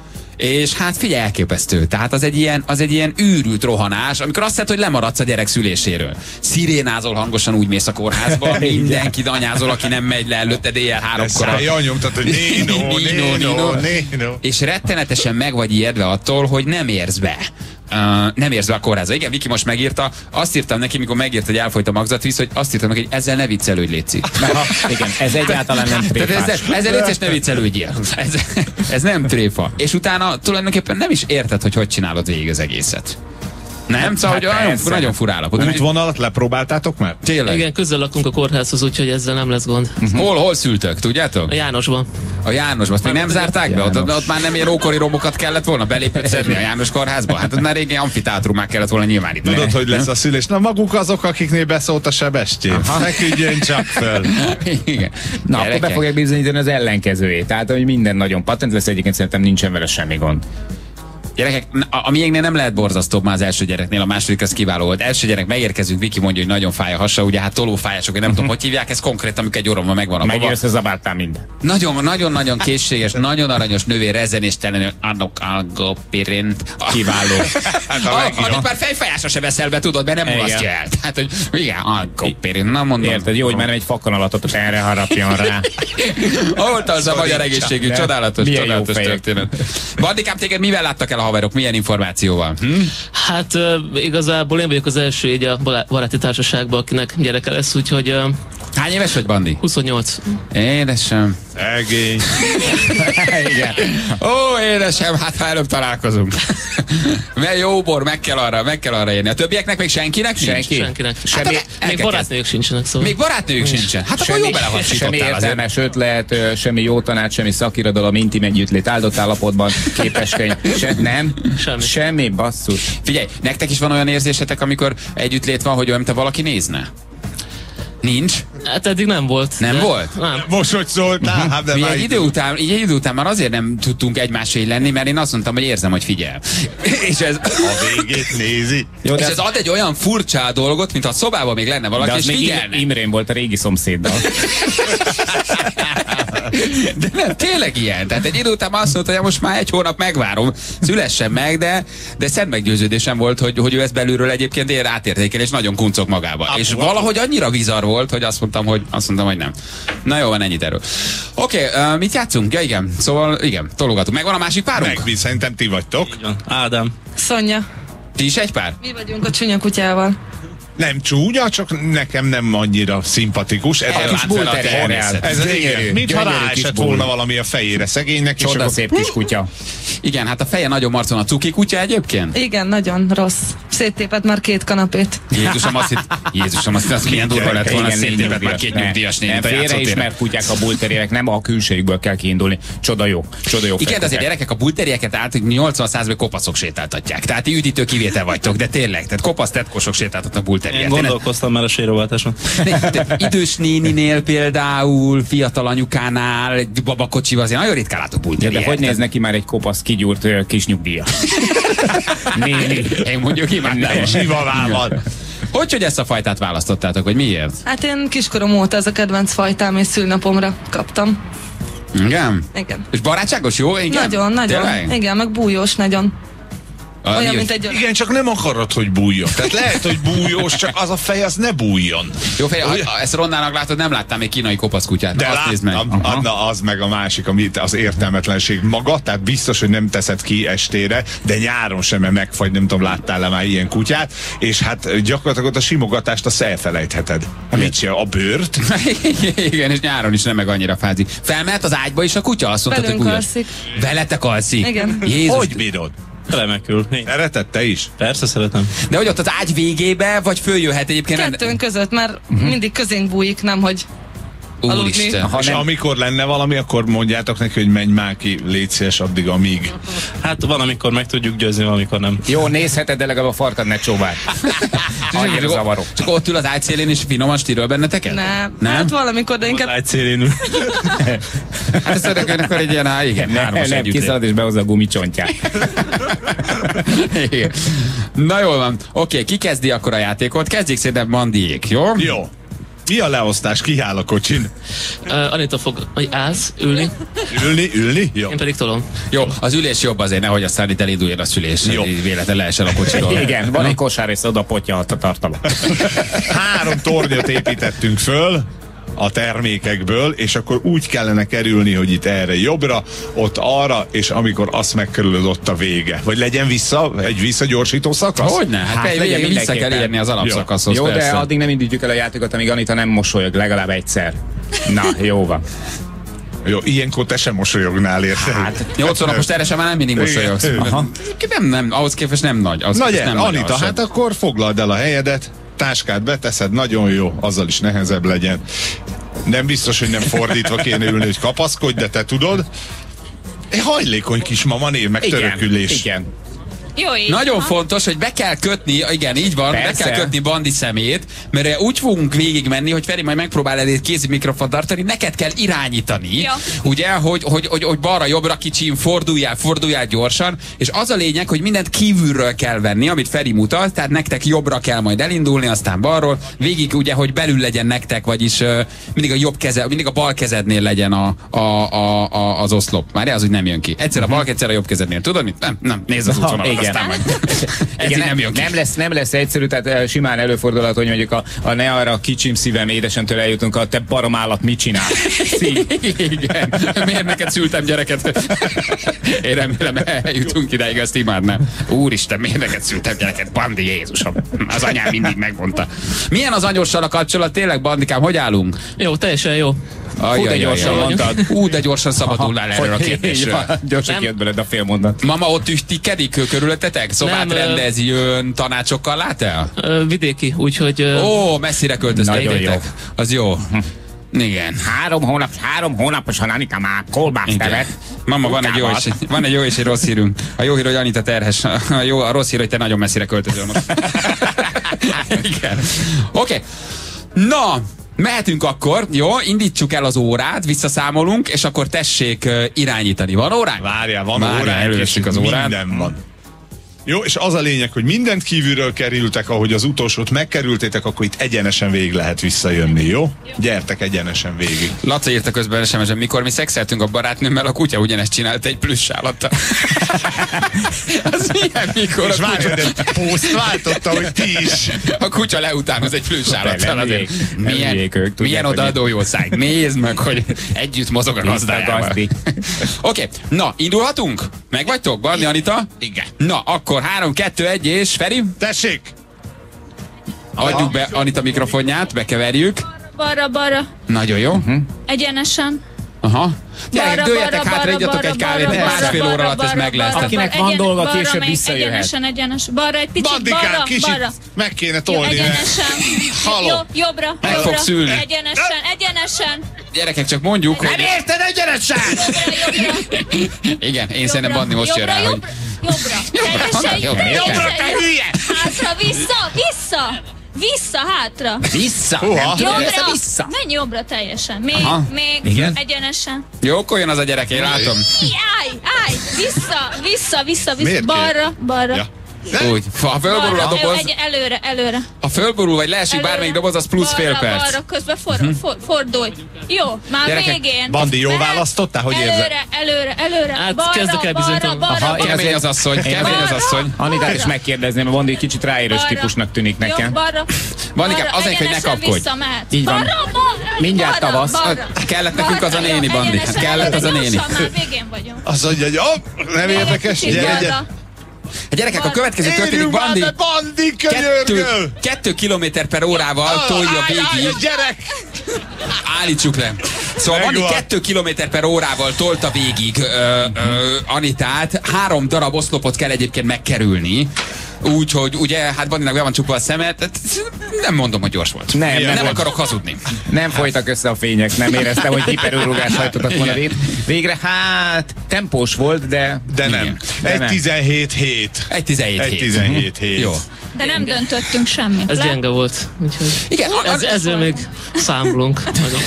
és hát figyelj, elképesztő. Tehát az egy ilyen, az egy ilyen őrült rohanás, amikor azt hiszed, hogy lemaradsz a gyerek szüléséről. Szirénázol hangosan, úgy mész a kórházba, mindenkit anyázol, aki nem megy le előtted éjjel háromkor. Szájjal nyomtad, hogy Nino, Nino, Nino. És rettenetesen meg vagy ijedve attól, hogy nem érsz be. Uh, nem érsz be a kórházba. Igen, Viki most megírta, azt írtam neki, mikor megírt, hogy elfolyt a magzatvíz, hogy azt írtam neki, hogy ezzel ne viccelődj, léci. Igen, ez egyáltalán nem tréfás. Tehát ezzel, ezzel léci, és ne viccelődjél. Ez, ez nem tréfa. És utána tulajdonképpen nem is érted, hogy hogy csinálod végig az egészet. Nem? Szóval, hát hogy nagyon, nagyon fura állapot. Útvonalat lepróbáltátok már? Tényleg? Igen, közel lakunk a kórházhoz, úgyhogy ezzel nem lesz gond. Uh-huh. Hol, hol szültök, tudjátok? A Jánosban. A Jánosban, azt még nem zárták be? Ott, ott már nem ilyen ókori romokat kellett volna belépőt szedni a János kórházba? Hát ott már régen amfiteátrumát kellett volna nyilvánítani. Tudod, hogy lesz a szülés? Na maguk azok, akiknél beszólt a sebestyén. Ne küldjön csak föl. Igen. Na, akkor be fogják bizonyítani az ellenkezőjét. Tehát, hogy minden nagyon patent lesz, egyébként szerintem nincsen vele semmi gond. Gyerekek, a, a miénknél nem lehet borzasztóbb már az első gyereknél, a második az kiváló volt. Első gyerek megérkezünk, Viki mondja, hogy nagyon fáj a hasa, ugye hát tolófájások, hogy nem tudom, hogy hívják, ez konkrét, amikor egy orromban megvan a baba. Megjösszezabáltál minden. Nagyon, nagyon, nagyon készséges, nagyon aranyos nővér, rezenéstelenül adok algopirint. Kiváló. Addig már fejfájásra se veszel be, tudod, mert nem mulasztja el. Tehát, hogy igen, algopirint, na mondom. Érted, jó, hogy már nem egy fakkanalatot erre harapjon rá. Volt az a magyar egészségű, csodálatos, csodálatos történet. Bandikám, téged mivel láttak el a haverok, milyen információval? Hm? Hát uh, igazából én vagyok az első így a baráti társaságban, akinek gyereke lesz, úgyhogy... Uh, Hány éves vagy, Bandi? huszonnyolc. Édesem. Szegény. Igen. Ó, édesem, hát ha előbb találkozunk. Mert jó bor, meg kell arra, meg kell arra érni. A többieknek még senkinek nincs? Senki. Senkinek. Semmi, hát, még barátnők sincsenek, szóval. Még barátnők sincsen. Hát semmi, akkor jó belehasítottál semmi azért. értelmes ötlet, semmi jó tanács, semmi szakirodalom, intim együttlét, áldott állapotban, képeskönyv. Se, nem? Semmi. Semmi, basszus. Figyelj, nektek is van olyan érzésetek, amikor együttlét van, hogy olyan, mint valaki nézne? Nincs? Hát eddig nem volt. Nem de... volt? Nem. Most, hogy szóltál, hát de Mi már egy idő után, így egy idő után már azért nem tudtunk egymásé lenni, mert én azt mondtam, hogy érzem, hogy figyel. És ez... A végét nézi. Jó, és ez ad egy olyan furcsa dolgot, mint ha a szobában még lenne valaki, de és még figyelne. Imrén volt a régi szomszéddal. De nem, tényleg ilyen. Tehát egy idő után azt mondta, hogy most már egy hónap megvárom, szülessen meg, de, de szent meggyőződésem volt, hogy, hogy ő ezt belülről egyébként ér átértékel, és nagyon kuncog magába. Abba. És valahogy annyira bizarr volt, hogy azt mondtam, hogy, azt mondtam, hogy nem. Na jó, van, ennyit erről. Oké, okay, uh, mit játszunk? Ja, igen. Szóval, igen, tologatunk. Megvan a másik párunk? Meg, szerintem ti vagytok. Ádám. Szonya. Ti is egy pár? Mi vagyunk a csúnya kutyával. Nem csúnya, csak nekem nem annyira szimpatikus. Ez A kis bull terrier. Ez az igen. Mintha ráesett volna valami a fejére szegénynek. Csoda akkor... szép kis kutya. Igen, hát a feje nagyon marcon, a cuki kutya egyébként? Igen, nagyon rossz. Széttépett már két kanapét. Jézusom, azt hitt, Jézusom, azt hitt, milyen durva lett volna, széttépett már két nyugdíjas nénit a játszótéren. Félreismert kutyák a bull terrierek, nem a külségükből kell kiindulni. Csoda jó. Csoda jó. Igen, azért gyerekek a bull terriereket át nyolcvan százalékban kopaszok sétáltatják. Tehát ti üdítő kivétel vagytok, de tényleg, tehát kopasz tetkosok sétáltatnak bull terriert. Én gondolkoztam már a sérováltáson. Idős néninél például, fiatal anyukánál, egy babakocsival azért nagyon ritkán látok bull terriert. De hogy néz neki már egy kopasz kigyúrt ö, kis nyugdíja? Néni. Én mondjuk imádtam. Sivavával. Hogy, hogy ezt a fajtát választottátok, vagy miért? Hát én kiskorom óta ez a kedvenc fajtám, és szülnapomra kaptam. Igen? Igen. És barátságos, jó? Igen? Nagyon, nagyon. Tényleg? Igen, meg bújós nagyon. A, Olyan, mi, mint egy Igen, csak nem akarod, hogy bújjon. Tehát lehet, hogy bújós, csak az a fej, az ne bújjon. Jó fej, ha, ha ezt Ronnának látod, nem láttam még kínai kopaszkutyát. De azt nézd meg. láttam, na, az meg a másik, ami az értelmetlenség maga, tehát biztos, hogy nem teszed ki estére, de nyáron sem, mert megfagy, nem tudom, láttál-e már ilyen kutyát, és hát gyakorlatilag ott a simogatást azt elfelejtheted. Mit csinál? A bőrt? Igen, és nyáron is nem meg annyira fázik. Felmehet az ágyba is a kutya? Azt mondtad, hogy Velünk újat. alszik. Veletek alszik? Igen. Jézus. Hogy bírod? Remekül. Szereted te is? Persze szeretem. De hogy ott az ágy végébe, vagy följöhet egyébként? Kettőnk között, mert uh-huh. mindig közénk bújik, nem hogy aludni. Úristen. Ha és nem... amikor lenne valami, akkor mondjátok neki, hogy menj már ki, légy szíves addig, amíg. Hát van, amikor meg tudjuk győzni, van, amikor nem. Jó, nézheted, de legalább a farkad ne csóvál. Annyira zavaró. Csak ott ül az ágy szélén, és finoman stírol benneteket? Nem. Nem? Hát valamikor, de inkább... Az ágy szélén ül. Hát ezt önök, akkor egy ilyen, á, igen, Nem, hármas nem, együtt. kiszalad és behozza a gumicsontját. Igen. Na jól van. Oké, ki kezdi akkor a játékot? Kezdjék szerintem Mandiék, jó? Jó. Mi a leosztás? Ki áll a kocsin? Uh, Anita fog, hogy állsz, ülni, Ülni, ülni? Jó. én pedig tolom. Jó, az ülés jobb azért, nehogy aztán itt elinduljon a szülés. Jó. Véletlen leesel a kocsiról. Igen, van egy kosár, és oda potja a tartalom. Három tornyot építettünk föl a termékekből, és akkor úgy kellene kerülni, hogy itt erre jobbra, ott arra, és amikor azt megkerülöd, ott a vége. Vagy legyen vissza, egy visszagyorsító szakasz? Hogyne? Hát, hát legyen vissza kell mindenképpen. érni az alapszakaszhoz. Jó, persze. de addig nem indítjuk el a játékot, amíg Anita nem mosolyog legalább egyszer. Na, jó van. Jó, ilyenkor te sem mosolyognál, érted? Hát, nyolc hónapos teresen már nem mindig mosolyogsz. Aha. Nem, nem, ahhoz képest nem nagy. Az Na képest gyere, nem nagy Anita, az sem. hát akkor foglald el a helyedet, táskát beteszed, nagyon jó, azzal is nehezebb legyen. Nem biztos, hogy nem fordítva kéne ülni, hogy kapaszkodj, de te tudod. Egy hajlékony kismama név, meg Igen, törökülés. igen. Jó, így. Nagyon fontos, hogy be kell kötni, igen, így van, Persze. be kell kötni Bandi szemét, mert úgy fogunk végig menni, hogy Feri majd megpróbál elég kézi mikrofon tartani, neked kell irányítani, Ja. ugye, hogy, hogy, hogy, hogy balra-jobbra kicsim, forduljál, forduljál gyorsan, és az a lényeg, hogy mindent kívülről kell venni, amit Feri mutat, tehát nektek jobbra kell majd elindulni, aztán balról, végig ugye, hogy belül legyen nektek, vagyis uh, mindig a jobb keze, mindig a bal kezednél legyen a, a, a, a, az oszlop. Már az úgy nem jön ki. Egyszer a bal, egyszer a jobb kezednél. Tudod mit? Nem, nem, nézd az útvonalat, igen. aztán majd. Ez Igen, így nem nem, jön ki. nem, lesz, nem lesz egyszerű, tehát eh, simán előfordulhat, hogy mondjuk a, a ne arra kicsim szívem édesentől eljutunk, a te barom állat mit csinál. Szí. Igen. Miért neked szültem gyereket? Én remélem eljutunk ideig, azt imádnám. Úristen, miért neked szültem gyereket? Bandi, Jézusom. Az anyám mindig megmondta. Milyen az anyossal a kapcsolat? Tényleg, Bandikám, hogy állunk? Jó, teljesen jó. Hú, de gyorsan mondtad. Ú, de gyorsan szabadulnál erről a kérdésről. Gyorsan kijött belőle a fél mondat. Mama ott üstikedik körülöttetek? Szobát Nem, rendez, jön, tanácsokkal lát el? Ö, vidéki, úgyhogy... ö, Ó, messzire költöztetek. Az jó. Igen. Három hónap, három hónaposan Anita már kolbászt tevet. Mama, van egy, jó és, van egy jó és egy rossz hírünk. A jó hír, hogy Anita terhes. A, jó, a rossz hír, hogy te nagyon messzire költözöl most. Igen. Oké. Okay. Na, Mehetünk akkor, jó, indítsuk el az órát, visszaszámolunk, és akkor tessék uh, irányítani. Van óránk? Várjál, van Várjál, óránk, előveszünk az órát. Minden van. Jó, és az a lényeg, hogy mindent kívülről kerültek, ahogy az utolsót megkerültétek, akkor itt egyenesen végig lehet visszajönni, jó? Gyertek egyenesen végig. Laca írta közben es em es-en, mikor mi szexeltünk a barátnőmmel, a kutya ugyanezt csinált egy plüss állattal. Az milyen, mikor és a várj, kutya... de poszt váltotta, hogy ti is. A kutya leutánoz egy plüss állattal. Azért. Milyen, ők, milyen odaadó jószág. Nézd meg, hogy együtt mozog a gazdájával. Oké, okay. Na, indulhatunk? Meg vagytok, Barni, Anita? Igen. Na, akkor három, kettő, egy és Feri? Tessék! Adjuk be Anita mikrofonját, bekeverjük. Balra, balra. Nagyon jó. Uh-huh. Egyenesen. Aha. Gyerek, Balra, dőljetek balra, hátra, balra, igyatok egy kávét, balra, másfél balra, óra alatt ez balra, meg lesz. balra, Akinek balra, van dolga, balra később melyik, visszajöhet. Egyenesen, egyenes. Balra egy picit, Bandikám, balra, kicsit balra. meg kéne Jó, tolni. egyenesen. Halló. Jó, jobbra, Meg jobbra. fog szülni. Egyenesen, egyenesen. Gyerekek, csak mondjuk, Nem hogy... Érted egyenesen? Jobbra, jobbra. Igen, én szerintem Bandi most jön rá, hogy... Jobbra, teljesen, jobbra, teljesen, jobbra, te hülye! hátra, vissza, vissza, vissza, hátra. Vissza! Hova? Jobbra, vissza! menj jobbra teljesen, még, Aha. még, Igen. egyenesen. Jó, akkor jön az a gyerek, én látom. Állj, állj, vissza, vissza, vissza, vissza, Miért balra, balra. Ja. Úgy, ha fölborul a Balra, doboz, egy, előre, előre. ha fölborul vagy leesik előre. bármelyik doboz, az plusz fél Balra, perc. balra, közben for, for, fordulj. Jó, már Gyerekek, végén. Bandi, jó Mehet. választottál? Hogy érzed? Előre, előre, előre. Hát, balra, kezdek el balra, bizonytalan. balra, Aha, balra. Kemény az asszony, kemény az asszony. Anitát is megkérdezném, mert Bandi kicsit ráérős Balra. típusnak tűnik Jó, nekem. balra. Bandikám, Balra, azért, hogy ne egyenesen kapkodj. vissza mehet. Így van. Balra, balra, Mindjárt balra, tavasz. balra. Kellett nekünk az a Balra, néni, jó, Bandi. Hát egyenesen, kellett az a néni. gyorsan, már végén vagyunk. Az mondja, hogy oh, nem érdekes, Kicsit gyere, gyere. balra. Gyerekek, a következő történik, Érjünk már Bandi. be, Bandi, Kettő, könyörgöl! kettő kilométer per órával tolja Állj, állj, végig. gyerek! Állítsuk le. Szóval Bandi Megvan. kettő kilométer per órával tolta végig ö, ö, Anitát. Három darab oszlopot kell egyébként megkerülni. Úgyhogy ugye, hát Bandinak be van csukva a szemet, hát nem mondom, hogy gyors volt. Nem, nem, nem volt. akarok hazudni. Nem folytak össze a fények, nem éreztem, hogy hiperőrugás hajtottak volna vét. Végre hát tempós volt, de... De nem. Igen. De Egy nem. tizenhét hét. Egy tizenhét Egy hét. tizenhét hét. Jó. De nem döntöttünk semmit. Ez le? gyenge volt. Úgyhogy Igen, ez, ezzel még számolunk.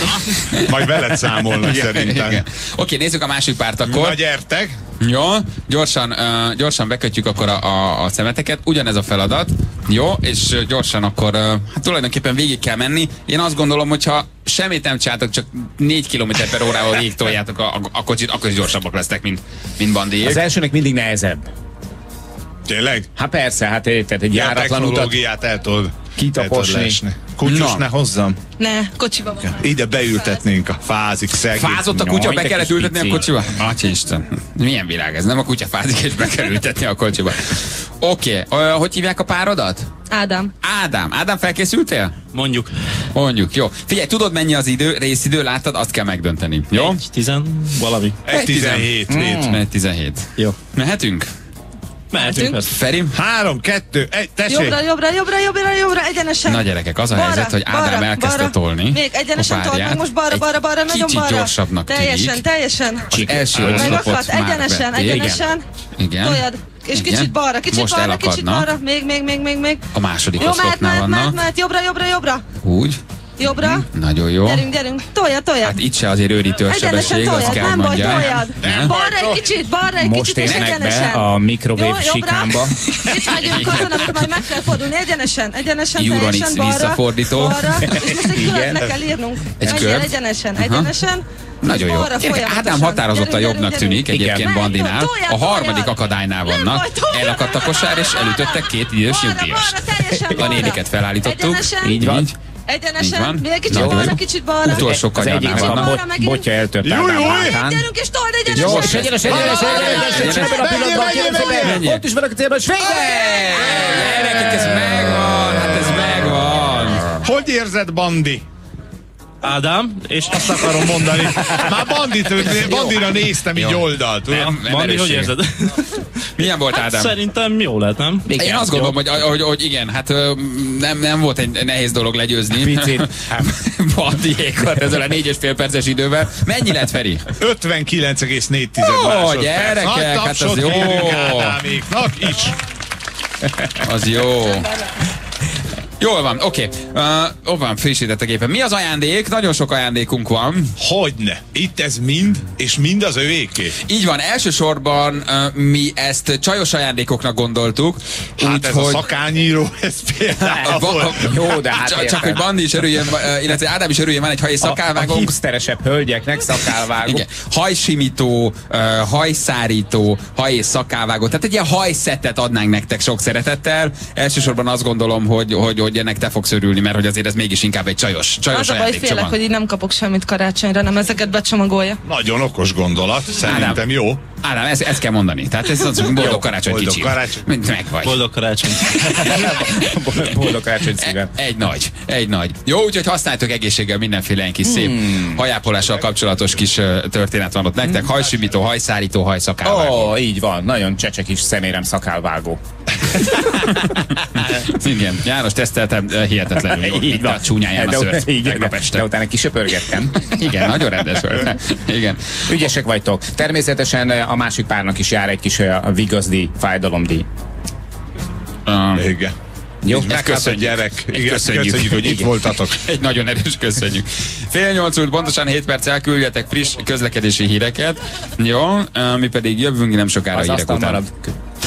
Majd veled számolnak szerintem. Igen. Oké, nézzük a másik párt akkor. Na gyertek! Jó, gyorsan, uh, gyorsan bekötjük akkor a, a, a szemeteket. Ugyanez a feladat. Jó, és uh, gyorsan akkor uh, hát tulajdonképpen végig kell menni. Én azt gondolom, hogyha semmit nem csináltok, csak négy kilométer per órával végig toljátok a, a, a kocsit, akkor is gyorsabbak lesznek, mint, mint Bandiék. Az elsőnek mindig nehezebb. Tényleg? Hát persze, hát érted, egy Ja, járatlan utat technológiát el tudod, kitaposni. el tudod leesni. Kutyus, Na. ne hozzam. Ne, kocsiba van. Ide beültetnénk a fázik szegény. Fázott a kutya, Jaj, be de kellett kis ültetni a pici. kocsiba? Atya Isten, milyen világ ez? Nem a kutya fázik, és be kell ültetni a kocsiba. Oké, okay. Hogy hívják a párodat? Ádám. Ádám. Ádám, felkészültél? Mondjuk. Mondjuk, jó. Figyelj, tudod mennyi az idő, részidő, láttad, azt kell megdönteni. Jó? Egy, tizen, valami. Egy tizenhét hét. Mm. Egy tizenhét. Jó. Mehetünk? Mehetünk. persze. Feri? Három, kettő, egy, tessék! Jobbra, jobbra, jobbra, jobbra, jobbra, egyenesen. Na gyerekek, az a Balra, helyzet, hogy Ádám balra, elkezdte balra. tolni Még egyenesen a told, párját. meg most balra, Egy balra, balra, nagyon kicsit balra. gyorsabbnak Teljesen, tűnik. teljesen. Az első oszlopot Megakadt, már egyenesen, vették. egyenesen. Igen. Toljad. És Igen. kicsit balra, kicsit Most balra, kicsit elakadnak. balra. Még, még, még, még, még. A második Jó, mehet, oszlopnál mehet, mehet, vannak. mehet, jobbra, jobbra, jobbra. Úgy. Jobbra. Nagyon jó. Gyerünk, gyerünk. Tolja, tolja. Hát itt se azért őrítő a Egyenesen sebesség, azt toljad, kell nem baj, mondjam. toljad. Nem? Balra egy kicsit, balra egy Most kicsit, és érnek egyenesen. be a mikrovév Jó, jobbra. sikámba. Itt vagyunk azon, amit majd meg kell fordulni. Egyenesen, egyenesen, Euronix teljesen balra. visszafordító. Balra. És most egy Igen. kört le kell írnunk. Egy Menjél kört. egyenesen, Aha. egyenesen. Nagyon jó. Balra Gyerekek, folyamatosan. Ádám határozottan Gyerünk, jobbnak gyerünk, tűnik gyerünk. egyébként Igen. Bandinál. Toljad, A toljad. harmadik akadálynál Nem vannak. baj, toljad. Elakadt a kosár, és elütöttek két idős Balra, nyugdíjast. balra, teljesen A balra. néniket felállítottuk. Egyenesen. Így van. Így Egyenesen, van. még kicsit Nagyon balra, jó. kicsit balra. Utolsó Az kanyarnál egyiknek a vannak. Balra megint. bot- botja eltört Jó, Ádám jó, jó. hátán. Gyerünk és told egyenesen. Jó, és egyenes, egyenes, egyenes, egyenes, ebben a pillanatban kérem szépen, Menjél. ott is vannak a célban, és végre! Gyerekek, ez megvan, hát ez megvan. Hogy érzed, Bandi? Ádám, és Azt akarom mondani. Már bandit, bandira néztem így oldalt. tudod? Nem, nem Bandi, hogy erősség. érzed? Milyen volt, Hát Ádám? szerintem jó lehet, nem? Én azt gondolom, hogy, hogy, hogy igen, hát ö, nem, nem volt egy nehéz dolog legyőzni. Picit. Bandiékat ezzel a négy és fél perces idővel. Mennyi lett, Feri? ötvenkilenc egész négy Ó, másodperc. gyerekek, Nagy hát tapsot az jó. kérünk Ádáméknak is. Az jó. Jól van, oké. Okay. Uh, ó, van, frissített a gépen. Mi az ajándék? Nagyon sok ajándékunk van. Hogyne? Itt ez mind, és mind az övéké. Így van, elsősorban uh, mi ezt csajos ajándékoknak gondoltuk. Hát úgy, ez hogy... a szakányíró, ez például. Jó, de hát csak, csak hogy Bandi is örüljön, illetve Ádám is örüljön, van egy haj és szakálvágó. A, a hipsteresebb hölgyeknek szakálvágó. Igen. Hajsimító, uh, hajszárító, haj és szakálvágó. Tehát egy ilyen hajszettet adnánk nektek sok szeretettel. Elsősorban azt gondolom, hogy, hogy, hogy ennek te fogsz örülni, mert hogy azért ez mégis inkább egy csajos, csajos az a baj, félek, hogy így nem kapok semmit karácsonyra, nem ezeket becsomagolja. Nagyon okos gondolat, szerintem Ádám, jó. Ádám, ezt, ezt kell mondani. Tehát ez az boldog jó, karácsony boldog kicsi. Karácsony. Meg vagy. Boldog karácsony. Boldog karácsony szívem. Egy nagy, egy nagy. Jó, úgyhogy használjátok egészséggel mindenféle kis szép hmm. hajápolással kapcsolatos kis uh, történet van ott nektek. Hajsimító, hajszárító, hajszakálvágó. Ó, oh, így van. Nagyon csecse kis szemérem szakálvágó. Igen, János, teszteltem uh, hihetetlenül. Így van. Csúnyáján a szőrt. Igen, de utána kisöpörgettem. Igen, nagyon rendes volt. Igen. Ügyesek vagytok. Természetesen a másik párnak is jár egy kis uh, vigazdi, fájdalomdíj. Um, Igen. Jó, megköszönjük, gyerek. Igen, köszönjük. köszönjük, hogy itt voltatok. Egy nagyon erős köszönjük. Fél nyolc út, pontosan hét perccel küldjetek friss közlekedési híreket. Jó, mi pedig jövünk nem sokára az hírek után. Hölgyeim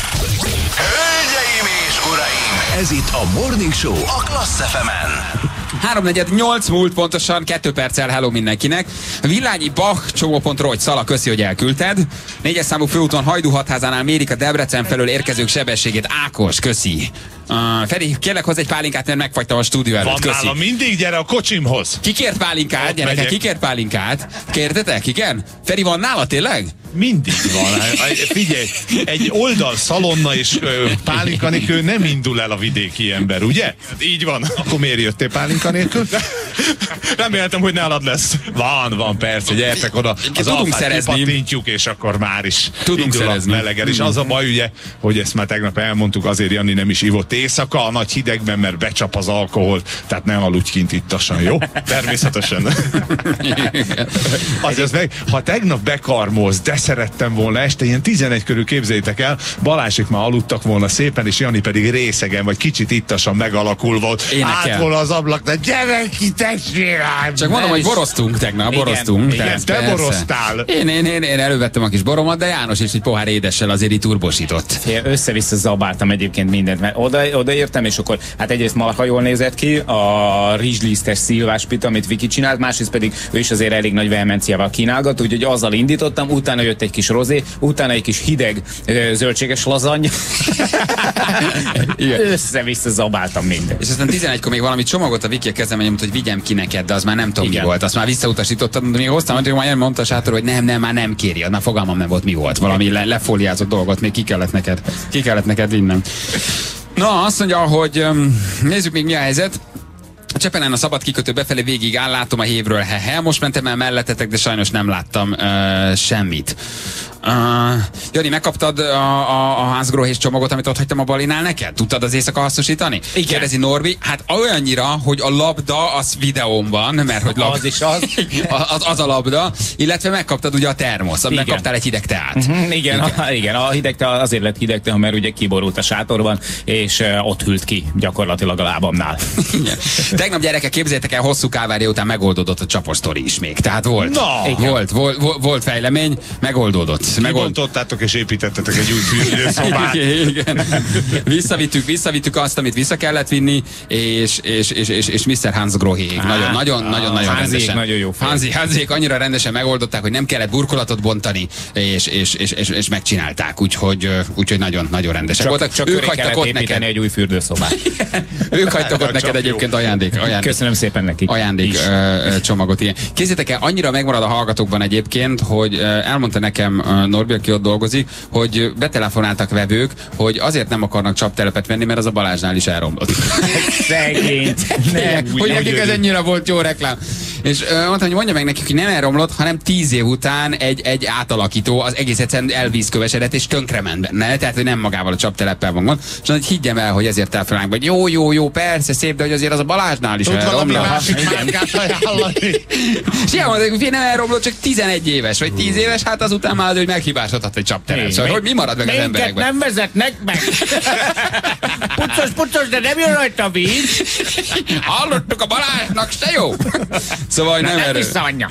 és uraim, ez itt a Morning Show a Klassz ef emen. háromnegyed nyolc múlt pontosan, kettő perccel hello mindenkinek. Villányi Bach, csomó.ro, Szala, köszi, hogy elküldted. Négyes számú főúton Hajdú Hatházánál mérik a Debrecen felől érkezők sebességét. Ákos, köszi. Uh, Feri, kérlek hozzá egy pálinkát, mert megfagytam a stúdió előtt. Van köszi. nálam, mindig gyere a kocsimhoz. Ki kért pálinkát, gyerekek, ki kért pálinkát? Kértetek, igen? Feri, van nála tényleg? Mindig van. Figyelj, egy oldal szalonna és ö, pálinka nélkül nem indul el a vidéki ember, ugye? Így van. Akkor miért jöttél pálinka nélkül? Reméltem, hogy nálad lesz. Van, van, persze, gyertek oda. Az tudunk szerezni. Kipattintjuk, és akkor már is tudunk indul szerezni. A meleger. És az a baj, ugye, hogy ezt már tegnap elmondtuk, azért Jani nem is ivott éjszaka a nagy hidegben, mert becsap az alkohol, tehát nem aludj kint ittasan, jó? Természetesen. Azért meg, ha tegnap bekarmolsz, de szerettem volna este, ilyen tizenegy körül képzeljétek el, Balázsék már aludtak volna szépen, és Jani pedig részegen, vagy kicsit ittasan megalakulva volt. Át volna az ablak, de gyere ki, testvérem! Csak mondom, hogy boroztunk tegnap, boroztunk. Igen, igen, te persze. boroztál. Én, én, én, én elővettem a kis boromat, de János is egy pohár édessel azért itt turbosított. Össze-vissza zabáltam egyébként mindent, mert oda, odaértem, és akkor hát egyrészt marha jól nézett ki a rizslisztes szilváspita, amit Viki csinált, másrészt pedig ő is azért elég nagy vehemenciával kínálgat, úgyhogy azzal indítottam, utána jött egy kis rozé, utána egy kis hideg zöldséges lazany. Össze-vissza zabáltam mindent. És aztán tizenegykor még valami csomagot a Viki a kezemben nyomott, hogy vigyem ki neked, de az már nem tudom mi volt. Azt már visszautasítottam, de még hoztam, hogy már mondta a sátor, hogy nem, nem, már nem kéri, már fogalmam nem volt mi volt. Valami le, lefóliázott dolgot még ki kellett neked, ki kellett neked vinnem. Na, azt mondja, hogy um, nézzük még mi a helyzet. A Csepelen a szabad kikötő befelé végig áll, látom a hévről, hehe. Most mentem el mellettetek, de sajnos nem láttam uh, semmit. Uh, Jani, megkaptad a, a, a házgróhés csomagot, amit ott hagytam a Balinál neked? Tudtad az éjszaka hasznosítani? Igen. Kérdezi Norbi. Hát olyannyira, hogy a labda az videón van, mert hogy labda, az is az. az. Az a labda, illetve megkaptad ugye a termosz, amiben kaptál egy hideg teát. Uh-huh, igen, igen. A, igen, a hideg te azért lett hideg te, mert ugye kiborult a sátorban, és uh, ott hűlt ki gyakorlatilag a lábamnál. Igen. Tegnap gyerekek, képzeljétek el, hosszú kávária után megoldódott a csapos sztori is még. Tehát volt, no. volt, volt, volt, volt fejlemény, megoldódott. Kibontottátok és építettetek egy új fürdőszobát. Igen. Visszavittük, visszavittük azt, amit vissza kellett vinni, és, és, és, és, és miszter Hans Grohék nagyon, nagyon, nagyon, nagyon rendesen. Nagyon jó Hanzi, Hanzék annyira rendesen megoldották, hogy nem kellett burkolatot bontani, és, és, és, és, és megcsinálták, úgyhogy, úgyhogy nagyon, nagyon rendesek csak, voltak. Csak ők hagytak ott neked egy új fürdőszobát. Ők hagytak ott neked egyébként ajándék, ajándék. Köszönöm szépen nekik. Ajándék uh, csomagot, igen. Kézzétek el, annyira megmarad a hallgatókban egyébként, hogy uh, elmondta nekem uh, Norbi, aki ott dolgozik, hogy betelefonáltak vevők, hogy azért nem akarnak csaptelepet venni, mert az a Balázsnál is elromlott. Szegény. Nem, hogy nekik ez ennyire volt jó reklám. És uh, mondta, hogy mondja meg nekik, hogy nem elromlott, hanem tíz év után egy, egy átalakító az egész egyszerűen elvízkövesedett és tönkrement benne. Tehát, hogy nem magával a csapteleppel van gond. És hogy higgyem el, hogy ezért telefonálnak, hogy jó, jó, jó, persze, szép, de hogy azért az a Balázsnál is elromlott. És ilyen mondta, hogy nem elromlott, csak tizenegy éves, vagy tíz éves, hát azután már, hogy meghibásodhat egy csapterem. Szóval, hogy mi marad meg az emberekben? nem vezetnek meg. Puccos, puccos, de nem jön rajta a víz. Hallottuk a Balázsnak, se jó? Szóval nem erről.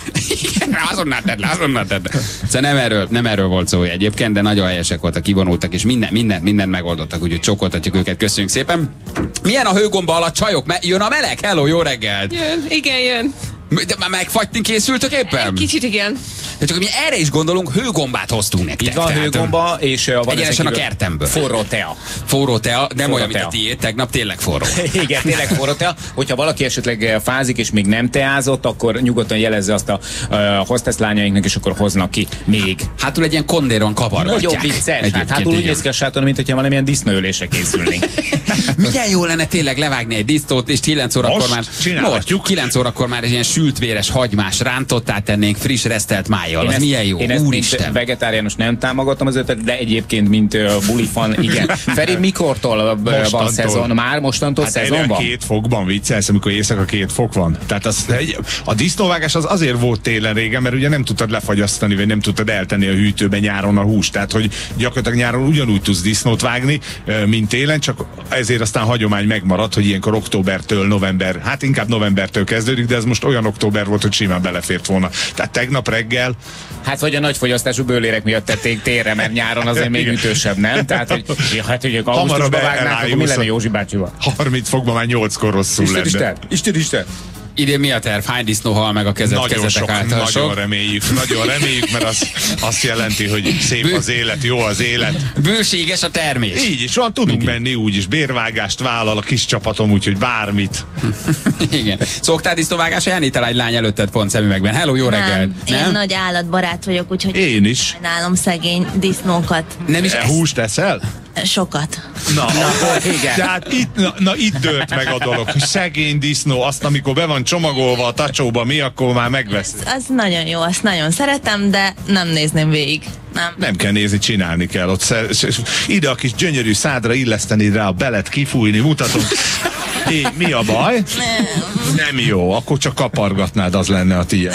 Azonnal tedd le, azonnal tedd le. Szóval nem erről, nem erről volt szó egyébként, de nagyon helyesek voltak, kivonultak, és minden, minden, mindent megoldottak, úgyhogy csókoltatjuk őket, köszönjük szépen. Milyen a hőgomba alatt, csajok? Me- jön a meleg? Hello, jó reggelt! Jön, igen, jön. De már megfagyni készültök éppen? Egy kicsit igen. De csak mi erre is gondolunk, hőgombát hoztunk nektek. Itt van tehát, hőgomba, és uh, van egyenesen a kertemből. Forró tea. Forró tea, nem Forró olyan, mint tea. a tiéd, tegnap tényleg forró. Igen, tényleg forró tea. Hogyha valaki esetleg fázik, és még nem teázott, akkor nyugodtan jelezze azt a uh, hostess lányainknak, és akkor hoznak ki még. Hátul egy ilyen kondéron kapargatják. Nagyon vicces. Hát, hátul úgy néz ki a sátor, mint hogyha valamilyen disznőülésre készülnénk. Milyen jó lenne tényleg levágni egy disztót, és kilenc órakor már most, kilenc órakor már egy ilyen sültvéres hagymás rántottát tennék friss resztelt májjal. Az milyen jó. Én ezt Úristen. mint vegetáriánus nem támogatom az ötletet, de egyébként mint uh, bulifan, igen. Feri, mikortól uh, Mostantól. van szezon? Már mostantól hát szezon van? Két fokban viccelsz, amikor éjszaka két fok van. Tehát az, egy, a disznóvágás az azért volt télen régen, mert ugye nem tudtad lefagyasztani, vagy nem tudtad eltenni a hűtőbe nyáron a húst. Tehát, hogy gyakorlatilag nyáron ugyanúgy tudsz disznót vágni, mint télen, csak ezért aztán hagyomány megmaradt, hogy ilyenkor októbertől november, hát inkább novembertől kezdődik, de ez most olyan október volt, hogy simán belefért volna. Tehát tegnap reggel. Hát vagy a nagyfogyasztású bőlérek miatt tették térre, mert nyáron azért még ütősebb, nem? Tehát, hogy ja, hát, hogy augusztusban vágnánk, akkor mi lenne Józsi bácsival? harminc fokban már nyolckor rosszul Isten, lenne. Isten, Isten, Isten. Idén mi a terv? Hány disznó hal meg a kezed, nagyon kezetek sok, által? nagyon Sok? reméljük, nagyon reméljük, mert az azt jelenti, hogy szép az élet, jó az élet. Bőséges a termés. Így is van, tudunk menni úgyis. Bérvágást vállal a kis csapatom, úgyhogy bármit. Igen. Szoktál disznóvágásra járni? Te egy lány előtted pont szemüvegben. Hello, jó reggelt. Nem, én nagy állatbarát vagyok, úgyhogy én is. Sajnálom szegény disznókat. Nem is e, húst eszel? Sokat. Na, na igen. Tehát itt, na, na itt dőlt meg a dolog, hogy szegény disznó, azt amikor be van csomagolva a tacsóba, mi akkor már megvesz. Az, az nagyon jó, azt nagyon szeretem, de nem nézném végig. Nem. Nem kell nézni, csinálni kell. Ott szer- ide a kis gyönyörű szádra illeszteni rá a belet, kifújni, mutatom. Hé, mi a baj? Nem. Nem jó, akkor csak kapargatnád, az lenne a tiéd.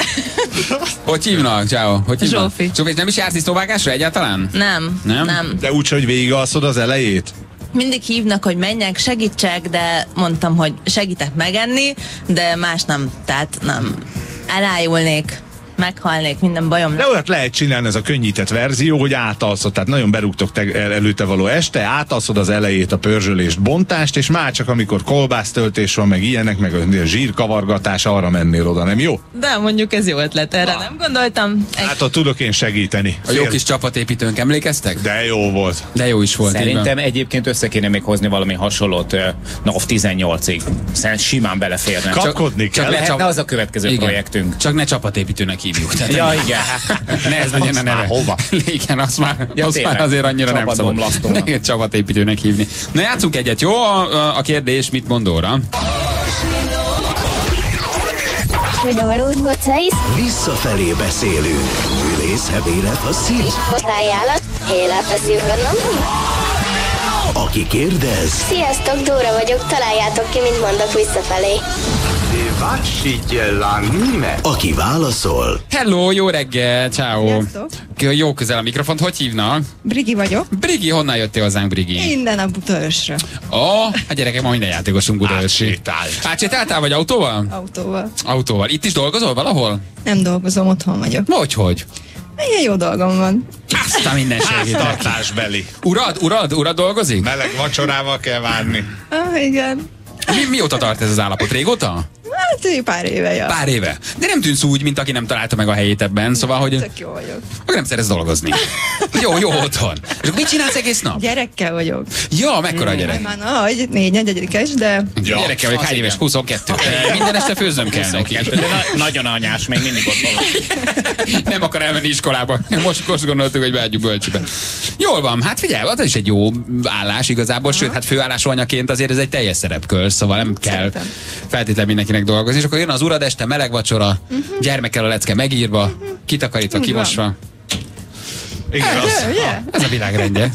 Hogy hívnak, Ciao? Hogy hívnak? Zsófi. Zsófi, nem is jársz disznóvágásra egyáltalán? Nem, Nem? nem. De úgy, hogy végigalszod az elejét? Mindig hívnak, hogy menjek, segítsek, de mondtam, hogy segítek megenni, de más nem, tehát nem. Elájulnék, meghalnék, minden bajom. De olyat lehet csinálni, ez a könnyített verzió, hogy átalszod, tehát nagyon berúgtok te előtte való este, átalszod az elejét, a pörzsölést, bontást, és már csak amikor kolbásztöltés van, meg ilyenek, meg a zsírkavargatás, arra mennél oda, nem jó? De mondjuk ez jó ötlet, erre nem gondoltam. Hát ott tudok én segíteni. A jó kis csapatépítőnk, emlékeztek? De jó volt. De jó is volt. Szerintem egyébként össze kéne még hozni valami hasonlót uh, NAV tizennyolcig. Szerintem simán beleférne. Kapkodni csak, kell. csak lehetne az a következő igen. projektünk. Csak ne csapatépítőnek hívjuk. Tehát ja, igen. Ne ez legyen a neve. Hova? Igen, azt már, Ja, azt már azért annyira nem szabad. Ne csapatépítőnek hívni. Na játszunk egyet, jó? A, a kérdés, mit mond Dóra? Visszafelé beszélünk. Ülész, hebélet, a szív. Ajánlat, életveszívkodnom. Aki kérdez. Sziasztok, Dóra vagyok, találjátok ki, mint mondok visszafelé. Aki válaszol. Hello, jó reggel, ciao. Sziasztok. Jó közel a mikrofont, hogy hívnak? Brigi vagyok. Brigi, honnan jöttél hozzánk, Brigi? Innen a Budaörsre. Ó, oh, hát gyerekek, ma minden játékosunk Budaörsi. Átsétált. Átsétáltál, vagy autóval? Autóval. Autóval. Itt is dolgozol valahol? Nem dolgozom, otthon vagyok. Hogy, hogy? Milyen jó dolgom van. Azt a minden segít. Háztartásbeli. Urad, urad, urad dolgozik? Meleg vacsorával kell várni. Ah, igen. Mi, mióta tart ez az állapot? Régóta? Hát pár éve, ja. Pár éve. De nem tűnsz úgy, mint aki nem találta meg a helyét ebben, szóval, hogy... Tök jó vagyok. Akkor nem szeretsz dolgozni. Jó, jó otthon. És akkor mit csinálsz egész nap? Gyerekkel vagyok. Ja, mekkora a gyerek? Már nagy, négy, negyedikes, de... Ja, gyerekkel vagyok, hány éves? huszonkettő. Minden este főzöm kell neki. De na- nagyon anyás, még mindig ott van. Nem akar elmenni iskolába. Most, most gondoltuk, hogy beadjuk bölcsibe. Jól van, hát figyelj, az is egy jó állás igazából, sőt, hát főállású anyaként azért ez egy teljes szerepkör, szóval nem kell feltétlenül mindenkinek dolgozni. És akkor jön az urad este, meleg vacsora, uh-huh. gyermekkel a lecke megírva, uh-huh. kitakarítva, kimosva. Igen, ez, az. ez a világrendje. Na.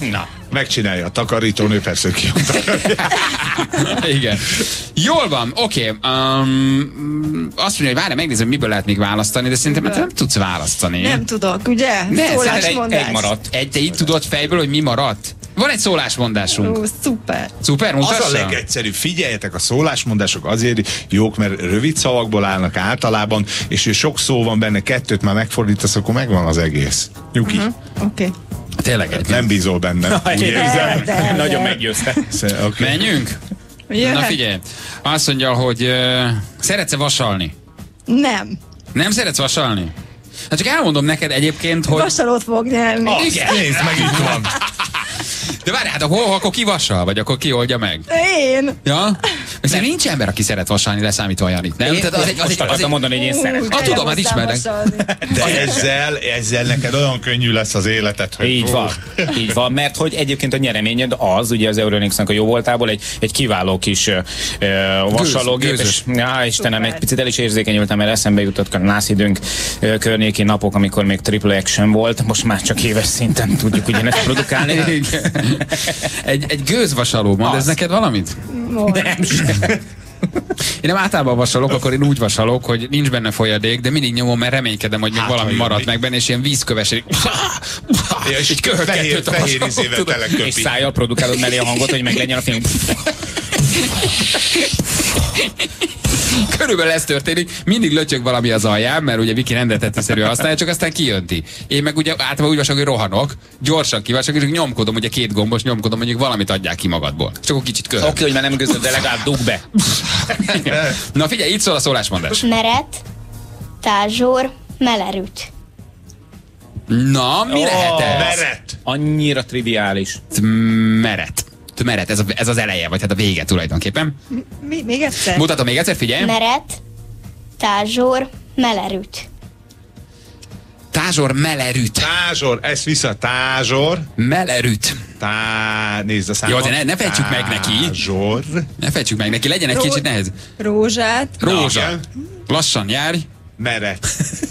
Megcsinálja a takarítónő, persze ki. Igen. Jól van, oké. Okay. Um, azt mondja, hogy várj, megnézem, miből lehet még választani, de szerintem hát nem tudsz választani. Nem tudok, ugye? Ne, Szólásmondás. egy, egy maradt. Egy, te így tudod fejből, hogy mi maradt? Van egy szólásmondásunk. Ó, szuper. Szuper, mutassa. Az a legegyszerűbb. Figyeljetek, a szólásmondások azért jók, mert rövid szavakból állnak általában, és hogy sok szó van benne, kettőt már megfordítasz, akkor megvan az egész. Nyugi. Uh-huh. Oké. Okay. Tényleg egy. Nem bízol benne. Na, úgy érzem. De, de, Nagyon meggyőzte. Okay. Menjünk? Jöhet. Na figyelj, azt mondja, hogy uh, szeretsz-e vasalni? Nem. Nem szeretsz vasalni? Hát csak elmondom neked egyébként, hogy... Vasalót fog nyerni. Azt igen. Nézd, meg itt van. De várj, hát akkor, akkor ki vasal, vagy akkor ki oldja meg? Én. Ja? Mert nincs ember, aki szeret vasalni, leszámítva Janit, nem? Én, Tehát az egy, az egy, az egy, mondani, hogy én szeretem. Ah, tudom, hát ismerek. De ezzel, ezzel neked olyan könnyű lesz az életed, hogy... Így van, így van, mert hogy egyébként a nyereményed az, ugye az Euronicsnak a jó voltából egy, egy kiváló kis uh, vasalógép, Gőz, és já, Istenem, egy picit el is érzékenyültem, mert eszembe jutott a nászidőnk uh, környéki napok, amikor még triple action volt, most már csak éves szinten tudjuk ugyanezt produkálni. egy, egy gőzvasaló, mond ez neked valamit? Nem sem. Én nem általában vasalok, akkor én úgy vasalok, hogy nincs benne folyadék, de mindig nyomom, mert reménykedem, hogy még hát, valami maradt meg benne, és ilyen vízkövesedik. És egy fehér, fehér izével teleköpi. És szájjal produkálod mellé a hangot, hogy meglegyen a film. Körülbelül ez történik, mindig lötyög valami az alján, mert ugye Viki rendeltetőszerűen használja, csak aztán kijönti. Én meg ugye általában úgy vasalok, hogy rohanok, gyorsan kivasalok, és nyomkodom, ugye két gombos, nyomkodom, mondjuk valamit adják ki magadból. Csak akkor kicsit köhög. Oké, okay, hogy már nem gőzöd, de legalább dugd be. Na figyelj, itt szól a szólásmondás. Meret, tázsor, melerűt. Na, mi oh, lehet ez? Meret. Annyira triviális. Meret. Meret, ez, a, ez az eleje, vagy hát a vége tulajdonképpen. Mi? Még egyszer? Mutatom még egyszer, figyelj. Meret, tázsor, melerűt. Tázsor, melerűt. Tázsor, ezt vissza, tázsor. Melerűt. Tá, nézd a számot. Jó, de ne, ne fejtsük meg neki. Tázsor. Ne fejtsük meg neki, legyen egy Ró- kicsit nehéz. Rózsát. Rózsa. Na, lassan járj. Meret.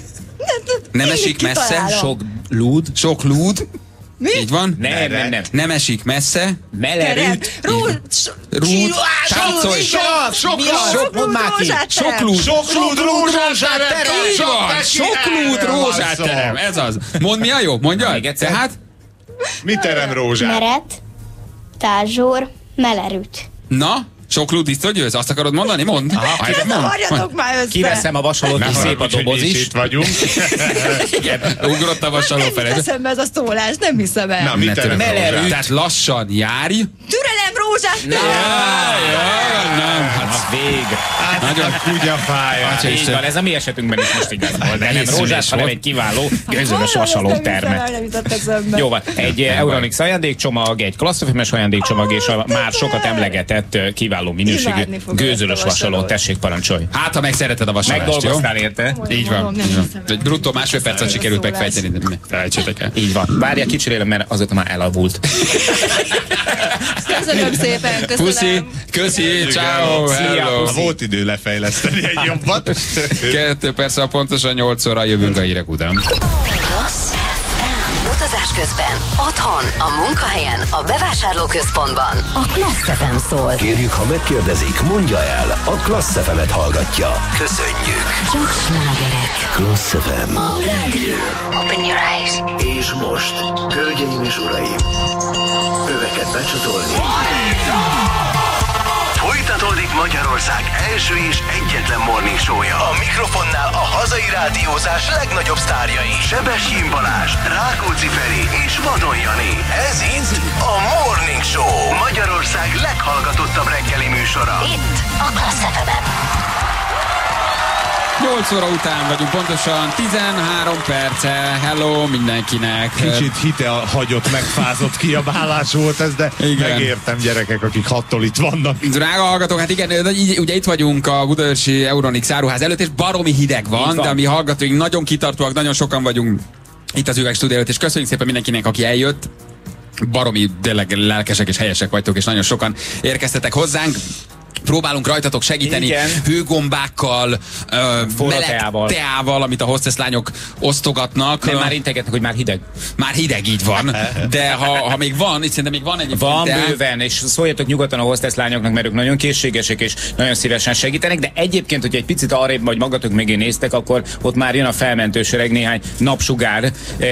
Nem esik messze. Sok lúd. Sok lúd. Mi? Így van? Nem, nem, nem. Nem esik messze. Melerűt. Rúd. Rúd. Táncolj. Sok, sok, sok, Sok rózsát. Sok lúd. Sok lúd, rózsát terem. Így van. Sok lúd, rózsát terem. Ez az. Mondd, mi a jobb? Mondja. Tehát? Mi terem rózsát? Meret, tázsor, melerűt. Na? Sok lúd tiszta győz? Azt akarod mondani? Mondd. Aha, Ne zavarjatok már össze. Kiveszem a vasalót, és szép a doboz is. Itt vagyunk. Igen, ugrott a vasaló Nem felé. hiszem ez a szólás, nem hiszem el. Na, mit terem rózsát? Tehát lassan járj. Türelem rózsát. Ja, ja, nem, hát A vég. Nagyon kutyafája. Így van, ez a mi esetünkben is most igaz volt. De nem rózsás, hanem egy kiváló gőzölös vasaló termet. Jó van, egy Euronics ajándékcsomag, egy klasszifilmes ajándékcsomag, és a már sokat emlegetett kiváló minőségű gőzölös vasaló. Tessék, parancsolj. hát, ha megszereted a vasalást, jó? Megdolgoztál érte? Így van. Így van. Egy bruttó másfél percet sikerült megfejteni, de ne felejtsétek el. Így van. Várja, kicserélem, mert azóta már elavult. Köszönöm szépen, köszönöm. Puszi, köszi, ciao, hello. Volt idő lefejleszteni egy jobbat. Kettő perc, pontosan nyolcszorra jövünk a hírek után. Utazás közben, otthon, a munkahelyen, a bevásárlóközpontban. A Klassz ef em szól. Kérjük, ha megkérdezik, mondja el, a Klassz ef emet hallgatja. Köszönjük. Csak slágerek. Klassz ef em. A rádió. Open your eyes. És most, hölgyeim és uraim, öveket becsatolni. Folytatódik Magyarország első és egyetlen morning show-ja. A mikrofonnál a hazai rádiózás legnagyobb sztárjai. Sebestyén Balázs, Rákóczi Feri és Vadon Jani. Ez itt a Morning Show. Magyarország leghallgatottabb reggeli műsora. Itt a Klassz ef em. nyolc óra után vagyunk, pontosan tizenhárom perce. Hello mindenkinek. Kicsit hite hagyott, megfázott kiabálás volt ez, de igen. Megértem, gyerekek, akik hattól itt vannak. Drága hallgatók, hát igen, ugye itt vagyunk a budaörsi Euronics áruház előtt, és baromi hideg van, van, de a mi hallgatóink nagyon kitartóak, nagyon sokan vagyunk itt az üvegstúdió előtt, és köszönjük szépen mindenkinek, aki eljött. Baromi, tényleg lelkesek és helyesek vagytok, és nagyon sokan érkeztetek hozzánk. próbálunk rajtatok segíteni. Igen. Hőgombákkal, ö, meleg teával. teával, amit a hostess lányok osztogatnak. De már integetnek, hogy már hideg. Már hideg, így van. De ha, ha még van, itt szerintem még van egy Van te... bőven, és szóljatok nyugodtan a hostess lányoknak, mert ők nagyon készségesek, és nagyon szívesen segítenek, de egyébként, hogy egy picit arrébb vagy magatok mögé néztek, akkor ott már jön a felmentősereg, néhány napsugár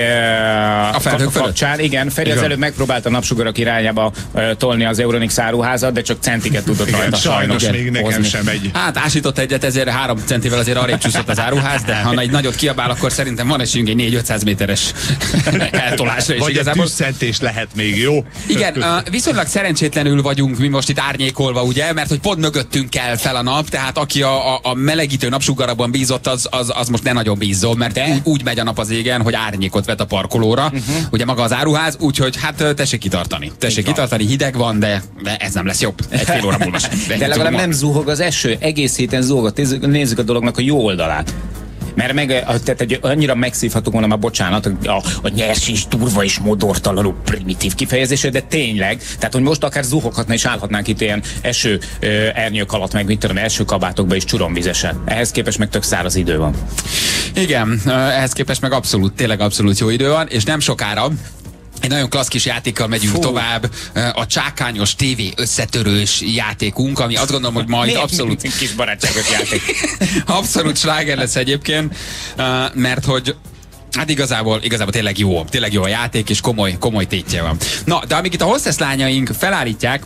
e, a felhők kapcsán. Igen, Feri az előbb megpróbálta napsugarak irányába e, tolni az Euronics áruházat, de csak centiket tudott igen, rajta sajnos. sajnos még nekem hozni. sem egy. Hát ásított egyet, ezért három centivel azért arrébb csúszott az áruház, de ha egy nagyot kiabál, akkor szerintem van esélyünk egy négy-ötszáz méteres eltolásra is vagy igazából. egy tűzszentés lehet még, jó? Igen, uh, viszonylag szerencsétlenül vagyunk mi most itt árnyékolva, ugye, mert hogy pont mögöttünk kell fel a nap, tehát aki a, a, a melegítő napsugarabban bízott, az, az, az most ne nagyon bízzon, mert úgy, úgy megy a nap az égen, hogy árnyékot vet a parkolóra, uh-huh. ugye maga az áruház, úgyhogy hát tessék kitartani. Tessék kitartani, hideg van, de, de ez nem lesz jobb. Egy fél óra múlva sem. De, de legalább nem zuhog az eső, egész héten zuhog, nézzük a dolognak a jó oldalát. Mert meg, tehát egy, annyira megszívhatunk volna, már bocsánat, a, a nyers és durva és modortalanul primitív kifejezése, de tényleg, tehát hogy most akár zuhoghatna és állhatnánk itt ilyen eső ö, ernyők alatt, meg mit tudom, első kabátokba is csuromvizesen. Ehhez képest meg tök száraz idő van. Igen, ehhez képest meg abszolút, tényleg abszolút jó idő van, és nem sokára egy nagyon klassz kis játékkal megyünk Fú. tovább, a csákányos tévé összetörős játékunk, ami azt gondolom, hogy majd abszolút... kis barátságos játék. Abszolút sláger lesz egyébként, mert hogy hát igazából, igazából tényleg jó, tényleg jó a játék, és komoly, komoly tétje van. Na, de amíg itt a hostess lányaink felállítják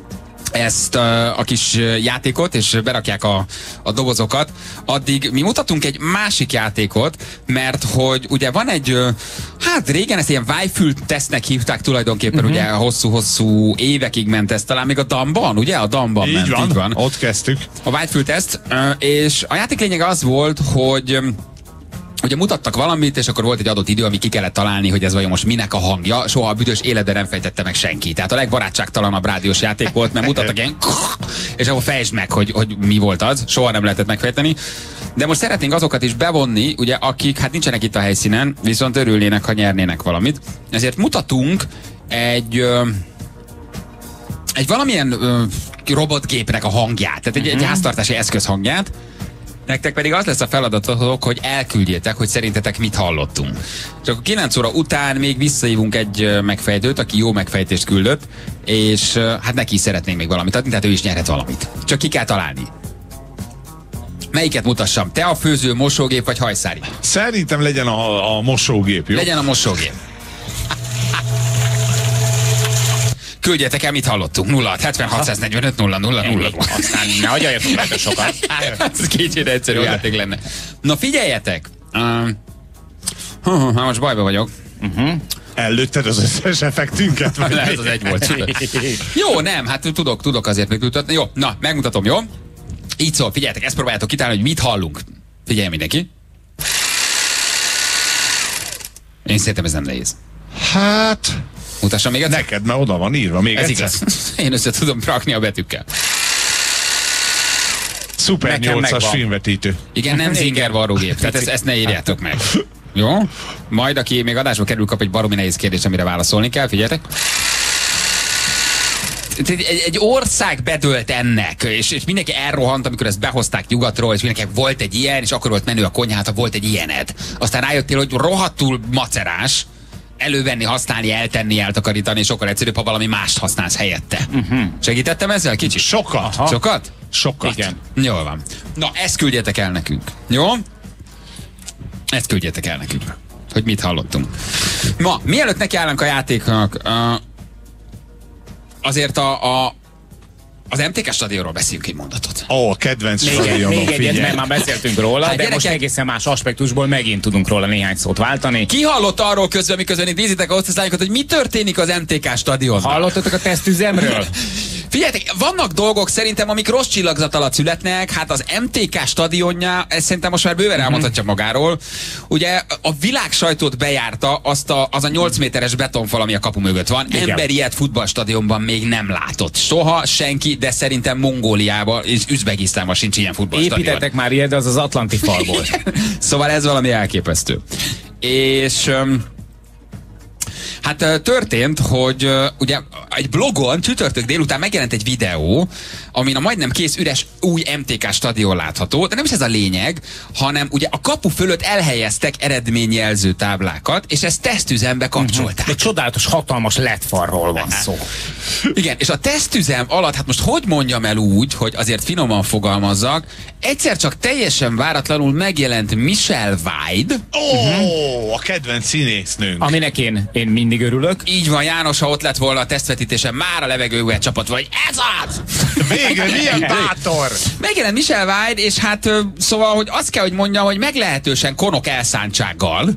ezt uh, a kis játékot, és berakják a, a dobozokat, addig mi mutatunk egy másik játékot, mert hogy ugye van egy, uh, hát régen ezt ilyen vájfül tesznek hívták tulajdonképpen, uh-huh. ugye hosszú-hosszú évekig ment ez, talán még a damban, ugye? A damban így ment, van, így van. Ott kezdtük. A vájfül teszt, uh, és a játék lényege az volt, hogy um, ugye mutattak valamit, és akkor volt egy adott idő, ami ki kellett találni, hogy ez vajon most minek a hangja. Soha a büdös életben nem fejtette meg senki. Tehát a legbarátságtalanabb rádiós játék volt, mert mutattak ilyen és akkor fejtsd meg, hogy, hogy mi volt az. Soha nem lehetett megfejteni. De most szeretnénk azokat is bevonni, ugye, akik hát nincsenek itt a helyszínen, viszont örülnének, ha nyernének valamit. Ezért mutatunk egy ö, egy valamilyen ö, robotgépnek a hangját, tehát egy, uh-huh. egy háztartási eszköz hangját. Nektek pedig az lesz a feladatotok, hogy elküldjétek, hogy szerintetek mit hallottunk. És akkor kilenc óra után még visszahívunk egy megfejtőt, aki jó megfejtést küldött, és hát neki is szeretnénk még valamit adni, tehát ő is nyerhet valamit. Csak ki kell találni. Melyiket mutassam? Te a főző, mosógép vagy hajszári? Szerintem legyen a, a mosógép, jó? Legyen a mosógép. Küldjetek el, mit hallottunk. nulla hat hetvenhatszáznegyvenöt nulla nulla nulla. Aztán ne agyaljatok rajta sokat. Ez kicsit egyszerű játék lenne. Na figyeljetek! Uh, uh, uh, most bajba vagyok. Uh-huh. Ellőtted az összes effektünket? Lehet, az egy volt. Jó, nem, hát tudok, tudok azért még tudni. Jó, na, megmutatom, jó? Így szól, figyeljetek, ezt próbáljátok kitalálni, hogy mit hallunk. Figyelj mindenki. Én szerintem ez nem nehéz. Hát... Mutassam még egyszer? Neked, mert oda van írva még ez egyszer. Igaz. Én össze tudom rakni a betűkkel. Szuper nyolcas filmvetítő. Igen, nem zinger varrógép, tehát ezt, ezt ne írjátok meg. Jó? Majd aki még adásba kerül, kap egy baromi nehéz kérdés, amire válaszolni kell, figyeljetek. Egy, egy ország bedőlt ennek, és, és mindenki elrohant, amikor ezt behozták nyugatról, és mindenkinek volt egy ilyen, és akkor volt menő a konyhát, ha volt egy ilyened. Aztán rájöttél, hogy rohadtul macerás, elővenni, használni, eltenni, eltakarítani, és sokkal egyszerűbb, ha valami mást használsz helyette. Uh-huh. Segítettem ezzel kicsit? Sokat. Aha. Sokat? Sokat. Igen. Jól van. Na, ezt küldjetek el nekünk. Jó? Ezt küldjetek el nekünk. Hogy mit hallottunk. Ma, mielőtt nekiállunk a játéknak, uh, azért a, a az em té ká stadionról beszéljünk egy mondatot. Ó, oh, kedvenc még stadionról, Még egyet, mert már beszéltünk róla, hát de gyerekek, most egészen más aspektusból megint tudunk róla néhány szót váltani. Ki hallott arról közben, miközben itt nézitek a hostesslányokat, hogy mi történik az em té ká stadionban? Hallottatok a tesztüzemről? Figyeljetek, vannak dolgok szerintem, amik rossz csillagzat alatt születnek, hát az em té ká stadionja, ez szerintem most már bőven elmondhatja magáról. Ugye a világ sajtót bejárta azt a, az a nyolc méteres betonfal, ami a kapu mögött van. Igen. Ember ilyet futballstadionban még nem látott. Soha senki, de szerintem Mongóliában és Üzbegisztánban sincs ilyen futballstadion. Építettek már ilyet, de az az Atlanti falból. Szóval ez valami elképesztő. És... Um, Hát történt, hogy ugye egy blogon csütörtök délután megjelent egy videó, amin a majdnem kész üres új em té ká stadion látható, de nem is ez a lényeg, hanem ugye a kapu fölött elhelyeztek eredményjelző táblákat, és ezt tesztüzembe kapcsolták. Egy csodálatos, hatalmas el é dé farról van szó. Igen, és a tesztüzem alatt, hát most hogy mondjam el úgy, hogy azért finoman fogalmazzak, egyszer csak teljesen váratlanul megjelent Michelle Weid. Ó, oh, a kedvenc színésznőnk. Aminek én, én mindig örülök. Így van, János, ha ott lett volna a tesztvetítésen, már a levegőbe csapat vagy, ez az! Végre, milyen bátor! Megjelent Michelle Weid, és hát szóval, hogy azt kell, hogy mondjam, hogy meglehetősen konok elszántsággal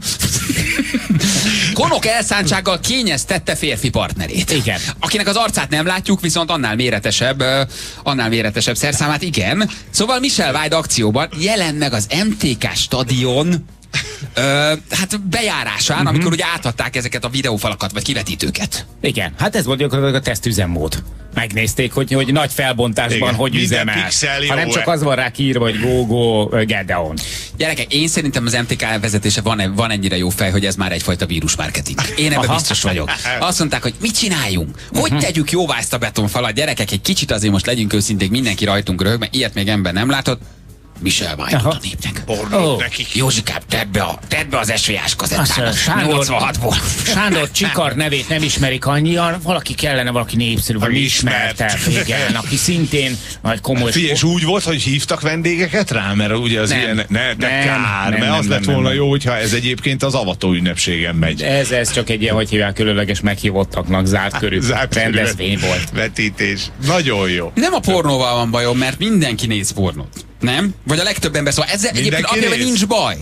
konok elszántsággal kényeztette férfi partnerét. Igen. Akinek az arcát nem látjuk, viszont annál méretesebb, annál méretesebb szerszámát, igen. Szóval Michelle Weid akcióban jelent meg az em té ká stadion Ö, hát bejárásán, uh-huh. amikor ugye átadták ezeket a videófalakat, vagy kivetítőket. Igen, hát ez volt gyakorlatilag a tesztüzemmód. Megnézték, hogy, hogy nagy felbontásban igen. hogy üzemel. Ha nem csak az van rá kiírva, hogy go, go, get down. Gyerekek, én szerintem az em té ká vezetése van, van ennyire jó fej, hogy ez már egyfajta vírusmarketing. Én ebben biztos vagyok. Azt mondták, hogy mit csináljunk? Hogy uh-huh. tegyük jóvá ezt a betonfalat? Gyerekek, egy kicsit azért most legyünk őszinték, mindenki rajtunk röhög, mert ilyet még ember nem látott. Michelle Weidot a népnek. Oh. Józsikám, tedd be, a, tedd be az es vé á-s kazettába. nyolcvanhatból. Sándor Csikar nevét nem ismerik annyian, valaki kellene, valaki népszerű, vagy ismerte, igen, aki szintén nagy komoly... Figyelj, és úgy volt, hogy hívtak vendégeket rá, mert ugye az nem. ilyen, ne, de nem, kár, nem, mert nem, az nem, lett volna nem, jó, hogyha ez egyébként az avató ünnepségen megy. Ez, ez csak egy ilyen, hogy hívják, különleges meghívottaknak zárt körű rendezvény volt. Vetítés. Nagyon jó. Nem a pornóval van bajom, mert mindenki néz pornót. Nem? Vagy a legtöbb ember, szóval ezzel egyébként amivel nincs baj.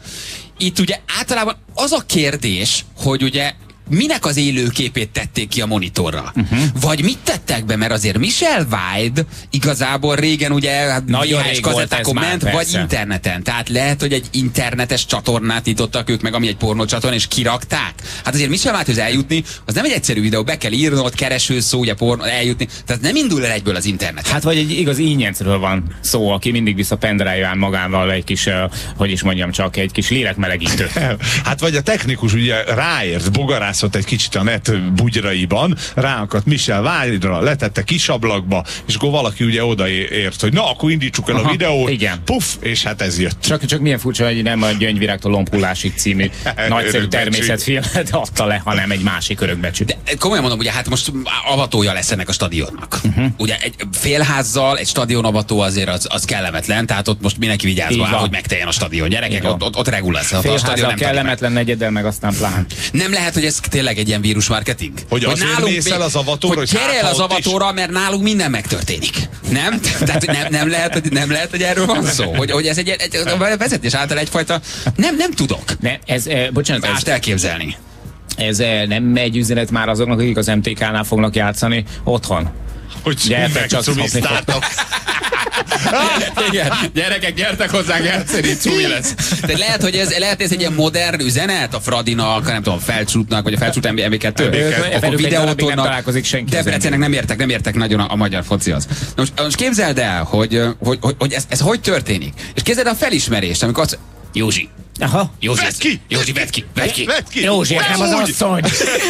Itt ugye általában az a kérdés, hogy ugye minek az élőképét tették ki a monitorra? Uh-huh. Vagy mit tettek be, mert azért Michelle Weid igazából régen ugye hát nagyon rég kazettákon ment, már, vagy persze. interneten. Tehát lehet, hogy egy internetes csatornát nyitottak ők meg, ami egy pornócsatorna, és kirakták. Hát azért Michelle Weidhoz eljutni, az nem egy egyszerű videó, be kell írnod, keresőszó, ugye pornó, eljutni. Tehát nem indul el egyből az internet. Hát vagy egy igaz ínyencről van szó, aki mindig visz a pendrive-án magával egy kis, uh, hogy is mondjam, csak egy kis lélekmelegítő. Hát vagy a technikus ugye ráért, bogarászott egy kicsit a net bugyraiban, ráakadt Michelle Weidra, letette kis ablakba, és akkor valaki ugye odaért, hogy na, akkor indítsuk el Aha, a videót, igen. puff, és hát ez jött. Csak, csak milyen furcsa, hogy nem a Gyöngyvirágtól Lompulásig című nagyszerű természetfilmet adta le, hanem egy másik örökbecsű. De komolyan mondom, ugye hát most avatója lesz ennek a stadionnak. Uh-huh. Ugye egy félházzal egy stadionavató azért az, az kellemetlen, tehát ott most mindenki vigyázva áll, hogy megteljen a stadion. Gyerekek, ott, ott, ott regul lesz. Félházzal kellemetlen negyeddel, meg aztán plán. Nem lehet, hogy ez tényleg egy ilyen vírusmarketing? Hogy, hogy azért mész el az avatóra, hogy gyere el az avatóra, mert nálunk minden megtörténik. Nem? Tehát nem, nem, lehet, hogy, nem lehet, hogy erről van szó. Hogy, hogy ez egy, egy a vezetés által egyfajta... Nem, nem tudok. Ne, ez, eh, bocsánat, ez, elképzelni. Ez eh, nem megy üzenet már azoknak, akik az em té ká-nál fognak játszani otthon? Hogy megcumisztáltak. Igen, gyerekek, gyertek hozzánk játszani, cumi lesz. Tehát lehet, hogy ez, lehet, ez egy ilyen modern üzenet a Fradinak, nem tudom, Felcsútnak, vagy a Felcsút em bé kettő. Akkor videótonnak. Debrecennek nem értek, nem értek nagyon a, a magyar focihoz. Na most, most képzeld el, hogy, hogy, hogy, hogy ez, ez hogy történik. És képzeld el a felismerést, amikor azt... Józsi. Aha. Józsi, vedd ki! Józsi, vedd ki! Vedd ki! Vedd ki! Józsi, nem az asszony!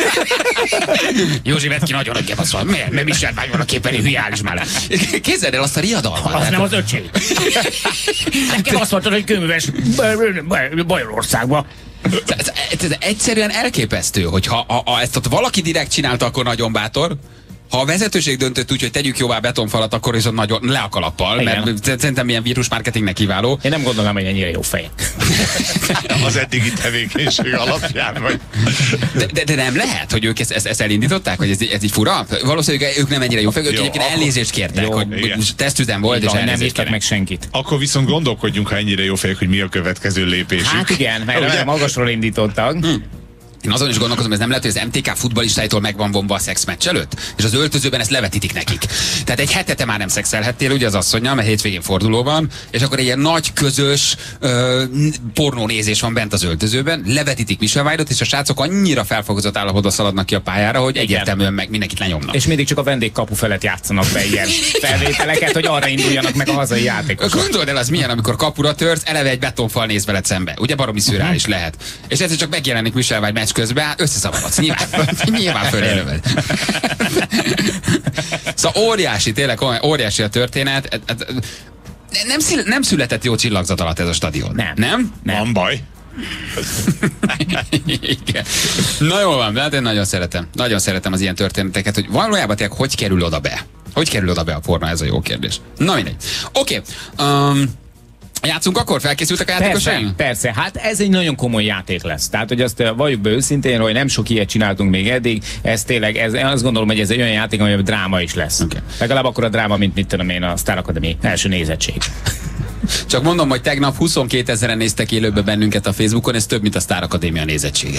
Józsi, vedd ki, nagyon nagy asszony. Miért? Mert Michelle Weid van a képen, hülye, állíts már. Képzeld el azt a riadalmat. Az nem az öcsém. Nekem azt mondtad, hogy kőműves Bajorországban. Ez, ez egyszerűen elképesztő, hogy ha a, a, ezt ott valaki direkt csinálta, akkor nagyon bátor. Ha a vezetőség döntött úgy, hogy tegyük jóvá betonfalat, akkor viszont nagyon le a kalappal, igen. Mert szerintem ilyen vírusmarketingnek kiváló. Én nem gondolom, hogy ennyire jó fejek. Az eddigi tevékenység alapján vagy. De, de, de nem lehet, hogy ők ezt, ezt, ezt elindították, hogy ez, ez így fura? Valószínűleg ők nem ennyire jó fejek, ők egyébként elnézést kértek, jó, hogy tesztüzem volt, igen, és nem írtak meg senkit. Akkor viszont gondolkodjunk, ha ennyire jó fejek, hogy mi a következő lépésük. Hát igen, mert magasról indítottak. Hm. Én azon is gondolkozom, ez nem lehet, hogy az em té ká futballistáitól meg van vonva a szexmeccs előtt, és az öltözőben ezt levetítik nekik. Tehát egy hetete már nem szexelhettél, ugye az asszonnyal, mert hétvégén forduló van, és akkor egy ilyen nagy közös ö, pornónézés van bent az öltözőben, levetítik Michelle Weidot, és a srácok annyira felfogozott állapotban szaladnak ki a pályára, hogy igen. Egyértelműen meg mindenkit lenyomnak. És mindig csak a vendégkapu felett játszanak be ilyen felvételeket, hogy arra induljanak meg a hazai játékosok. Gondold el, az milyen, amikor kapura törsz, eleve egy betonfal néz veled szembe. Ugye baromi szürreális uh-huh. lehet. És ez csak megjelenik Michelle Weid meccs adás közben hát összeszavarodsz. Nyilván, nyilván fölélőved. Szóval óriási, tényleg óriási a történet. Nem, szül, nem született jó csillagzat alatt ez a stadion. Nem. Nem? nem. Van baj. Igen. Na jól van, de hát én nagyon szeretem. Nagyon szeretem az ilyen történeteket, hogy valójában tényleg hogy kerül oda be? Hogy kerül oda be a porna? Ez a jó kérdés. Na mindegy. Oké. Okay. Um, Játszunk akkor? Felkészültek a játékosaink? Persze, persze, hát ez egy nagyon komoly játék lesz. Tehát, hogy azt valljuk be őszintén, hogy nem sok ilyet csináltunk még eddig, ez tényleg, ez, én azt gondolom, hogy ez egy olyan játék, amiben dráma is lesz. Okay. Legalább akkor a dráma, mint mit tudom én, a Star Academy első nézettség. Csak mondom, hogy tegnap huszonkétezeren néztek élőbe bennünket a Facebookon, ez több, mint a Star Academia nézettsége.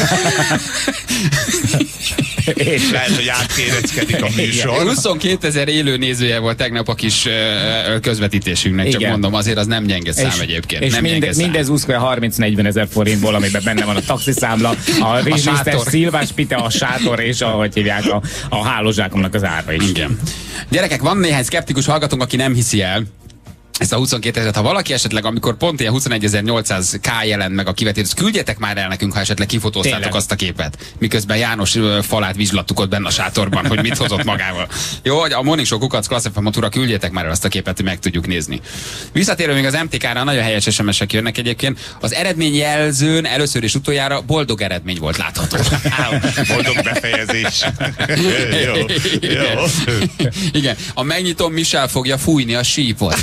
És lehet, hogy átkéreckedik a műsor. huszonkétezer élő nézője volt tegnap a kis uh, közvetítésünknek, csak igen. Mondom, azért az nem gyenge szám és, egyébként. És nem minde, mindez úszkol harminc-negyven ezer forintból, amiben benne van a taxiszámla, a rizslisztes szilvás pite, a sátor és ahogy hívják a, a hálózsákomnak az ára is. Igen. Gyerekek, van néhány szkeptikus hallgatónk, aki nem hiszi el ezt a huszonkétezret. Ha valaki esetleg, amikor pont ilyen huszonegyezer-nyolcszáz ká jelent meg a kivetés, küldjetek már el nekünk, ha esetleg kifotóztátok azt a képet. Miközben János falát vizslattuk ott benne a sátorban, hogy mit hozott magával. Jó, hogy a Morning Show kukac Class ef em Matura, küldjetek már el azt a képet, hogy meg tudjuk nézni. Visszatérve még az em té ká-ra, nagyon helyes es em es-ek jönnek egyébként. Az eredményjelzőn először és utoljára boldog eredmény volt látható. Boldog befejezés. Jó, jó. Igen. A megnyitom, Michel fogja fújni a sípot.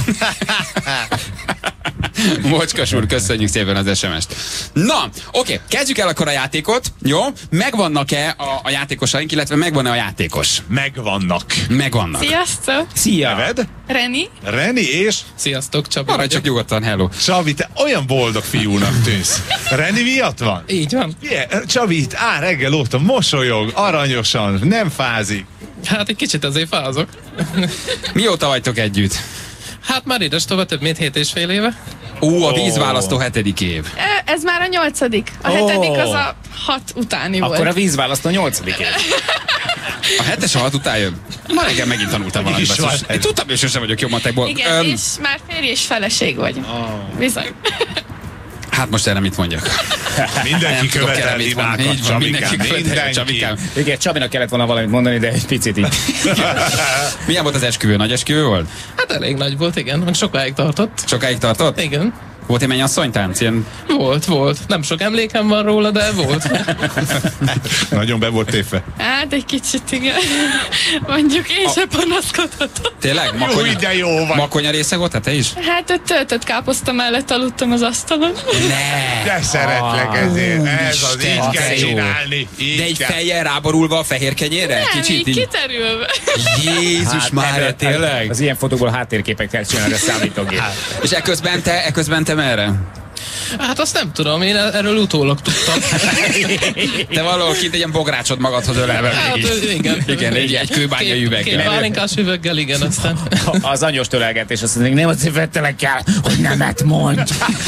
Mocskas úr, köszönjük szépen az es em es-t. Na, oké, kezdjük el akkor a játékot, jó? Megvannak-e a, a játékosaink, illetve megvan-e a játékos? Megvannak. Megvannak. Sziasztok! Szia! Neved? Reni. Reni és? Sziasztok, Csabi. Maradj csak nyugodtan, hello. Csabi, te olyan boldog fiúnak tűnsz. Reni miatt van? Így van. Yeah, Csabi itt áll reggel óta, mosolyog, aranyosan, nem fázik. Hát egy kicsit azért fázok. Mióta vagytok együtt? Hát már édes tovább több mint hét és fél éve. Ó, a vízválasztó hetedik év. Ez már a nyolcadik. A Ó. hetedik az a hat utáni volt. Akkor a vízválasztó nyolcadik év. A hetes a hat után jön? Ma reggel megint tanultam valamit. Én tudtam, hogy sosem vagyok jó matekból. Igen, um, és már férj és feleség vagy. Oh. Bizony. Hát most erre mit mondjak? Mindenki követel hibákat, Csabikám. Mindenki. Igen, Csabinak kellett volna valamit mondani, de egy picit így. Milyen volt az esküvő? Nagy esküvő volt? Hát elég nagy volt, igen. Sokáig tartott. Sokáig tartott? Igen. Volt egy mennyasszonytánc? Ilyen... Volt, volt. Nem sok emlékem van róla, de volt. Nagyon be volt tépve. Hát egy kicsit, igen. Mondjuk én a... sem panaszkodhatom. Tényleg? Makonya, jó, de jó van. Makonya része volt, hát te is? Hát ott töltött káposzta mellett aludtam az asztalon. Ne! De szeretlek ezért. Ez az, így kell csinálni. Így de egy fejjel ráborulva a fehér kenyérre? Nem, kicsit így kiterülve. Jézus hát, már, tényleg? Az ilyen fotókból háttérképek kell csinálni a számítógép. Hát. És eközben te, eközben te merre? Hát azt nem tudom, én erről utólag tudtam. Te valahol kint egy ilyen bográcsot magadhoz ölelve. Hát, igen. Igen, egy, egy kőbánya üveggel. Két pálinkás üveggel, igen, aztán. Az anyós tölelgetés, azt mondjuk, nem azért vettelek el, hogy nemet mondj.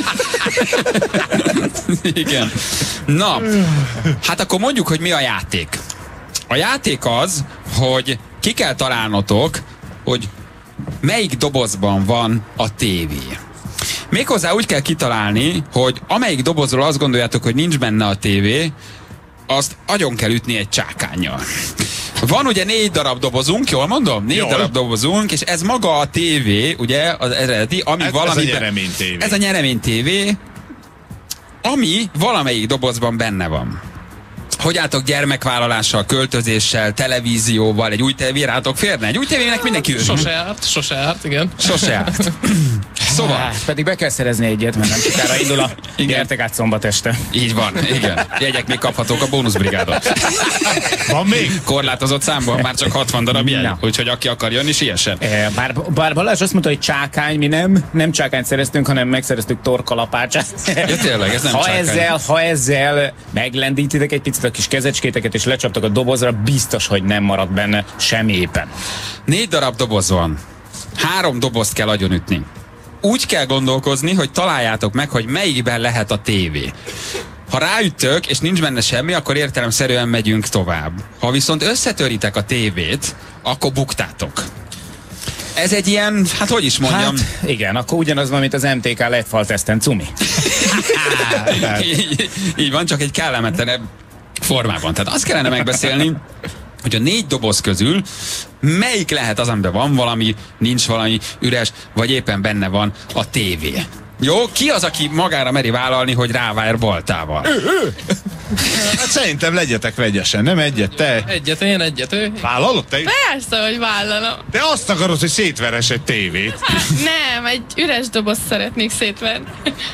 Igen. Na, hát akkor mondjuk, hogy mi a játék. A játék az, hogy ki kell találnotok, hogy melyik dobozban van a tévé. Méghozzá úgy kell kitalálni, hogy amelyik dobozról azt gondoljátok, hogy nincs benne a tévé, azt agyon kell ütni egy csákánnyal. Van ugye négy darab dobozunk, jól mondom? Négy jól. darab dobozunk, és ez maga a tévé, ugye, az eredeti, ami ez, valami... Ez a nyeremény tévé. Ez a nyeremény tévé, ami valamelyik dobozban benne van. Hogy álltok gyermekvállalással, költözéssel, televízióval, egy új tévé rátok férne? Egy új tévének mindenki örül. Sose árt, sose árt, igen. Sose árt. Szóval. Hát, pedig be kell szerezni egyet, mert nem sokára indul a gyertek át szombat este. Így van, igen. Jegyek még kaphatók a bónuszbrigádon. Van még? Korlátozott számban, már csak hatvan darab jegy. Úgyhogy aki akar jönni, siessen. E, bár, bár Balázs azt mondta, hogy csákány, mi nem, nem csákányt szereztünk, hanem megszereztük torkalapácsát. Ja, tényleg, ez nem ha csákány. ezzel, ha ezzel meglendítitek egy picit a kis kezecskéteket és lecsaptak a dobozra, biztos, hogy nem marad benne semmi éppen. Négy darab doboz van. Három dobozt kell agyonütni. Úgy kell gondolkozni, hogy találjátok meg, hogy melyikben lehet a tévé. Ha ráüttök, és nincs benne semmi, akkor értelemszerűen megyünk tovább. Ha viszont összetöritek a tévét, akkor buktátok. Ez egy ilyen, hát hogy is mondjam... Hát igen, akkor ugyanaz van, mint az em té ká lett falteszten, cumi. így, így van, csak egy kellemetlenebb formában. Tehát azt kellene megbeszélni, hogy a négy doboz közül melyik lehet az, amiben van valami, nincs valami, üres, vagy éppen benne van a tévé. Jó, ki az, aki magára meri vállalni, hogy rávár baltával? Ő, ő. Hát szerintem legyetek vegyesen, nem egyet, te? Egyet, én egyet, ő. Vállalod te? Persze, hogy vállalom. Te azt akarod, hogy szétveres egy tévét. Hát nem, egy üres doboz szeretnék szétverni.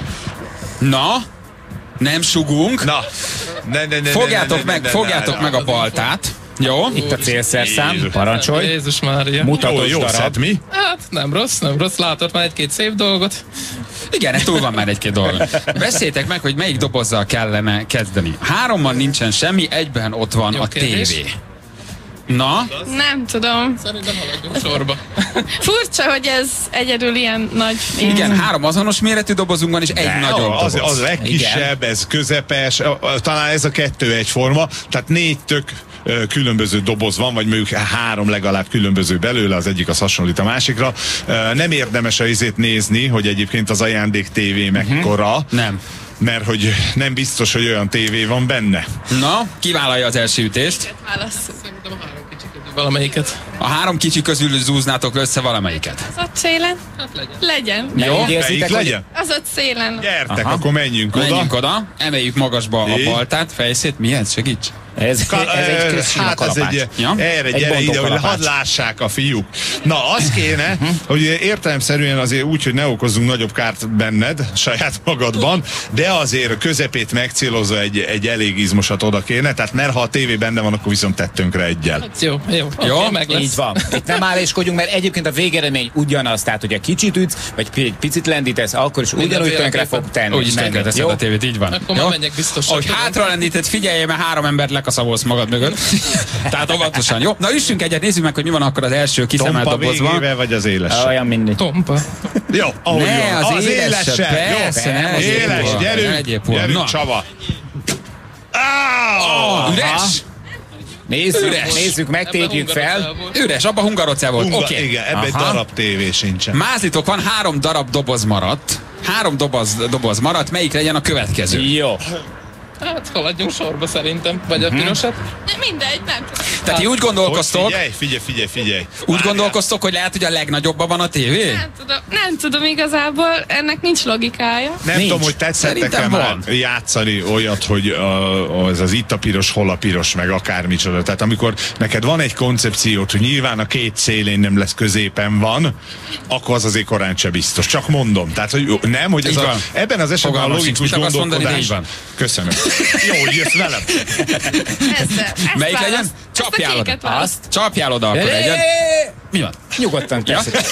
Na? Nem sugunk? Na, ne, ne, ne, fogjátok ne, ne, meg, ne, ne, fogjátok ne, meg ne, a baltát. Jó? Itt a célszerszám, parancsolj. Jézus Mária. Mutatos jó, jó darab. szed, mi? Hát nem rossz, nem rossz, látott már egy-két szép dolgot. Igen, túl van már egy-két dolog. Beszéljétek meg, hogy melyik dobozzal kellene kezdeni. Hárommal nincsen semmi, egyben ott van Jó a kérdés. tévé. Na? Nem tudom. Szerintem haladjunk sorba. Furcsa, hogy ez egyedül ilyen nagy. Igen, három azonos méretű dobozunk van, és egy De, nagyobb az, doboz. az legkisebb, ez közepes, a- a- talán ez a kettő egyforma, tehát négy tök ö, különböző doboz van, vagy mondjuk három legalább különböző belőle, az egyik az hasonlít a másikra. Ö, Nem érdemes a izét nézni, hogy egyébként az ajándék tévé mekkora. Nem. Mert hogy nem biztos, hogy olyan tévé van benne. Na, ki vállalja az első ütést? Válasz. Szerintem a három kicsi közül valamelyiket. A három kicsi közül zúznátok össze valamelyiket. Az ott szélen? Hát legyen. Legyen. Jó? Melyik legyen? Az ott szélen. Gyertek, Aha. akkor menjünk oda. Menjünk oda, emeljük magasba a Így. baltát, fejszét. Milyen? Segíts! Ez, Ka- ez egy közsima hát ez kalapács. egy, Ja? erre Egy gyere bontó ide, hogy kalapács. hadd lássák a fiúk. Na, az kéne, hogy értelemszerűen azért úgy, hogy ne okozzunk nagyobb kárt benned, saját magadban, de azért közepét megcélozza egy, egy elég izmosat oda kéne, tehát mert ha a tévé benne van, akkor viszont tettünk rá egyel. Hát jó, jó. Jó? Okay, meg lesz. Így van. Itt nem álléskodjunk, mert egyébként a végeredmény ugyanaz. Tehát, hogy a kicsit ütsz, vagy egy picit lendítesz, akkor is ugyanúgy tönkre Mindenféleképpen. fog tenni. Úgy is tönkre teszed Jó? a tévét, így van. Akkor már menjek biztosan. Ahogy hátra lendíted, figyelj, mert három embert lekaszabolsz magad mögött. Tehát óvatosan, jó? Na üssünk egyet, nézzük meg, hogy mi van akkor az első kiszemelt Tompa dobozban. végével, vagy az élessel? Olyan mindegy. Tompa. Jó, ahogy Ne, van. az az élessel, élessel. persze, Jó, nem az éles, éppol. gyerünk, Egyéb hol. gyerünk Na. Csaba. Oh, üres! Nézzük, Üres. nézzük meg, tépjük fel. Üres, abban hungarocel volt. Hunga, Oké. igen, ebben egy Aha. darab tévé sincsen. Mázlitok, van három darab doboz maradt. Három doboz, doboz maradt, melyik legyen a következő? Jó. Hát haladjunk sorba szerintem. Vagy a pirosat. De mindegy, nem tudom. Tehát ti úgy Hogy gondolkoztok, figyelj, figyelj, figyelj, figyelj. úgy gondolkoztok, hogy lehet, hogy a legnagyobban van a tévé? Nem tudom, nem tudom igazából, ennek nincs logikája. Nem Nincs. tudom, hogy tetszettek-e Szerintem már van. játszani olyat, hogy uh, az, az itt a piros, hol a piros, meg akármicsoda. Tehát amikor neked van egy koncepciót, hogy nyilván a két szélén nem lesz, középen van, akkor az azért korán se biztos. Csak mondom. Tehát, hogy nem, hogy ez Így a, van. ebben az esetben a Fogalmam sincs. logikus Mit akarsz mondani, de gondolkodás. így van. Köszönöm. Jó, hogy jössz velem. Ezzel, ezt Melyik legyen? választ. Csapjál Ezt a oda. kéket választ. Azt? Csapjál oda akkor egyet. Mi van? Nyugodtan Ja? teszitek.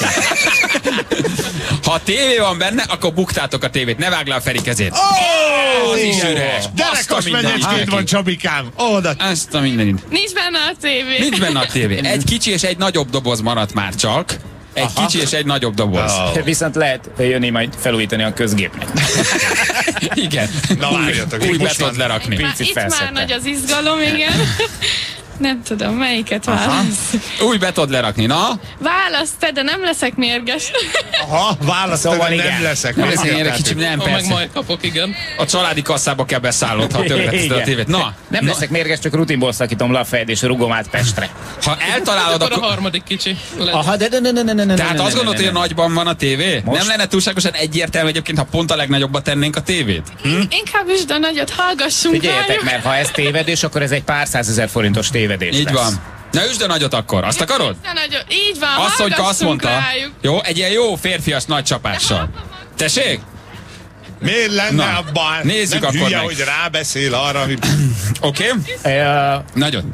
Ha a tévé van benne, akkor buktátok a tévét. Ne vágd le a Feri kezét. Ó, az is üres. Gyerekos mindenit menyecsként neki. van, Csabikám. Oda. Ezt a mindenit. Nincs benne a tévé. Nincs benne a tévé. Egy kicsi és egy nagyobb doboz maradt már csak. Egy Aha. kicsi és egy nagyobb doboz. Oh. Viszont lehet jönni majd felújítani a közgépnek. Igen. Na várjatok, Új most betot már- lerakni. Már, Picit itt már felszedtem. nagy az izgalom, igen. Nem tudom, melyiket válasz. Új betot lerakni, na? Válasz te, de nem leszek mérges. Aha, választani Szóval nem igen. leszek. Nem Mit leszek érted? egy kicsit, nem, Ha meg persze. majd kapok, igen. A családi kasszába kell beszállnod, ha tönkreteszed a Igen. tévét. Na, Nem na, leszek mérges, csak rutinból szakítom le a fejed és rugom át Pestre. ha eltalálod, Akkor a akkor... harmadik kicsi. legyen. Aha, de ne, ne, ne, ne, ne, ne, Tehát ne, azt ne, gondolod, ne, hogy a ne. nagyban van a tévé? Most? Nem lenne túlságosan egyértelmű egyébként, ha pont a legnagyobba tennénk a tévét? Hm? Inkább üsd a nagyot, hallgassunk Figyeljetek, rájuk. mert ha ez tévedés, akkor ez egy pár százezer forintos tévedés Így lesz. van. Na üsd a nagyot akkor, azt akarod? Üsd a nagyot. Így van, Azt, hogy azt hallgassunk mondta. rájuk. Jó, egy ilyen jó férfias nagy csapással. Tessék? Miért lenne Na, abban? nézzük nem akkor hülye, meg. hogy rábeszél arra, ami... Oké? Okay? Uh, Nagyon.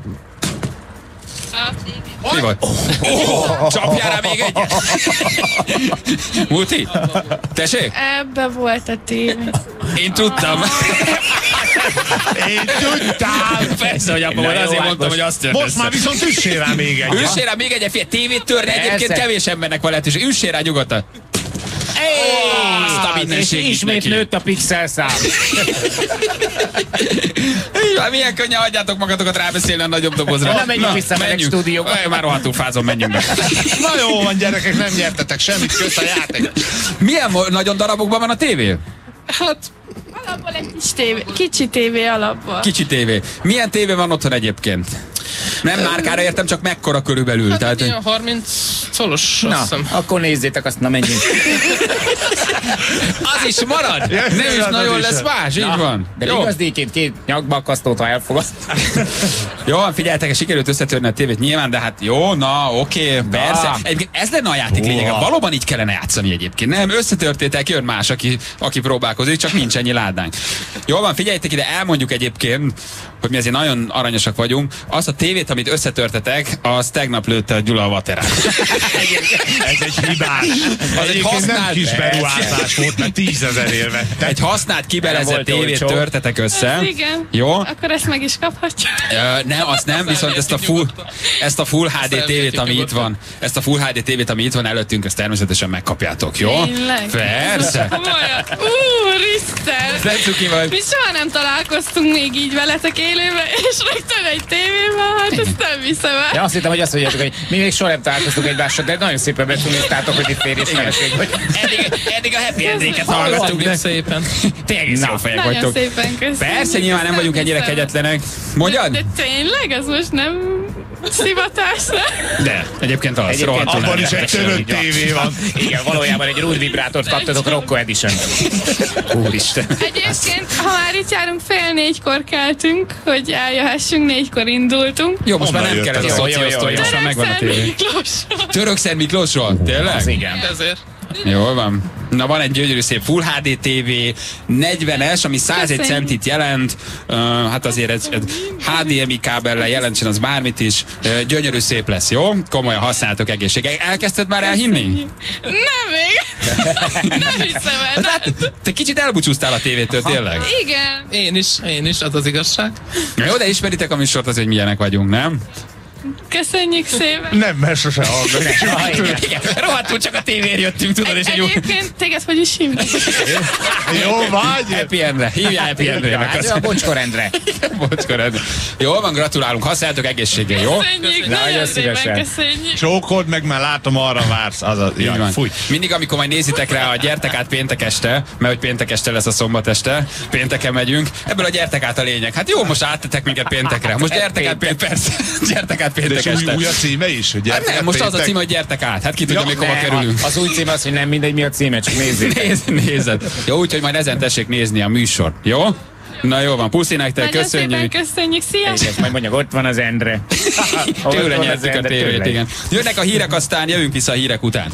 Mi volt? Oh, csapjál rá még egyet! Muti? Tessék? Ebbe volt a tévé. Én tudtam. Én tudtam! Persze, hogy abban Na volt, jó, azért hát mondtam, most- hogy azt tört Most össze. már viszont üssél rá még egy. Üssél rá még egyet, fél tévét törni, Persze. egyébként kevés embernek van lehetőség. Üssél rá nyugodtan. Azt a és mindenségit ismét neki. nőtt a pixel szám. Így van, milyen könnyen hagyjátok magatokat rábeszélni a nagyobb dobozra. Na, menjünk vissza, meleg menjünk. stúdióba. Aj, már rohadtul fázom, menjünk be. Na jó van, gyerekek, nem nyertetek semmit, kösz a játék. Milyen mo- nagyon darabokban van a tévé? Hát, Alapból egy kis tévé, kicsi tévé alapból. Kicsi tévé. Milyen tévé van otthon egyébként? Nem márkára értem, csak mekkora körülbelül. Hát tehát, ilyen harminc szolos, Na, azt hiszem. akkor nézzétek, azt na menjünk. Az is marad? Nem is nagyon lesz más, így van. De Jó. igazdéként két nyakbalkasztót, ha elfogad. Jó, figyeljetek, sikerült összetörni a tévét nyilván, de hát jó, na, oké, persze. Egyébként ez lenne a játék lényege. Valóban így kellene játszani egyébként. Nem, összetörtétek, jön más, aki, aki próbálkozik, csak nincs ennyi ládánk. Jól van, figyeljetek ide, elmondjuk egyébként, hogy mi azért nagyon aranyosak vagyunk. Azt a tévét, amit összetörtetek, az tegnap lőtte a Gyula a vaterán. Ez egy hibás. Az egy használt, nem kis beruházás volt, mert tízezer vette. Egy használt, kibelezett tévét törtetek össze. Ez igen. Jó? Akkor ezt meg is kaphatja. Ö, nem, azt nem, viszont ezt a full, ezt a full há dé tévét, ami itt van, ezt a full há dé tévét, ami itt van előttünk, ezt természetesen megkapjátok, jó? Tényleg? Persze. Komolyan. Úristen! Nem cuki vagy. Mi soha nem találkoztunk még így veletek élőben, és rögtön egy tévében, hát ezt nem viszem el. Ja, azt hittem, hogy azt mondjátok, hogy mi még soha nem találkoztunk egymással, de nagyon szépen betuniztátok, hogy itt férj és feleség vagy. Eddig, eddig a happy endéket hallgattuk. Szépen. Tényleg jó fejek Nagyon vagytok. szépen köszönöm. Persze, nyilván nem vagyunk ennyire kegyetlenek. Mondjad? De, de tényleg? Ez most nem szivatás? De, egyébként az. Egyébként rohadtul abban nem. is egy törött tévé van. Igen, valójában egy Rode vibrátort kaptatok Rocco Edition. Úristen. Egyébként, ha már itt járunk, fél négykor keltünk, hogy eljöhessünk, négykor indultunk. Jó, most már nem kell ez a Jó, jó, jó, szociosztói, most már megvan a tévé. Miklósról. Törökszent Miklósról? Tényleg? Az igen. Ezért. Jól van. Na, van egy gyönyörű szép Full há dé tévé, negyvenes, ami százegy Köszönjük. centit jelent. Uh, hát azért ez, ez há dé em i kábellel jelentsen az bármit is. Uh, gyönyörű szép lesz, jó? Komolyan használtok egészséggel. Elkezdted már elhinni? Nem még. Nem hiszem el. Hát, te kicsit elbúcsúztál a tévétől, tényleg? Igen. Én is, én is, az az igazság. Jó, de ismeritek a műsort, az, hogy milyenek vagyunk, nem? Köszönjük szépen. Nem, mert sose hallgatjuk. Rohadtul csak a tévér jöttünk, tudod, és egy jó... Egyébként téged hogy is hívnak? Jó vagy? Happy Endre, hívjál Happy Endre-nek. Hát, a Bocskor-Endre. Bocskor-Endre. Jól van, gratulálunk, használjátok egészséggel, jó? Köszönjük, Na, nagyon nagyon szépen szívesen. köszönjük. Csókod meg, már látom, arra vársz. Az a, Így jaj, van. fúj. Mindig, amikor majd nézitek rá a gyertek át péntek este, mert hogy péntek este lesz a szombat este, pénteken megyünk, ebből a gyertek át a lényeg. Hát jó, most áttetek minket péntekre. Most gyertek át péntek, persze. Gyertek át De péntek és új, este. új a címe is? Hogy Hát nem, most az a címe, hogy gyertek át. Hát ki tudja, Ja, még hova Ne, kerülünk. Az új cím az, hogy nem mindegy, mi a címe, csak nézzétek. Nézd, nézed. Jó, úgyhogy majd ezen tessék nézni a műsor. Jó? Na jó van, puszi nektek, Nagyon szépen köszönjük. köszönjük, sziasztok! Egyes, majd mondjuk, ott van az Endre. Tőle Ott van az nyertük a Endre, tévét, tőle. igen. Jönnek a hírek, aztán jövünk vissza a hírek után.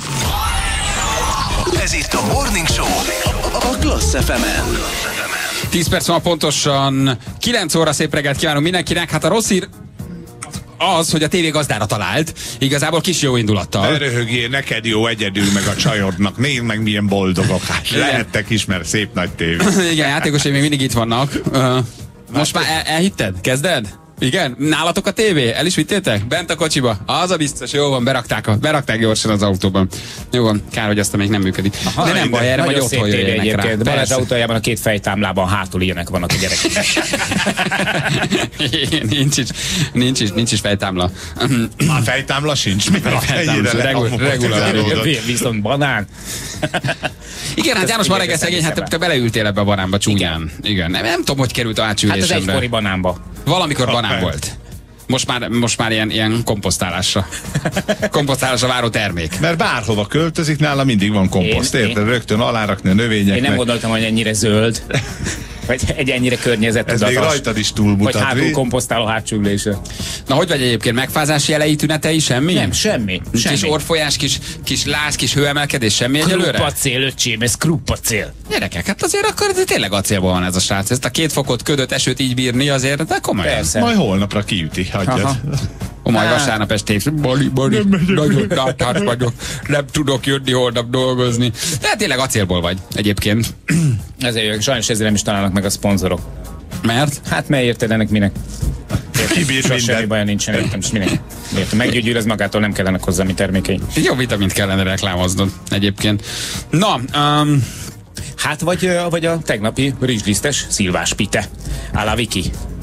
Ez itt a Morning Show a Klassz ef emen. tíz perc van pontosan, kilenc óra, szép reggelt kívánunk mindenkinek. Hát a rossz hír az, hogy a tévé gazdára talált, igazából kis jó indulattal. Ne röhögjél, neked jó egyedül, meg a csajodnak. Nézd meg, milyen boldogok. Hát lehettek is, mert szép nagy tévé. Igen, játékosai még mindig itt vannak. Uh, most már el, elhitted? Kezded? Igen? Nálatok a tévé? El is vittétek? Bent a kocsiba? Az a biztos, jó van, berakták, a, berakták gyorsan az autóban. Jó van, kár, hogy azt még nem működik. Aha, de nem baj, erre majd nagyon otthon szép tévé jöjjenek rá. egyébként. Balázs Persze. autójában a két fejtámlában hátul ilyenek vannak a gyerekek. Igen, nincs is, nincs is, nincs is fejtámla. A fejtámla sincs, mivel a Fejtámla, fejére regul- regular. Viszont banán. Igen, hát János Marek szegény, hát hiszem te beleültél ebbe a banánba csúnyán. Igen, nem, nem tudom, hogy került a Hát az átsülésemre. egykori banánba. Valamikor banán Hoppá. volt. Most már, most már ilyen, ilyen komposztálásra. Komposztálásra váró termék. Mert bárhova költözik, nála mindig van komposzt, Én- érted? Rögtön alárakni a növényeknek. Én nem gondoltam, hogy ennyire zöld. Vagy egy ennyire környezettudatos. Ez még rajtad is Vagy túlmutat. hátul vi? komposztáló hátsülése. Na, hogy vagy egyébként megfázási jelei, tünetei, semmi? Nem, semmi. Kis semmi. orfolyás, kis, kis láz, kis hőemelkedés, semmi egyelőre? Kruppacél, öcsém, ez kruppacél. Gyerekek, hát azért akkor ez tényleg acélból van ez a srác. Ezt a két fokot ködöt, esőt így bírni azért, de komolyan. Persze. Majd holnapra kiüti, hagyjad. Aha. Ó, majd vasárnap este is, Bali, Bali, nagyon láthás vagyok, nem tudok jönni holnap dolgozni. De hát tényleg acélból vagy egyébként. Ezért jövök, sajnos ezért nem is találnak meg a szponzorok. Mert? Hát mert érted, ennek minek? Kibír Soha minden. semmi baja nincsen, értem, és minek? Értem, meggyógyul, ez magától nem kellenek hozzá mi termékei. Jó vitamint kellene reklámoznod egyébként. Na, um, Hát vagy, ö, vagy a tegnapi rizslisztes szilvás pite. A la Viki.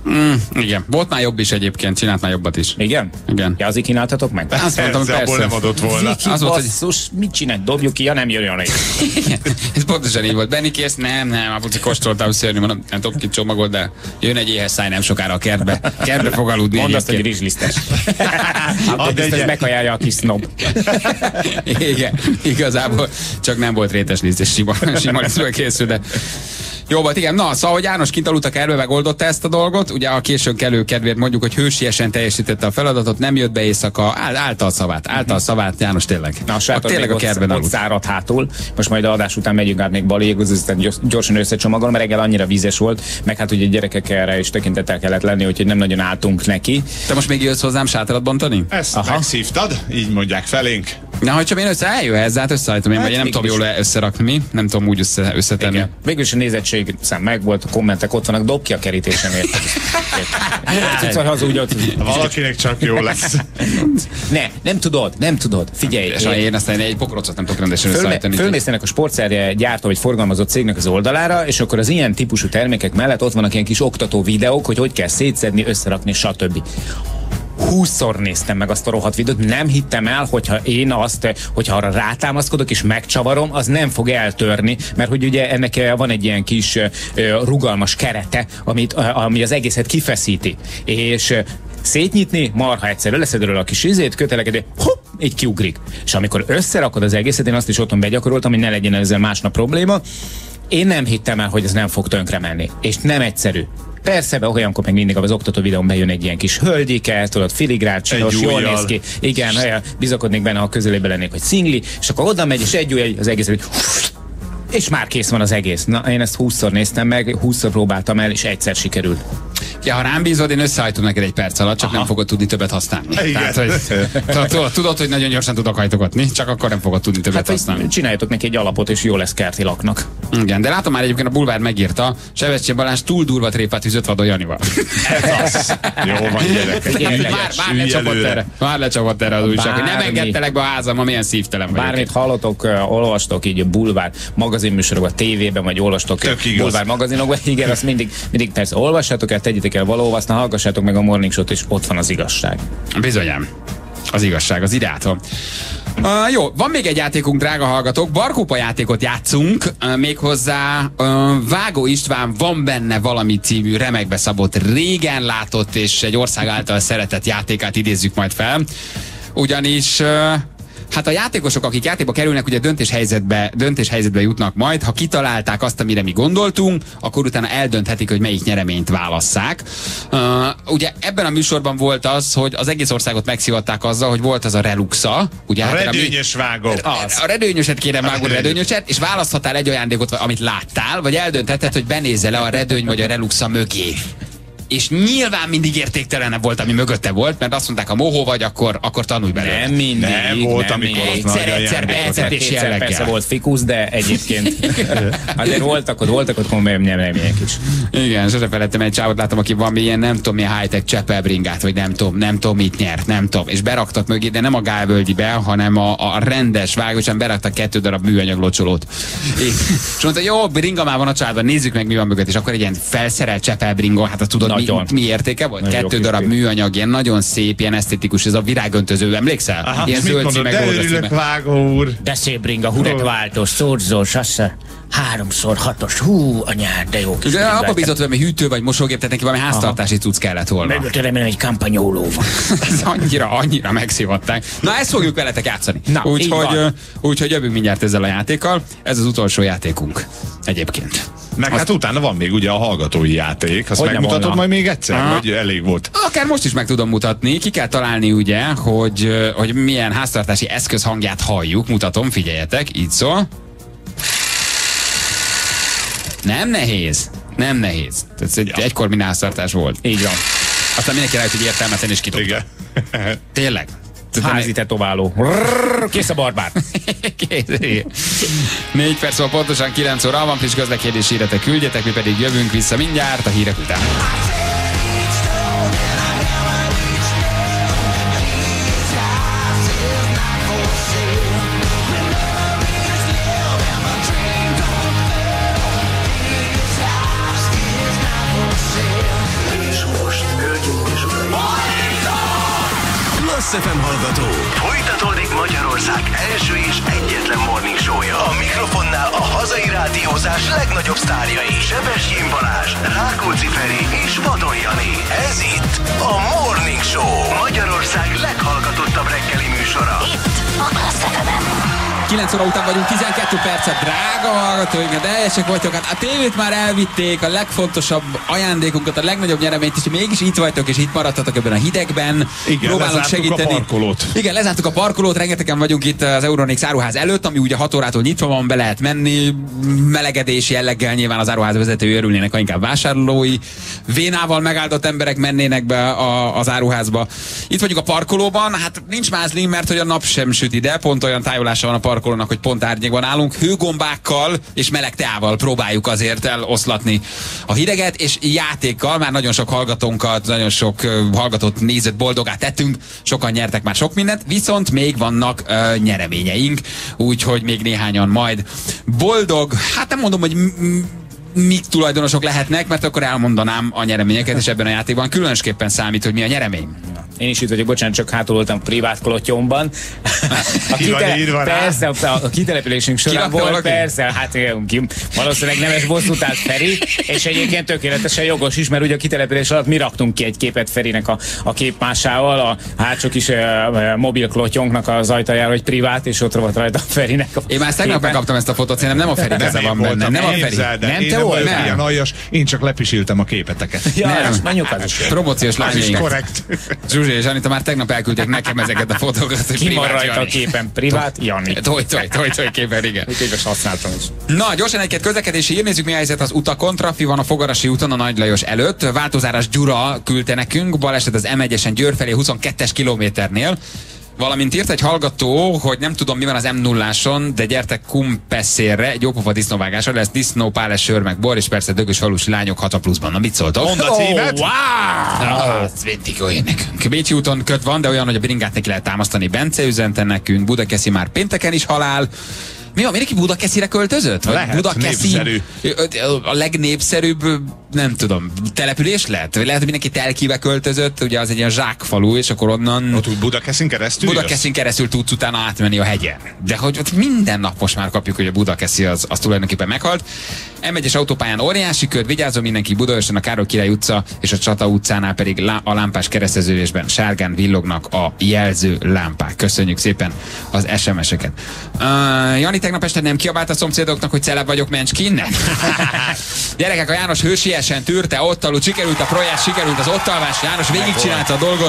Mm, igen, volt már jobb is egyébként, csinált már jobbat is. Igen? Igen. Ja, azért kínáltatok meg? Azt mondtam, persze. Abból nem adott volna. Viki, Az volt, hogy- basszus, mit csinál? Dobjuk ki, ja nem jön olyan. Ez pontosan így volt. Benni kész? Nem, nem, a puci kóstoltam szörnyű, mondom, nem tudok ki csomagol, de jön egy éhes száj nem sokára a kertbe. Kertbe fog aludni. Mondd azt, hogy egyébként. rizslisztes. Akkor biztos megajánlja a kis snob. Igen, igazából csak nem volt rétes liszt, és sima, sima lisztről készül, de jó volt, igen. Na, szóval, hogy János kint aludt a kertbe, megoldotta ezt a dolgot. Ugye a későn kelő kedvéért mondjuk, hogy hősiesen teljesítette a feladatot, nem jött be éjszaka, áll, állta a szavát, állta a szavát, János tényleg. Na, a sátor tényleg még a kertben ott, ott aludt. szárad hátul. Most majd a adás után megyünk át még Balékhoz, aztán gyors- gyorsan összecsomagolom, mert reggel annyira vízes volt, meg hát ugye gyerekek erre is tekintettel kellett lenni, úgyhogy nem nagyon álltunk neki. Te most még jössz hozzám sátorat bontani? Ezt Aha. megszívtad? Így mondják felénk. Na, hogy csak én össze eljöhetsz, hát összeállítom én, Hát vagy én nem tudom végül jól összerakni, mi? Nem tudom úgy össze, összetenni. Igen. Végül is a nézettség szám megvolt, a kommentek ott vannak, dob ki a kerítésen, érted? Tudsz, hogy haza úgy ott... Valakinek csak jó lesz. Ne, nem tudod, nem tudod. Figyelj. És én aztán egy pokrocot nem tudok rendesen Fölme, összeállítani. fölmész ennek a sportszerje gyártó vagy forgalmazott cégnek az oldalára, és akkor az ilyen típusú termékek mellett ott vannak ilyen kis oktató videók, hogy hogy kell szétszedni, összerakni, stb. húszszor néztem meg azt a rohadt videót, nem hittem el, hogyha én azt, hogyha arra rátámaszkodok és megcsavarom, az nem fog eltörni, mert hogy ugye ennek van egy ilyen kis rugalmas kerete, amit, ami az egészet kifeszíti. És szétnyitni, marha egyszerű, leszedről a kis izét, köteleket, hopp, így kiugrik. És amikor összerakod az egészet, én azt is otthon begyakoroltam, hogy ne legyen ezzel másnap probléma, én nem hittem el, hogy ez nem fog tönkre menni. És nem egyszerű. Persze, be olyankor meg mindig az oktató videón bejön egy ilyen kis hölgyike, tudod, filigrált, csinos, jól néz ki. Igen, bizakodnék benne, ha közelébe lennék, hogy szingli, és akkor oda megy, és egy ujj az egész, hogy és már kész van az egész. Na, én ezt húszszor néztem meg, húszszor próbáltam el, és egyszer sikerült. Ja, ha rám bízod, én összeállítom neked egy perc alatt, csak Aha. nem fogod tudni többet használni. Tehát, hogy, tudod, tudod, hogy nagyon gyorsan tudok hajtogatni, csak akkor nem fogod tudni többet hát, használni. Csináljatok neki egy alapot, és jó lesz kerti laknak. Igen, de látom már egyébként a Bulvár megírta, Sebestyén Balázs túl durva tréfát üzött Vadon Janival. Ez az. Jó van, gyerek. Már, már lecsapott erre, már lecsapott erre az újság, hogy nem engedtelek be a házam, milyen szívtelen vagy. Bármit hallotok, uh, olvastok így a Bulvár magazinműsorokban, tévében, vagy olvastok Bulvár magazinokban, igen, azt mindig, mindig persze olvassátok el, tegyétek el valóva, aztán hallgassátok meg a Morning Show-t, és ott van az igazság. Bizonyám. Az igazság, az ideától. Uh, jó, van még egy játékunk, drága hallgatók. Barkópa játékot játszunk, uh, méghozzá uh, Vágó István Van benne valami című remekbe szabott, régen látott és egy ország által szeretett játékát idézzük majd fel. Ugyanis... Uh, Hát a játékosok, akik játékba kerülnek, ugye döntéshelyzetbe, döntéshelyzetbe jutnak majd. Ha kitalálták azt, amire mi gondoltunk, akkor utána eldönthetik, hogy melyik nyereményt válasszák. Uh, ugye ebben a műsorban volt az, hogy az egész országot megszivatták azzal, hogy volt az a Reluxa. Ugye, a hát, redőnyös vágó. Az. A redőnyöset kérem, vágó redőnyöset, és választhatál egy ajándékot, amit láttál, vagy eldöntheted, hogy benézze le a redőny vagy a Reluxa mögé. És nyilván mindig értéktelenebb volt, ami mögötte volt, mert azt mondták, ha mohó vagy, akkor, akkor tanulj belőle. Nem mindig. Nem volt, nem amikor mindig. az Egyszer, egyszer, egyszer és jelleggel. Persze volt fikusz, de egyébként azért voltak ott, voltak ott komolyabb nyeremények is. Igen, sose felettem egy csávot, láttam, aki van ilyen, nem tudom, milyen high-tech csepelbringát, vagy nem tudom, nem tudom, mit nyert, nem tudom. És beraktak mögé, de nem a Gálvölgyibe, hanem a, a rendes vágósan beraktak kettő darab műanyag locsolót. És mondta, jó, bringa már van a családban, nézzük meg, mi van mögött, és akkor egy ilyen felszerelt csepelbringa, hát tudod, mi, mi értéke volt? Nagyon kettő darab műanyag, ilyen nagyon szép, ilyen esztetikus, ez a virágöntöző, emlékszel? Aha, ilyen zöld címek, de örülök, Vágó úr. De szép bringa, huretváltós, szorzós, azt háromszor hatos, hú, anyád, de jó kis. De abba bízott, hogy hűtő vagy mosógép, tehát neki valami háztartási cucc kellett volna. Mögött remélem egy kampanyóló van. Ez annyira, annyira megszivatták. Na, ezt fogjuk veletek játszani. Úgyhogy úgy, jövünk mindjárt ezzel a játékkal. Ez az utolsó játékunk egyébként. Meg azt... hát utána van még ugye a hallgatói játék. Azt megmutatod volna. Majd még egyszer? Aha. Vagy elég volt? Akár most is meg tudom mutatni. Ki kell találni ugye, hogy, hogy milyen háztartási eszköz hangját halljuk. Mutatom, figyeljetek, így szól. Nem nehéz. Nem nehéz. Ez egy ja. egykor minden háztartás volt. Így van. Aztán mindenki rájött, hogy értelmetlen is kitudta. Tényleg. Házi tetováló. Kész a barbár. Kész. Négy perc van pontosan kilenc óra, van friss közlekedési híretek, küldjetek, mi pedig jövünk vissza mindjárt a hírek után. ef em hallgató. Folytatódik Magyarország első és egyetlen morning show-ja. A mikrofonnál a hazai rádiózás legnagyobb sztárjai. Sebestyén Balázs, Rákóczi Feri és Vadon Jani. Ez itt a Morning Show. Magyarország leghallgatottabb reggeli műsora. Itt a Klassz ef emen. kilenc óra után vagyunk, tizenkét percet, drága hallgatóink, de teljesek vagytok. Hát a tévét már elvitték, a legfontosabb ajándékunkat, a legnagyobb nyereményt, és mégis itt vagytok, és itt maradtatok ebben a hidegben. Igen, próbálunk segíteni. a parkolót. Igen, lezártuk a parkolót, rengetegen vagyunk itt az Euronics áruház előtt, ami ugye hat órától nyitva van, be lehet menni, melegedés jelleggel nyilván az áruház vezetői örülnének, ha inkább vásárlói. Vénával megáldott emberek mennének be a, az áruházba. Itt vagyunk a parkolóban, hát nincs mázli, mert hogy a nap sem süt ide, pont olyan tájolása van a parkolónak, hogy pont árnyékban állunk. Hőgombákkal és meleg teával próbáljuk azért eloszlatni a hideget, és játékkal már nagyon sok hallgatónkat, nagyon sok uh, hallgatót nézett boldogát tettünk, sokan nyertek már sok mindent, viszont még vannak uh, nyereményeink, úgyhogy még néhányan majd boldog, hát nem mondom, hogy mik tulajdonosok lehetnek, mert akkor elmondanám a nyereményeket, és ebben a játékban különösképpen számít, hogy mi a nyeremény. Én is itt vagyok, bocsánat, csak hátul voltam privát klotyomban. A, kitele- persze, a, a kitelepülésünk során volt, valaki? Persze, hát ki, valószínűleg nemes bosszút állt Feri, és egyébként tökéletesen jogos is, mert ugye a kitelepülés alatt mi raktunk ki egy képet Ferinek a, a képmásával, a hátsó kis uh, mobil klotyónknak az ajtajára, hogy privát, és ott volt rajta a Ferinek a Én már tegnap megkaptam ezt a fotót, szerintem nem a Feri keze van benne. Nem a Feri. Nem te volt? Ilyen aljas, én csak lepisiltem a képeteket. Ja, nem, promóciós lányaink. Korrekt. Zsuzsi és Anita már tegnap elküldték nekem ezeket a fotókat, hogy ki van rajta a képen? Privát Jani. Toj, toj, toj, toj képen, igen. Úgyhogy most használtam is. Na, gyorsan egy-két közlekedési hír, nézzük mi a helyzet az utakon. Trafi van a Fogarasi úton, a Nagy Lajos előtt. Változárás Gyura küldte nekünk, baleset az em egyesen Győr felé huszonkettes kilométernél. Valamint írt egy hallgató, hogy nem tudom mi van az em nulláson, de gyertek Kumpeszérre, egy jópofa disznóvágásra, lesz disznó, páles, sör, meg bor, és persze dögös falusi lányok hat a pluszban. Na mit szóltok? Mondd a címet! Oh, wow! Ez mindig olyan nekünk. Bécsi úton köt van, de olyan, hogy a bringát neki lehet támasztani. Bence üzente nekünk, Budakeszi már pénteken is halál. Mi van, mindenki Budakeszire költözött? Vagy lehet, Budakeszi népszerű. A legnépszerűbb, nem tudom, település lehet? Vagy lehet, hogy mindenki Telkibe költözött, ugye az egy ilyen zsákfalu, és akkor onnan... Ott úgy Budakeszin keresztül Budakeszin keresztül tudsz utána átmenni a hegyen. De hogy ott minden nap most már kapjuk, hogy a Budakeszi az, az tulajdonképpen meghalt. em egyes autópályán óriási köd, vigyázzon mindenki Budaörsön, a Károly Király utca és a Csata utcánál pedig lá, a lámpás kereszteződésben sárgán villognak a jelző lámpák. Köszönjük szépen az es em es-eket. Uh, Jani tegnap este nem kiabált a szomszédoknak, hogy celeb vagyok, mencs ki innen? Gyerekek, a János hősiesen tűrte, ott aludt, sikerült a projekt, sikerült az ott alvás, János végigcsinálta a dolgot.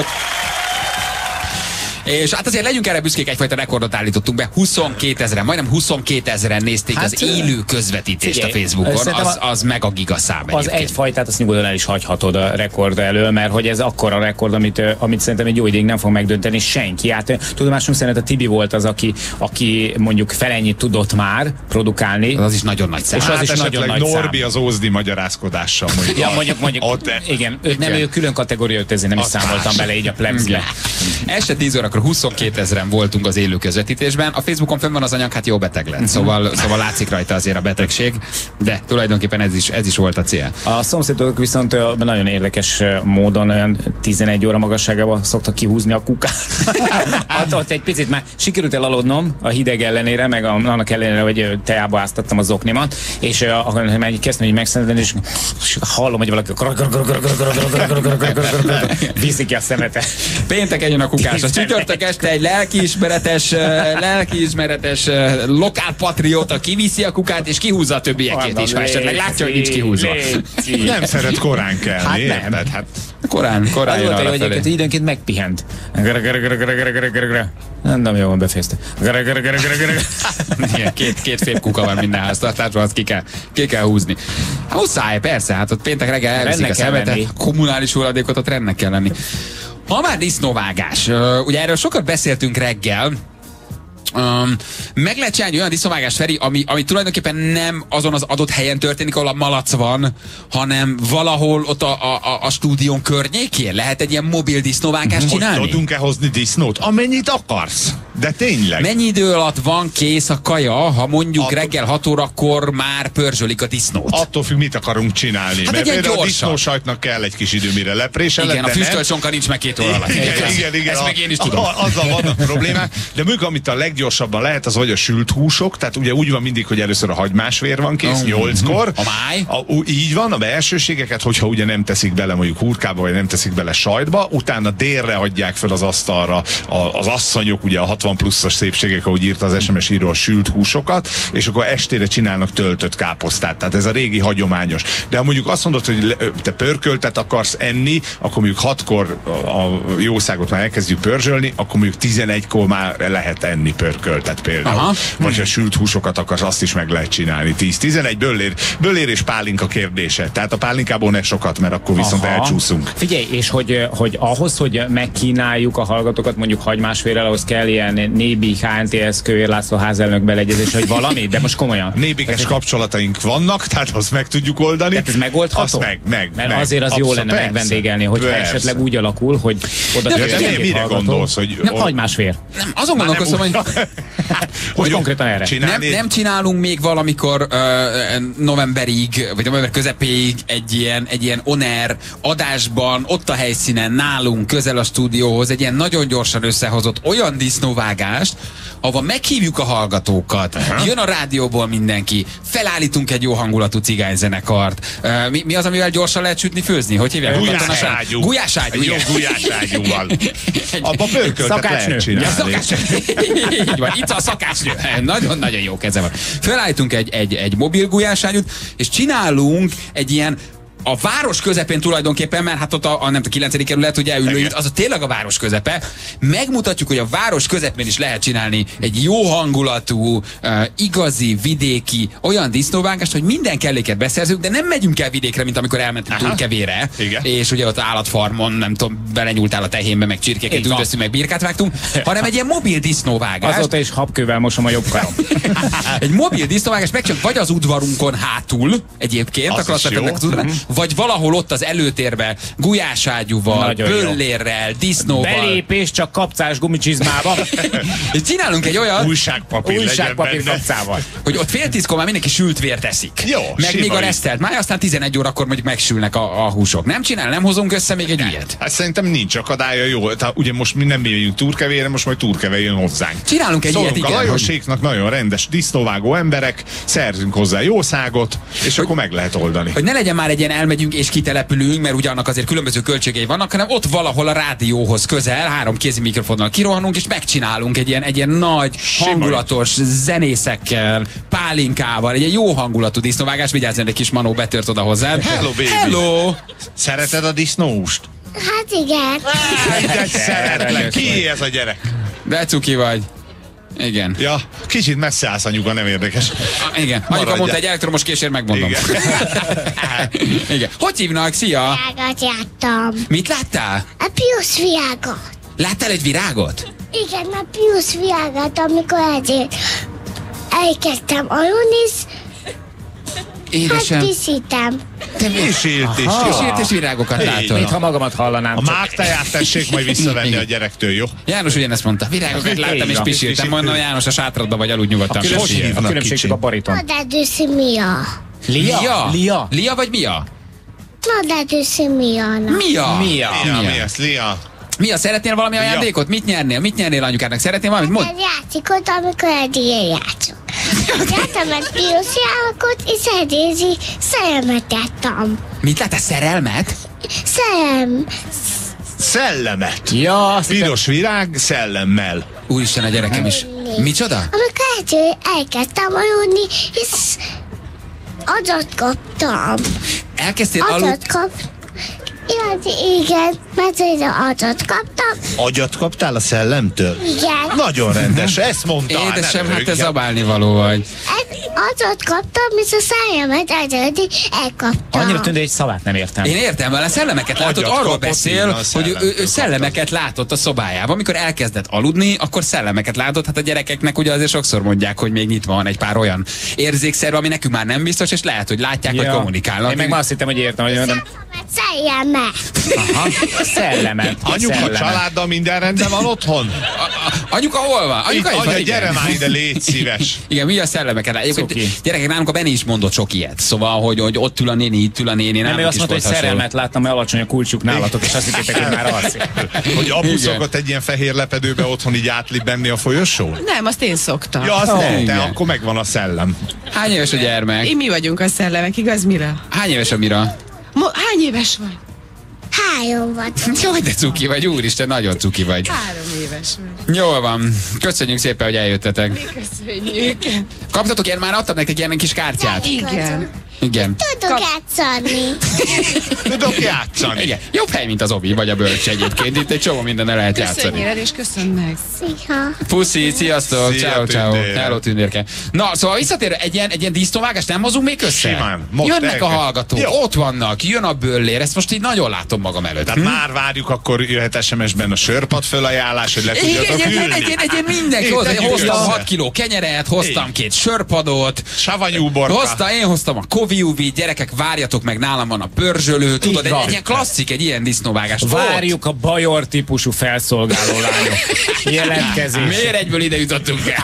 És hát azért legyünk erre büszkék, egyfajta rekordot állítottunk be. huszonkétezren, majdnem huszonkétezren nézték hát, az élő közvetítést figyelj, a Facebookon. Az, az meg a gigaszám egyébként. Az egyfajtát azt nyugodtan el is hagyhatod a rekord elől, mert hogy ez akkora rekord, amit, amit szerintem egy jó ideig nem fog megdönteni senki. Hát tudomásunk szerint a Tibi volt az, aki, aki mondjuk felennyit tudott már produkálni. Az is nagyon nagy szám. És az hát is nagyon nagy Norbi szám. Az Ózdi magyarázkodással mondjuk. Ja, mondjuk, mondjuk ott, igen, őt nem, ő külön kategória, őt ezért nem is számoltam bele így a plebsbe. Este tíz órakor huszonkétezren voltunk az élő közvetítésben. A Facebookon fenn van az anyag, hát jó beteg lett. Szóval, szóval látszik rajta azért a betegség, de tulajdonképpen ez is, ez is volt a cél. A szomszédok viszont nagyon érdekes módon olyan tizenegy óra magasságában szoktak kihúzni a kukát. ott, ott egy picit már sikerült elaludnom a hideg ellenére, meg a, annak ellenére, hogy teába áztattam az oknimat, és akkor már kezdtem így megszenteni, és hallom, hogy valaki viszi ki a szemete. Péntek jön a kukás. A csütörtök este egy lelkiismeretes, lelkiismeretes lokálpatrióta kiviszi a kukát, és kihúzza a többiekét is, ha esetleg látja, hogy nincs kihúzva. Nem szeret korán kelni, hát nem. Hát korán, korán jön arra felé. Időnként megpihent. Nem, nem jól van, befejezte. Két, két fél kuka van minden háztartásban, azt ki kell, ki kell húzni. Hát muszáj, persze, hát ott péntek reggel elviszik a szemetet, kommunális hulladékot ott rendnek kell lenni. Ha már disznóvágás, ugye erről sokat beszéltünk reggel, Um, meg lehet csinálni olyan disznóvágást, Feri, ami, ami tulajdonképpen nem azon az adott helyen történik, ahol a malac van, hanem valahol ott a, a, a, a stúdión környékén? Lehet egy ilyen mobil disznóvágást csinálni? Hogy tudunk-e hozni disznót? Amennyit akarsz. De tényleg. Mennyi idő alatt van kész a kaja, ha mondjuk Attól... reggel hat órakor már pörzsölik a disznót? Attól függ, mit akarunk csinálni. Hát mert például a disznósajtnak kell egy kis idő, mire lepréseled. Igen, a füstölcsonka nincs meg két óra alatt. Igen, igen, igen, igen. Ezt meg én is tudom. A, azzal vannak problémák. De mondjuk, amit a leggyorsabban lehet, az vagy a sült húsok. Tehát ugye úgy van mindig, hogy először a hagymásvér van kész, nyolckor. A máj. A, így van, a belsőségeket, hogyha ugye nem teszik bele mondjuk hurkába, vagy nem teszik bele sajtba, utána délre adják fel az asztalra a, az asszonyok, ugye a hatvan pluszos szépségek, ahogy írta az es em es író, a sült húsokat, és akkor estére csinálnak töltött káposztát. Tehát ez a régi hagyományos. De ha mondjuk azt mondod, hogy te pörköltet akarsz enni, akkor mondjuk hatkor a jószágot már elkezdjük pörzsölni, akkor mondjuk tizenegykor már lehet enni pörköltet például. Aha. Vagy ha sült húsokat akarsz, azt is meg lehet csinálni. tíz-tizenegy böllér, böllér és pálinka kérdése. Tehát a pálinkából ne sokat, mert akkor viszont Aha. elcsúszunk. Figyelj, és hogy, hogy ahhoz, hogy megkínáljuk a hallgatókat mondjuk hagymásférrel, ahhoz kell ilyen nébi há en té es Kőér László házelnök beleegyezés, hogy valami, de most komolyan. Nébikes kapcsolataink vannak, tehát azt meg tudjuk oldani. Tehát ez megoldható? Azt meg, meg, Mert meg. azért az Abszolút, jó lenne persze. megvendégelni, hogyha Persze. esetleg úgy alakul, hogy oda de, de, de mire gondolsz, hogy... Nem, hagymásfér. Nem, azon gondolkozom, hogy... hogy konkrétan erre. Nem, nem csinálunk még valamikor uh, novemberig, vagy november közepéig egy ilyen, egy ilyen on-air adásban, ott a helyszínen, nálunk, közel a stúdióhoz, egy ilyen nagyon gyorsan összehozott olyan disznóvágást, ahol meghívjuk a hallgatókat, Aha. jön a rádióból mindenki, felállítunk egy jó hangulatú cigányzenekart. Uh, mi, mi az, amivel gyorsan lehet sütni, főzni? Hogy hívják? Gulyáságyú. Gulyáságyú. Jó gulyáságyúval. Abba pörköltet lehet csinálni. Ja, szakácsnő. Így van, itt a szakácsnő. Nagyon-nagyon jó keze van. Felállítunk egy, egy, egy mobil gulyáságyút, és csinálunk egy ilyen a város közepén tulajdonképpen, mert hát ott a, a nem a kilencedik kerület, ugye ülőjük, az a tényleg a város közepe. Megmutatjuk, hogy a város közepén is lehet csinálni egy jó hangulatú, uh, igazi, vidéki, olyan disznóvágást, hogy minden kelléket beszerzünk, de nem megyünk el vidékre, mint amikor elmentünk Túlkevére, és ugye ott állatfarmon, nem tudom, belenyúltál a tehénbe, meg csirkéket üldöztünk, meg birkát vágtunk, hanem egy ilyen mobil disznóvágás. Azóta is habkővel mosom a jobb karom. Egy mobil disznóvágás megcsináljuk, vagy az udvarunkon hátul, egyébként, az akkor azt vettem az udvarán, vagy valahol ott az előtérben, gulyáságyúval, pöllérrel, disznóval. Belépés csak kapcás gumicsizmában. És csinálunk egy olyan újságpapír, újságpapír kapcával. Hogy ott fél tízkor már mindenki sült vért eszik. Jó, meg még a resztelt máj, aztán tizenegy órakor mondjuk megsülnek a, a húsok. Nem csinál, nem hozunk össze még egy ilyet? Hát szerintem nincs akadálya, jó. Tehát ugye most mi nem megyünk Túrkevére, most majd Túrkeve jön hozzánk. Csinálunk egy Szólunk ilyet, a igen. Lajoséknak nagyon rendes disznóvágó emberek, szerzünk hozzá jószágot, és hogy, akkor meg lehet oldani. Hogy ne legyen már egy ilyen elmegyünk és kitelepülünk, mert ugye annak azért különböző költségei vannak, hanem ott valahol a rádióhoz közel, három kézi mikrofonnal kirohanunk, és megcsinálunk egy ilyen, egy ilyen nagy, hangulatos zenészekkel, pálinkával, egy ilyen jó hangulatú disznóvágás. Vigyázz, egy kis manó betört oda hozzád. Hello, baby! Hello! Szereted a disznóhúst? Hát igen. Hát, szeretlek. Ki ez a gyerek? De cuki vagy. Igen. Ja, kicsit messze állsz anyuka, nem érdekes. Ah, igen. Anyuka mondta, egy elektromos késért megmondom. Igen. Igen. Hogy hívnak? Szia! Virágot jártam. Mit láttál? A piusz virágot. Láttál egy virágot? Igen, a piusz virágot, amikor ezért elkezdtem aludni, Édesem. hát kisítem. Te kísért is. Kísért és virágokat látod. Mintha magamat hallanám. A mágtáját tessék majd visszavenni a gyerektől, jó? János ugyanezt mondta. Virágokat láttam és pisírtam. Mondom, János, a sátradba vagy, aludj nyugodtan. A különbség a bariton. Nadádőszi Mia. Lia? Lia? Lia vagy Mia? Nadádőszi Miana. Mia? Mia. Mi ez, Lia? Mia, szeretnél valami ajándékot? Mit nyernél? Mit nyernél anyukának? Szeretnél valamit? Mondd. Egy játékot, amikor eddig játszok. Játszom egy piros játékot, és eddig szerelmet játszom. Mit láttál? Szerelmet? Szerelm. Szellemet. Ja, piros virág szellemmel. Úristen, a gyerekem is. Micsoda? Amikor eddig elkezdtem aludni, és adat kaptam. Elkezdtél aludni? Adat kap... Ja, igen, mert én agyat kaptam. Agyat kaptál a szellemtől? Igen. Nagyon rendes, ezt mondta. Édesem, hát te zabálni való vagy. Agyat kaptam, és a szájamat egyedi elkaptam. Annyira tűnt, hogy egy szavát nem értem. Én értem, vele szellemeket látott, Agyat arról kapott, beszél, igen, hogy ő, ő szellemeket látott a szobájában. Amikor elkezdett aludni, akkor szellemeket látott. Hát a gyerekeknek ugye azért sokszor mondják, hogy még nyitva van egy pár olyan érzékszerv, ami nekünk már nem biztos, és lehet, hogy látják, ja. vagy kommunikálnak. Én meg azt hittem, hogy értem, hogy mondom. Szellemet. Aha, szellemet. Anyuka szellemet. Családdal minden rendben van otthon? A, a, anyuka hol van? Anyuka, Itt, van, anya, igen. gyere már ide, légy szíves. Igen, mi a szellemeket látjuk. Gyerekek, nálunk a Benni is mondott sok ilyet. Szóval, hogy, hogy ott ül a néni, itt ül a néni. Nem, ő azt mondta, hogy szerelmet láttam, mert alacsony a kulcsuk nálatok, és azt hittétek, hogy már alszik. Hogy apu szokott egy ilyen fehér lepedőbe otthon így átlibenni a folyosón? Nem, azt én szoktam. Ja, azt Oh, nem, te, igen. akkor megvan a szellem. Hány éves a gyermek? Én mi vagyunk a szellemek, igaz, Mira? Hány éves a Mira? Mo- hány éves vagy? Három vagy. Jaj, de cuki vagy, úristen, nagyon cuki vagy. Három éves vagy. Jól van. Köszönjük szépen, hogy eljöttetek. Mi köszönjük. Kaptatok ilyen, már adtam nektek ilyen kis kártyát? Igen. Igen. Tudok játszani. Tudok játszani. Igen. Jobb hely, mint az Obi, vagy a Bölcs egyébként. Itt egy csomó mindenre lehet játszani. Köszönjél el, és köszönj meg. Szia. Puszi, sziasztok, Szia, ciao, ciao. tündér. Hello, tündérke. Na, szóval visszatérve, egy ilyen, egy ilyen disznóvágást nem hozunk még össze? Simán. Most Jönnek elkezd. a hallgatók, Jó. ott vannak, jön a böllér, ezt most így nagyon látom magam előtt. Tehát már várjuk, akkor jöhet es em es-ben a sörpad fölajánlás, hogy le Igen, tudjatok egy, ülni. egy, egy, egy, egy mindenki Én hozzá, tegyük hoztam össze. hat kiló kenyeret, hoztam két sörpadot, savanyú borka. hozta, én hoztam a koviuvit, gyerekek, várjatok meg, nálam van a pörzsölő, tudod, egy, van. egy ilyen klasszik, egy ilyen disznóvágás. Várjuk a bajor típusú felszolgáló lányok jelentkezés. Miért egyből ide jutottunk el?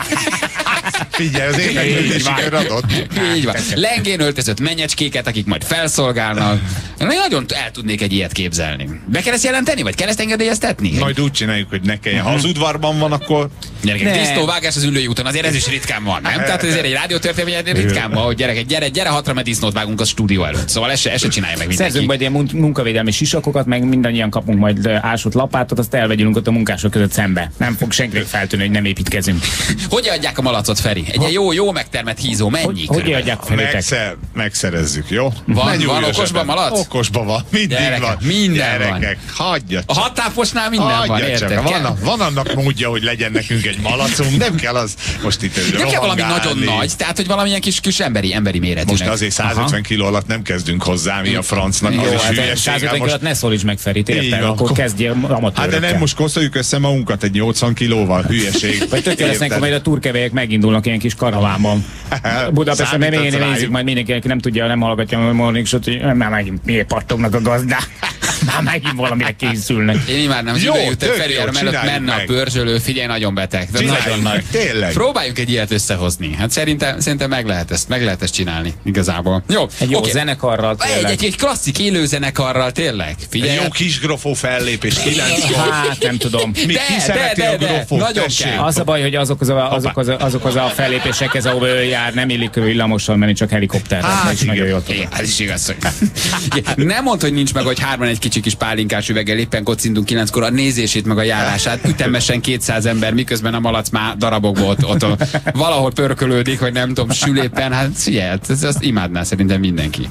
Figyelj, az érdeklődési kör adott. Így van. Lengén öltözött menyecskéket, akik majd felszolgálnak. Én nagyon el tudnék egy ilyet képzelni. Be kell ezt jelenteni, vagy kell ezt engedélyeztetni? Majd úgy csináljuk, hogy ne kelljen. Ha az udvarban van, akkor... Gyerekek, disznóvágás az Ülői úton, azért ez is ritkán van, nem? Tehát ezért egy rádiótörténelmi ritkán van, hogy gyerekek, gyere, gyere hatra, mert disznót vágunk a stúdió előtt. Szóval ezt se, ezt se csinálja meg mindenki. Szerzünk majd ilyen mun- munkavédelmi sisakokat, meg mindannyian kapunk majd ö, ásott lapátot, azt elvegyünk ott a munkások között szembe. Nem fog senkinek feltűnni, hogy nem építkezünk. Hogy adják a malacot, Feri? Egy ilyen jó, jó megtermett hízó, mennyi? Hogy, hogy körülbelül? adják felétek? Megszer, megszerezzük, jó? Van- Ne van nyúlj okosban ösebe. malac? Okosban van, mindig Gyerekek, van. minden van. Gyerekek, hagyja A csak. hattáposnál minden Hagyja van, csak. érted? Van, Kell- a- van annak módja, hogy legyen nekünk egy malacunk, nem kell az most itt Nem kell valami rohangálni. nagyon nagy, tehát hogy valamilyen kis, kis emberi, emberi méretűnek. Most azért százötven kiló alatt nem kezdünk hozzá, mi a francnak, Jó, az is hát hülyeség. százötven Hát most- kilót ne szólíts meg, Ferit, Így érted? van. Akkor kezdjél amatőrökkel. Hát de nem, most koszoljuk össze magunkat egy nyolcvan kilóval, hülyeség. Vagy tök jó lesz, amikor majd a turkevelyek megindulnak ilyen kis karavánban. Budapesten nem Számítasz én nézzük rájuk. majd mindenki, aki nem tudja, nem hallgatja a Morning Show-t, hogy már megint miért pattognak a gazdák. Már megint valamire készülnek. Én imádnám, az Jó, ide jöttek tök Feri, jó, arra mellett csináljuk menne a meg. pörzsölő, figyelj, nagyon beteg. De Csináljuk nagyon meg, nagy. tényleg. Próbáljunk egy ilyet összehozni. Hát szerintem, szerintem meg lehet ezt, meg lehet ezt csinálni, igazából. Jó, Egy jó oké. zenekarral Egy, tényleg. egy, egy klasszik élő zenekarral, tényleg. Figyelj. Egy jó kis grofó fellépés, kilenckor. Hát nem tudom. Mi De, ki szereti de, a de, de, grofót? nagyon Tessék. kell. Az a baj, hogy azokhoz a, azokhoz a, azokhoz a fellépésekhez, ahol ő jár, nem illik ő villamossal menni, csak helikopterrel. Hát, Ez is nagyon igen. jól tudom. Igen, ez is igaz, hogy... Nem mondd, hogy nincs meg, hogy hárman egy kicsi kis pálinkás üveggel éppen kocindunk kilenckor a nézését, meg a járását. Ütemesen kétszáz ember, miközben a malac már darabokból ott, ott, ott valahol pörkölődik, hogy nem tudom, sül éppen. Hát figyelj, ezt, ezt imádná szerintem mindenki.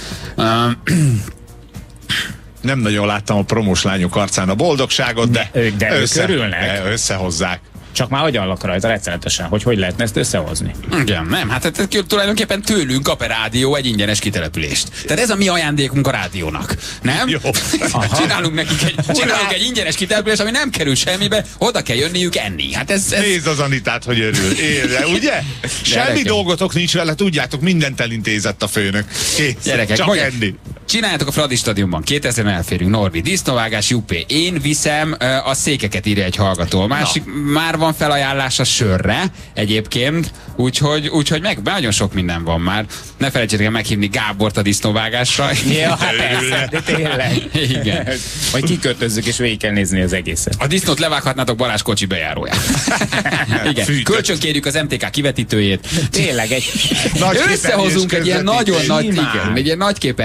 Um, Nem nagyon láttam a promós lányok arcán a boldogságot, de, De ők- de ők össze, örülnek. de összehozzák. Csak már agyallak rajta rettenetesen, hogy hogy lehetne ezt összehozni. igen, nem, hát ez tulajdonképpen tőlünk kap a rádió egy ingyenes kitelepülést. Tehát ez a mi ajándékunk a rádiónak, nem? Jó. Csinálunk nekik egy, csinálunk egy ingyenes kitelepülést, ami nem kerül semmibe, oda kell jönniük enni. Hát ez, ez... Nézd az Anitát, hogy örül. Érde, ugye? Semmi Gyerekek. dolgotok nincs vele, tudjátok, mindent elintézett a főnök. Kész. Gyerekek, Csak mondják, enni. csináljátok a Fradi stadionban, kétezren elférünk, Norbi, disznóvágás, juppé. Én viszem ö, a székeket, írja egy hallgató. A másik, már van felajánlás a sörre egyébként, úgyhogy, úgyhogy meg, nagyon sok minden van már. Ne felejtsétek el meghívni Gábort a disznóvágásra. Ja, hát persze, de tényleg. Igen. Vagy kikötözzük, és végig kell nézni az egészet. A disznót levághatnátok Balázs kocsi bejáróját. Igen. Kölcsönkérjük az em té ká kivetítőjét. Tényleg egy Nagy Összehozunk egy ilyen képernyős nagyon nagy, Simán. igen, egy ilyen nagy képernyős kivetítőt.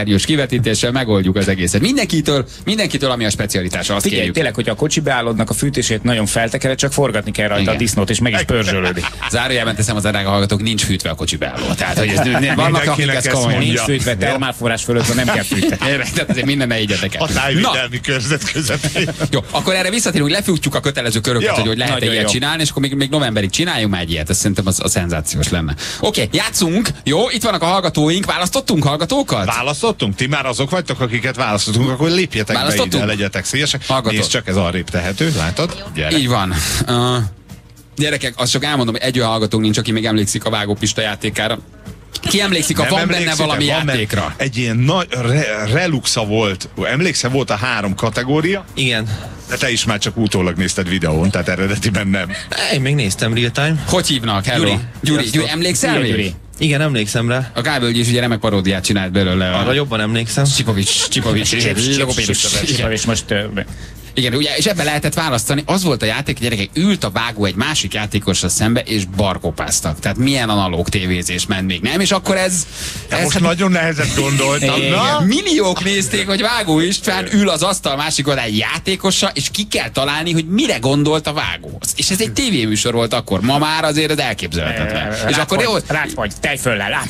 közvetítéssel megoldjuk az egészet. Mindenkitől, mindenkitől ami a specialitása, azt Figyelj, kérjük. tényleg, hogyha a kocsi beállodnak a fűtését nagyon feltekered, csak forgatni kell rajta Igen. a disznót, és meg is pörzsölődik. Zárójelben teszem, az drága hallgatók, nincs fűtve a kocsi beálló. Tehát, hogy ez, vannak, akik ezt komolyan. Nincs fűtve, termálforrás fölött van, nem kell fűteni. Tehát azért minden ne igyetek el. A tájvédelmi körzet közepén. Jó, akkor erre visszatérünk, hogy lefutjuk a kötelező köröket, Jó, hogy, hogy lehet nagyon ilyet jó. csinálni, és akkor még, még novemberig csináljunk már egy ilyet. Ez szerintem az, az szenzációs lenne. Oké, okay, játszunk. Jó, itt vannak a hallgatóink. Választottunk hallgatókat? Választottunk? Ti már azok vagytok, akiket választottunk, akkor lépjetek be ide, legyetek szívesek. Hallgatott. Nézd csak, ez arrébb tehető, látod? Gyere. Így van. Uh, gyerekek, azt csak elmondom, hogy egy olyan hallgatónk nincs, aki még emlékszik a Vágó Pista játékára. Ki emlékszik, ha Nem van benne emlékszitek? valami Van benne játékra? Egy ilyen nagy re, reluxa volt. Emlékszel, volt a három kategória? Igen. De te is már csak utólag nézted videón, tehát eredetiben nem. Én még néztem real time. Hogy hívnak? Hello. Gyuri. Gyuri, Gyuri, emlékszel még? Gyuri. Igen, emlékszem rá. A Gábor is ugye remek paródiát csinált belőle. Arra jobban emlékszem. Csipovics, Csipovics, És most igen, ugye, és ebben lehetett választani. Az volt a játék, gyerekek, ült a vágó egy másik játékossal szembe, és barkopáztak. Tehát milyen analóg tévézés ment még, nem? És akkor ez... De ez most nagyon nehezet gondoltam. Na? Milliók nézték, hogy Vágó István ül az asztal másik oldalán egy játékossal, és ki kell találni, hogy mire gondolt a vágó. És ez egy tévéműsor volt akkor. Ma már azért ez elképzelhetetlen. És akkor jó... Rács vagy, tej föllel,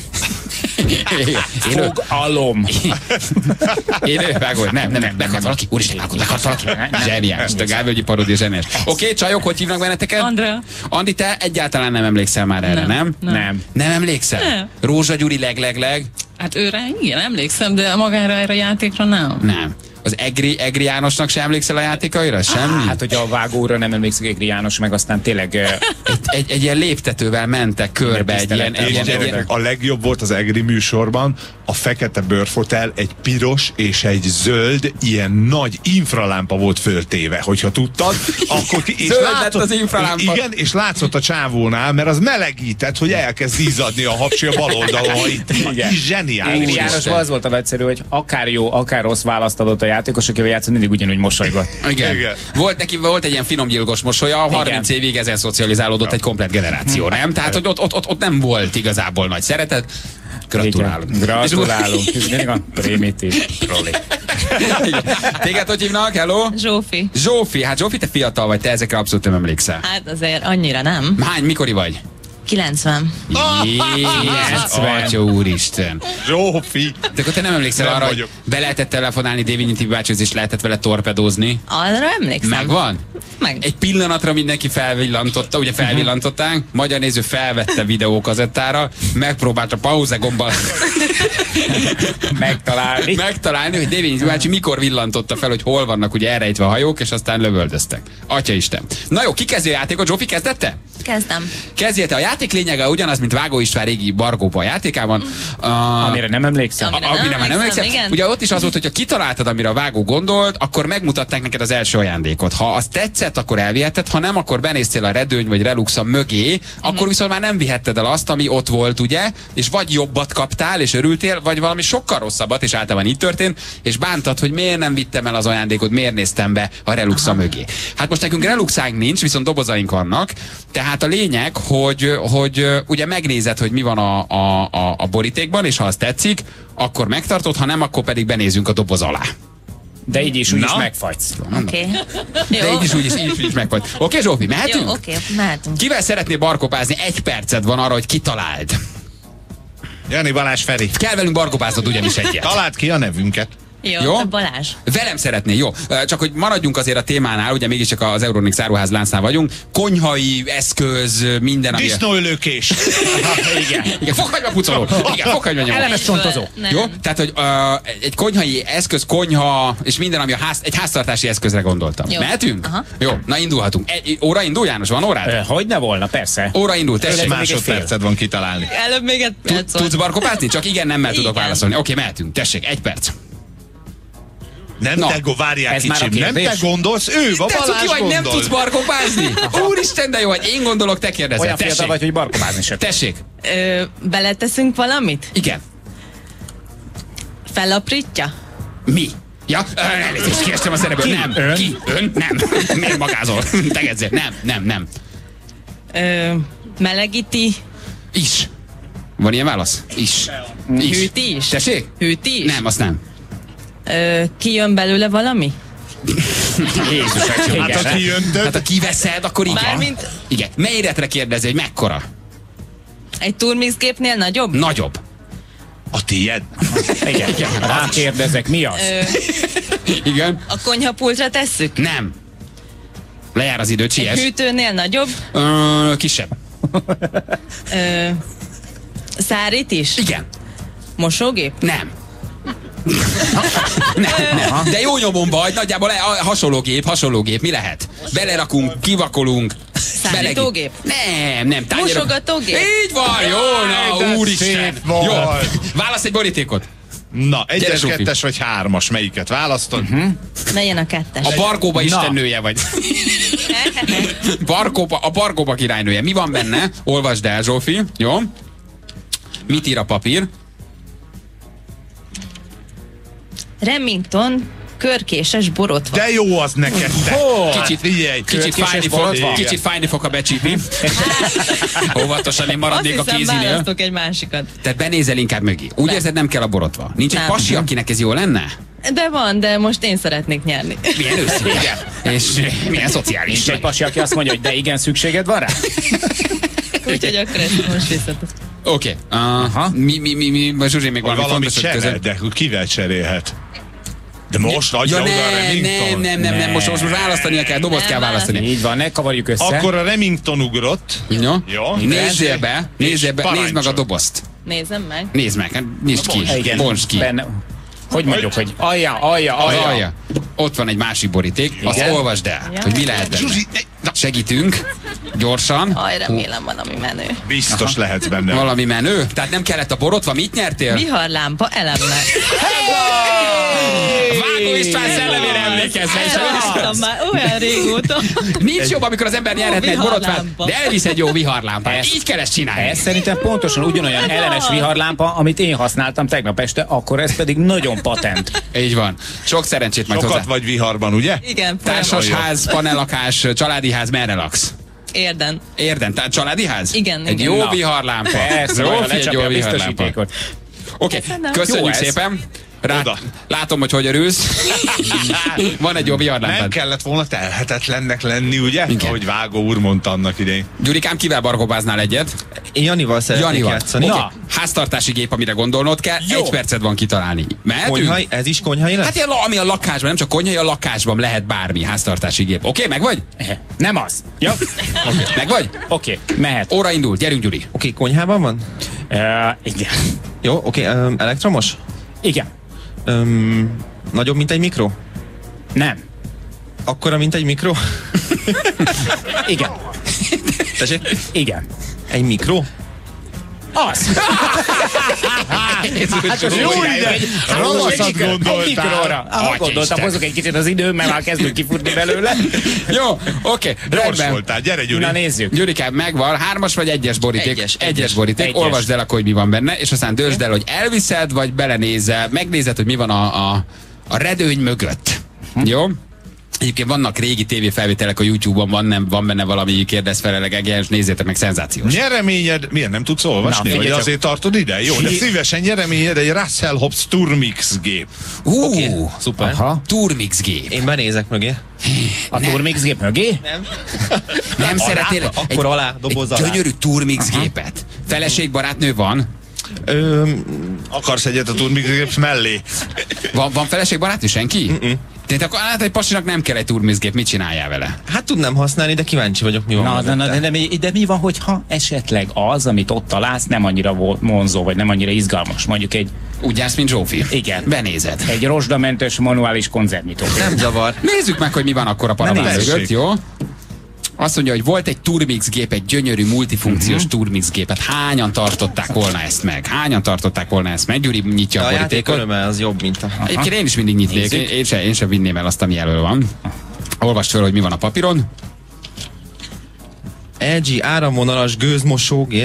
Fogalom. Én ő vágó, nem, nem, nem, lekart valaki. Úristen, vágó, lekart valaki. Zseniális, a Gábölgyi paródia zseniális. Oké, csajok, hogy hívnak benneteket? Andrea. Andi, te egyáltalán nem emlékszel már erre, nem? Nem. Nem, nem emlékszel? Nem. Rózsa Gyuri leg-leg-leg? Hát őre igen, emlékszem, de magára erre a játékra nem. Nem. Az Egri, Egri Jánosnak sem emlékszel a játékaira? Semmi? Hát, hogy a Vágóra nem emlékszik Egri János, meg aztán tényleg... egy, egy, egy ilyen léptetővel mentek körbe, egy ilyen... Egy, És egy, egy, a legjobb volt az Egri műsorban a fekete bőrfotel, egy piros és egy zöld, ilyen nagy infralámpa volt föltéve, hogyha tudtad. Akkor ki, és Zöld látszott, lett az infralámpa. Igen, és látszott a csávónál, mert az melegített, hogy elkezd izzadni a hapsi a bal oldalon. Ha itt, Igen. zseniális. Egri Jánosban az volt a nagyszerű, hogy akár jó, akár rossz választ adott a játékos, akivel játszott, mindig ugyanúgy mosolygott. Igen. Igen. Volt neki, volt egy ilyen finomgyilkos mosolya, harminc évig ezen szocializálódott egy komplet generáció, nem? Tehát, hogy ott, ott, ott, ott nem volt igazából nagy szeretet. Gratulálunk. Igen. Gratulálunk. Ez mindig a primitív trolli. Téged hogy hívnak? Hello? Zsófi. Zsófi, hát Zsófi, te fiatal vagy, te ezekre abszolút nem emlékszel. Hát azért annyira nem. Hány, mikori vagy? kilencven. Jézus, Atya úristen. Zsófi. De akkor te nem emlékszel Nem arra, vagyok. hogy be lehetett telefonálni Dévényi Tibi bácsihoz, és lehetett vele torpedózni? Arra emlékszem. Megvan? Meg. Egy pillanatra mindenki felvillantotta, ugye felvillantották, magyar néző felvette videókazettára, megpróbálta pauze gombbal megtalálni. megtalálni, hogy Dévényi Tibi bácsi mikor villantotta fel, hogy hol vannak ugye elrejtve a hajók, és aztán lövöldöztek. Atyaisten. Na jó, ki kezdő a játékot? Zsófi, kezdette? Kezdem. Kezdjél, a játék lényege ugyanaz, mint Vágó István régi Barkóba játékában. Uh, Amire nem emlékszem. Amire A- amire nem már nem emlékszem, emlékszem. igen. Ugye ott is az volt, hogy ha kitaláltad, amire a vágó gondolt, akkor megmutatták neked az első ajándékot. Ha az tetszett, akkor elvihetted, ha nem, akkor benéztél a redőny vagy reluxa mögé, akkor viszont már nem vihetted el azt, ami ott volt, ugye? És vagy jobbat kaptál, és örültél, vagy valami sokkal rosszabbat, és általában így történt, és bántad, hogy miért nem vittem el az ajándékot, miért néztem be a reluxa Aha. mögé. Hát most nekünk reluxánk nincs, viszont dobozaink vannak, tehát a lényeg, hogy, hogy ugye megnézed, hogy mi van a, a, a, a borítékban, és ha az tetszik, akkor megtartod, ha nem, akkor pedig benézünk a doboz alá. De így is úgy Na? is megfagysz. Oké. Okay. De így is úgy is, így is, így is megfagy. Oké, okay, Zsófi, mehetünk? Jó, oké, okay, mehetünk. Kivel szeretnél barkopázni? Egy perced van arra, hogy kitaláld. Jani, Balázs, Feri. Kell velünk barkopáznod ugyanis egyet. Találd ki a nevünket. Jó, Jó? Balázs. Velem szeretné, jó. Csak hogy maradjunk azért a témánál, ugye mégiscsak az Euronix áruház láncnál vagyunk. Konyhai eszköz, minden, ami... Disznóölőkés. Igen. Igen, fokhagyma pucoló. Igen, fokhagyma nyomó. Elemes csontozó. Jó? Tehát, hogy uh, egy konyhai eszköz, konyha, és minden, ami a ház, egy háztartási eszközre gondoltam. Jó. Mehetünk? Aha. Jó, na indulhatunk. Egy, óra indul, János? Van órád? Hogy ne volna, persze. Óra indul, tessék. Egy másodperced van kitalálni. Előbb még egy perc Tudsz volt. barkopázni? Csak igen, nemmel tudok Igen. válaszolni. Oké, mehetünk. Tessék, egy perc. Nem Na, te, go- várjál ez már a kicsim, nem kérdés? te gondolsz, ő, a Te cuki Balázs vagy, gondol. nem tudsz barkopázni? Úristen, de jó, hogy én gondolok, te kérdezel. Olyan fiatal Tessék. vagy, hogy barkopázni sem. Tessék. Ö, beleteszünk valamit? Igen. Felaprítja? Mi? Ja, ö, elnézést, kiestem a szerepből. Ki? Nem. Ön? Ki? Ön? Nem. Miért magázol? Tegezzél. Nem, nem, nem. Ö, melegíti? Is. Van ilyen válasz? Is. Is. Hűti is? Tessék? Hűti is? Nem, azt nem. Ö, kijön belőle valami? Jézus, hát ha kijöntök. Hát ha kiveszed, akkor igen. Mármint... Igen. Méretre kérdezi, hogy mekkora? Egy turmix gépnél nagyobb? Nagyobb. A tiéd? Igen. Igen. Rám kérdezek, mi az? Ö, igen. a konyhapultra tesszük? Nem. Lejár az idő, Egy csies. hűtőnél nagyobb? Ö, kisebb. Ö, szárít is? Igen. Mosógép? Nem. nem, nem. De jó nyomon vagy, nagyjából le, a, hasonló gép, hasonló gép, mi lehet? Belerakunk, kivakolunk. Szállítógép? Nem, nem. Tányérok. Mosogatógép? Így van, jó, na, úristen. Jó, válasz egy borítékot. Na, egyes, kettes vagy hármas, melyiket választod? Uh-huh. Legyen a kettes. A Barkóba istennője vagy. Barkóba, a Barkóba királynője. Mi van benne? Olvasd el, Zsófi. Jó? Mit ír a papír? Remington körkéses borotva. De jó az neked, te. Oh, kicsit, figyelj, kicsit, fájni fog, kicsit fájni fog, ha becsípi. Óvatosan, én maradnék a kézinél. Azt hiszem, választok egy másikat. Tehát benézel inkább mögé. Úgy Nem. érzed, nem kell a borotva. Nincs Nem. egy pasi, akinek ez jó lenne? De van, de most én szeretnék nyerni. Milyen őszinte. És milyen szociális. Nincs egy pasi, aki azt mondja, hogy de igen, szükséged van rá? Úgyhogy akkor ezt most visszatesz. Oké. Okay. Uh, mi, mi, mi, mi, Zsuzsi még valami, valami fontos cserel, de kivel cserélhet? De most adja ja, oda nem, a Remington. Nem, nem, nem, nem, most, most választania kell, dobozt kell választani. Így van, ne kavarjuk össze. Akkor a Remington ugrott. Jó. Jó. Nézzél be, nézzél be, nézd meg a dobozt. Nézzem meg. Nézd meg, nyisd ki, Igen. bontsd ki. Benne. Hogy mondjuk, hogy alja, alja, Az alja. alja. Ott van egy másik boríték, azt Igen. olvasd el, Ja. hogy mi lehet benne. Zsuzsi, Segítünk, gyorsan. Aj, remélem valami menő. biztos lehetsz benne. Valami menő? Tehát nem kellett a borotva, mit nyertél? Viharlámpa elemmel. Vágó István szellemére emlékezve. és Elvesztem már olyan régóta. Nincs jobb, amikor az ember nyerhetne egy borotvát, viharlámpa. de elvisz egy jó viharlámpát. Ez- Így kell ezt csinálni. Ez szerintem pontosan ugyanolyan ellenes viharlámpa, amit én használtam tegnap este, akkor ez pedig nagyon patent. Így van. Sok szerencsét majd Sokat hozzá. vagy viharban, ugye? Igen, Társasház, panellakás, családi ház, merre laksz? Érden. Érden, tehát családi ház? Igen, Egy igen. jó Na. viharlámpa. Persze, Zsófi, majd egy lecsapja jó a viharlámpa. biztosítékot. Oké, Köszönöm. köszönjük Jó ez. szépen. Rá, Oda. látom, hogy hogy örülsz. Van egy jó Nem viharlámpád. kellett volna telhetetlennek lenni, ugye? Igen. Ahogy Vágó úr mondta annak idején. Gyurikám, kivel barkóbáznál egyet? Én Janival szeretnék Janival. játszani. Okay. Na. Háztartási gép, amire gondolnod kell. Jó. Egy percet van kitalálni. Mehetünk? Konyhai, ez is konyhai lesz? Hát ilyen, ami a lakásban, nem csak konyhai, a lakásban lehet bármi háztartási gép. Oké, okay, meg vagy? Nem az. Ja. Okay. Meg vagy? Oké, okay, mehet. Óra indult, gyerünk Gyuri. Oké, okay, konyhában van? Uh, igen. Jó, oké, okay, um, elektromos? Igen. Um, nagyobb, mint egy mikro? Nem. Akkora, mint egy mikro? Igen. Tessék? Igen. Egy mikro? Az! Hát az jó ide! Rosszat gondoltál. Egy mikróra. Ah, gondoltam, hozok egy kicsit az időm, mert már kezdünk kifutni belőle. Jó, oké. Gyors rendben. voltál, gyere Gyuri. Na nézzük. Gyurikám, megvan, hármas vagy egyes boríték? Egyes, egyes, egyes. boríték, Egyes. olvasd el akkor, hogy mi van benne, és aztán döntsd el, hogy elviszed, vagy belenézel, megnézed, hogy mi van a, a, a redőny mögött. Hm. Jó? Egyébként vannak régi tévéfelvételek a YouTube-on, van, nem, van benne valami kérdezfeleleg egyenes, nézzétek meg, szenzációs. Nyereményed, milyen nem tudsz olvasni? Na, Vagy figyelj azért tartod ide? Jó, de szívesen nyereményed egy Russell Hobbs Turmix gép. Ú, Oké, szuper. Aha. Turmix gép. Én benézek mögé. A Turmix gép mögé? Nem. Nem szeretnél Akkor alá, doboz egy alá. gyönyörű Turmix gépet? Feleség, barátnő van? Ö, Akarsz egyet a Turmix gép mellé? Van, van feleség, barátnő? Senki? Mm-mm. Tehát akkor hát egy pasinak nem kell egy Turmix gép, mit csináljál vele? hát tudnám használni, de kíváncsi vagyok, mi van. Na, na, na, mögötte. de, de, mi, de mi van, hogyha esetleg az, amit ott találsz, nem annyira vo- vonzó, vagy nem annyira izgalmas? Mondjuk egy, Úgy jársz, mint Zsófi? Igen. Benézed. egy rozsdamentős manuális konzervnyitó. Nem zavar. Nézzük meg, hogy mi van akkor a paraván nézzük. mögött, jó? Azt mondja, hogy volt egy Turmix gép, egy gyönyörű multifunkciós uh-huh. Turmix gépet. Hányan tartották volna ezt meg? Hányan tartották volna ezt meg? Gyuri nyitja De a a játék borítékot. öröme az jobb, mint a... Egyébként én is mindig nyitnék. Én, én, sem, én sem vinném el azt, ami elől van. Olvasd fel, hogy mi van a papíron. el gé áramvonalas gőzmosógép.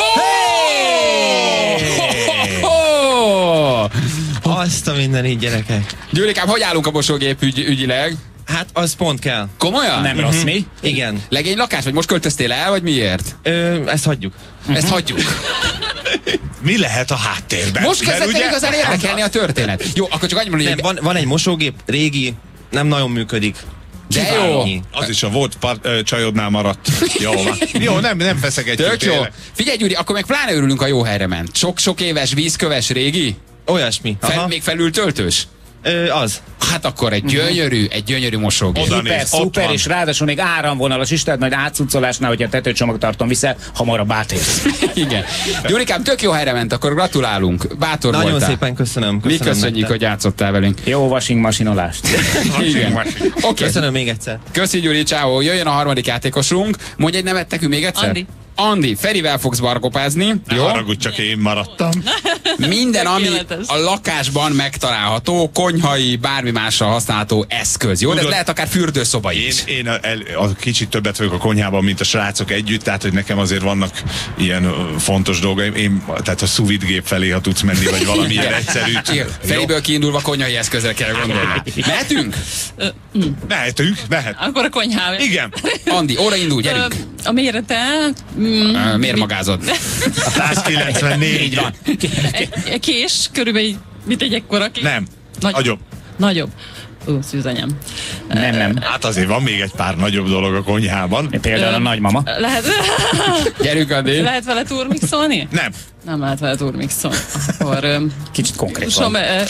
Azt a minden így, gyerekek. Gyurikám, hogy állunk a mosógép ügy, ügyileg? Hát az pont kell. Komolyan? Nem rossz, mi? Igen. Legény lakás, vagy most költöztél el, vagy miért? Ö, ezt hagyjuk. Ezt hagyjuk. mi lehet a háttérben? Most Mert kezdett el ugye- igazán érdekelni a történet. Jó, akkor csak annyit mondom, Nem, hogy van, van egy mosógép, régi, nem nagyon működik. de jó. Az is a volt par, ö, csajodnál maradt. Jó, van. Jó, nem, nem feszegetjük. Tök jó. tényleg. Figyelj, Gyuri, akkor meg pláne örülünk, a jó helyre ment. Sok-sok éves vízköves régi? Olyasmi. Fel, Aha. még felül töltős? Ö, az. Hát akkor egy gyönyörű, egy gyönyörű mosógép. Oda Szuper, néz, ott szuper, van. és ráadásul még áramvonalas is, tehát majd átcucolásnál, hogyha tetőcsomagtartom viszel, hamarabb átérsz. Igen. Gyurikám, tök jó helyre ment, akkor gratulálunk. Bátor Nagyon voltál. szépen köszönöm. Mi köszönöm köszönjük, nektek. hogy játszottál velünk. Jó washing masinolást. Igen. Oké. Okay. Köszönöm még egyszer. Köszi, Gyuri, ciao. Jöjjön a harmadik játékosunk. Mondj egy nevet nekünk még egyszer. Andi. Andi, Ferivel fogsz barkopázni. Ne Jó? haragudj, csak én maradtam. Minden, ami Tökéletes. a lakásban megtalálható, konyhai, bármi másra használható eszköz. Jó? De ez Tudod, lehet akár fürdőszoba Én, is. én a, el, a kicsit többet vagyok a konyhában, mint a srácok együtt, tehát hogy nekem azért vannak ilyen ö, fontos dolgaim. Én, tehát a sous vide gép felé, ha tudsz menni, vagy valami ilyen egyszerű. Igen, Feriből kiindulva konyhai eszközre kell gondolni. Mehetünk? Mehetünk, mehet. Akkor a konyhába. Igen. Andi, óra indul, gyerünk. Ö, A mérete... Mm, Ö, Miért magázod? száz kilencvennégy. Így van. egy, egy kés, körülbelül, mint egy ekkora kés. Nem. Nagy- Nagyobb. Nagyobb. Ó, szűzanyám. Nem, nem. Hát azért van még egy pár nagyobb dolog a konyhában. Például a nagymama. Lehet, Gyerünk, Andi. lehet vele turmixolni? Nem. Nem lehet vele turmixolni. Akkor... öm, Kicsit konkrét Som, van. ö,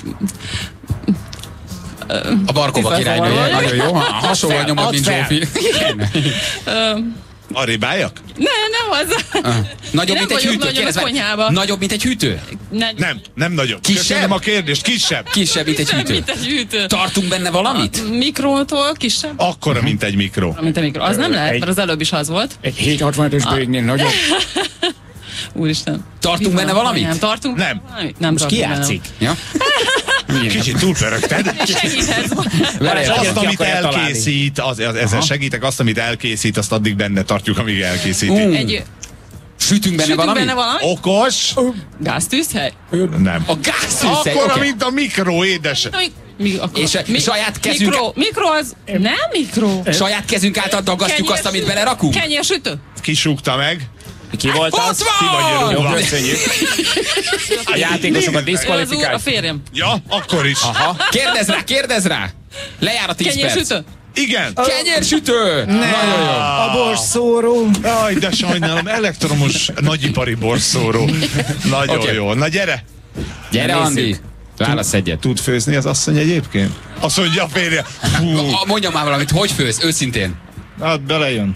A Barkova Tisztelt királynője, vagy. nagyon jó. Hasonló Add nyomod, fel, mint add fel. Zsófi. Igen. öm, Arrébáljak? Ne, nem az. Nagyobb, Én mint nem egy vagyok hűtő. nagyon Kérdezz a meg. konyhába. Nagyobb, mint egy hűtő? Ne, Nem, nem nagyobb. Kisebb? Köszönöm a kérdést, kisebb. Kisebb, mint egy kisebb, hűtő. mint egy hűtő. Tartunk benne valamit? Mikrótól kisebb? Akkora, mint egy mikro. Mint a mikro. Az nem lehet, Egy- mert az előbb is az volt. Egy hétszázhatvanötös bőgnél nagyobb. Úristen. Tartunk Mi van benne a valamit? konyhám? Tartunk? Nem. Valamit? Nem Most ki tartunk benne. játszik? Ja? Kicsit túlpörögted. Segíthetsz. Vele És jön. azt, amit akarja találni. elkészít, az, az, ezzel segítek, azt, amit elkészít, azt addig benne tartjuk, amíg elkészíti. Ú. Egy Sütünk benne sütünk valamit? benne valamit? Okos? Gáztűzhely? Nem. A gáztűzhely, Akkora, oké. mint a mikro, édes. Mi, mi, akkor, És a mi, saját kezünk- Mikro, mikro az... Nem mikro. Saját kezünk által daggasztjuk azt, amit belerakunk? Kenyérsütő? Kisúgta meg. Ki volt Ott az? van! Ki vagy Jó, rúgva? köszönjük. A játékosokat Az úr, a diszkvalifikáljuk. férjem. Ja, akkor is. Aha. Kérdezz rá, kérdezz rá! Lejár a tíz perc. Kenyérsütő? Igen. Kenyérsütő! Nagyon jó. A borszóró. Aj, de sajnálom, elektromos nagyipari borszóró. Nagyon Oké. jó. Na gyere. Gyere, Na, Andi. nézzük. Válasz egyet. Tud főzni az asszony egyébként? Azt mondja a férje. Hú, A- Mondja már valamit, hogy főz, őszintén. hát belejön.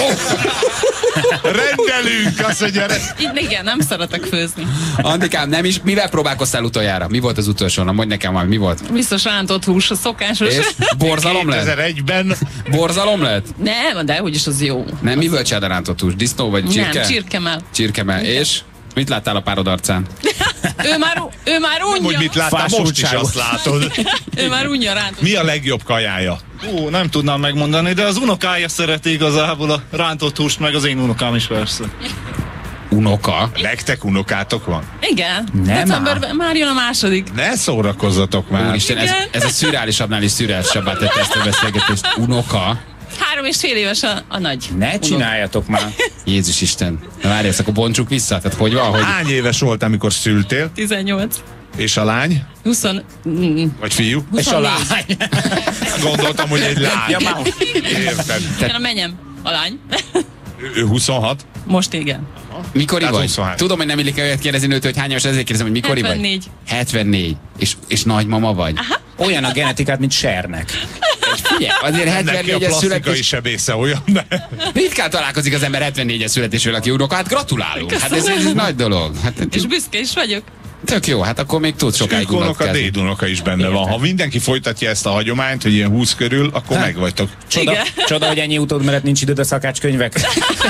Rendelünk, azt mondja. re- Így, igen, nem szeretek főzni. Andikám, nem is. Mivel próbálkoztál utoljára? Mi volt az utolsó? Na, mondj nekem valami, mi volt? Biztos rántott hús, a szokásos. És borzalom lett? kétezer-egyben Borzalom lett? Nem, de úgyis az jó. Nem, miből csinálod a rántott hús? Disznó vagy csirke? Nem, csirkemel. Csirkemel. És? Mit láttál a párod arcán? Ő már, ő már hogy unja. mit láttál, most is azt látod. Ő már unja rántott. Mi a legjobb kajája? Ó, nem tudnám megmondani, de az unokája szereti igazából a rántott húst, meg az én unokám is persze. Unoka? Nektek unokátok van? Igen. Nem Decemberben már jön a második. Ne szórakozzatok már. Úristen, ez, Igen. ez a szürreálisabbnál is szürreálisabbá tette ezt a beszélgetést. Unoka? Három és fél éves a, a nagy. Ne csináljatok már. Jézus Isten. Na várj, ezt akkor bontsuk vissza. Tehát hogy van, hogy... Hány éves volt, amikor szültél? tizennyolc. És a lány? húsz. Mm, Vagy fiú? huszonnégy. És a lány. Gondoltam, hogy egy lány. Ja, már. Érted. Igen, a menyem. A lány. Ő- Ő huszonhat? Most igen. Mikori Tehát vagy? huszonhárom. Tudom, hogy nem illik olyat kérdezni nőtől, hogy hány éves, ezért kérdezem, hogy mikori hetvennégy. vagy? hetvennégy. És, és nagymama vagy? Olyan a genetikát, mint Sernek. Figyelj, azért Neki a hetvennégyes plastikai születés. sebésze olyan, de... Ritkán találkozik az ember hetvennégyes születésről, aki unoka. Hát gratulálunk. Hát ez, ez nagy dolog. Hát, És büszke is vagyok. tök jó, hát akkor még tudsz sokáig Unoka, unatkázni. dédunoka is benne van. Ha mindenki folytatja ezt a hagyományt, hogy ilyen húsz körül, akkor Hát. megvagytok. Csoda, Igen. csoda, hogy ennyi utód, mert nincs időd a szakácskönyvek.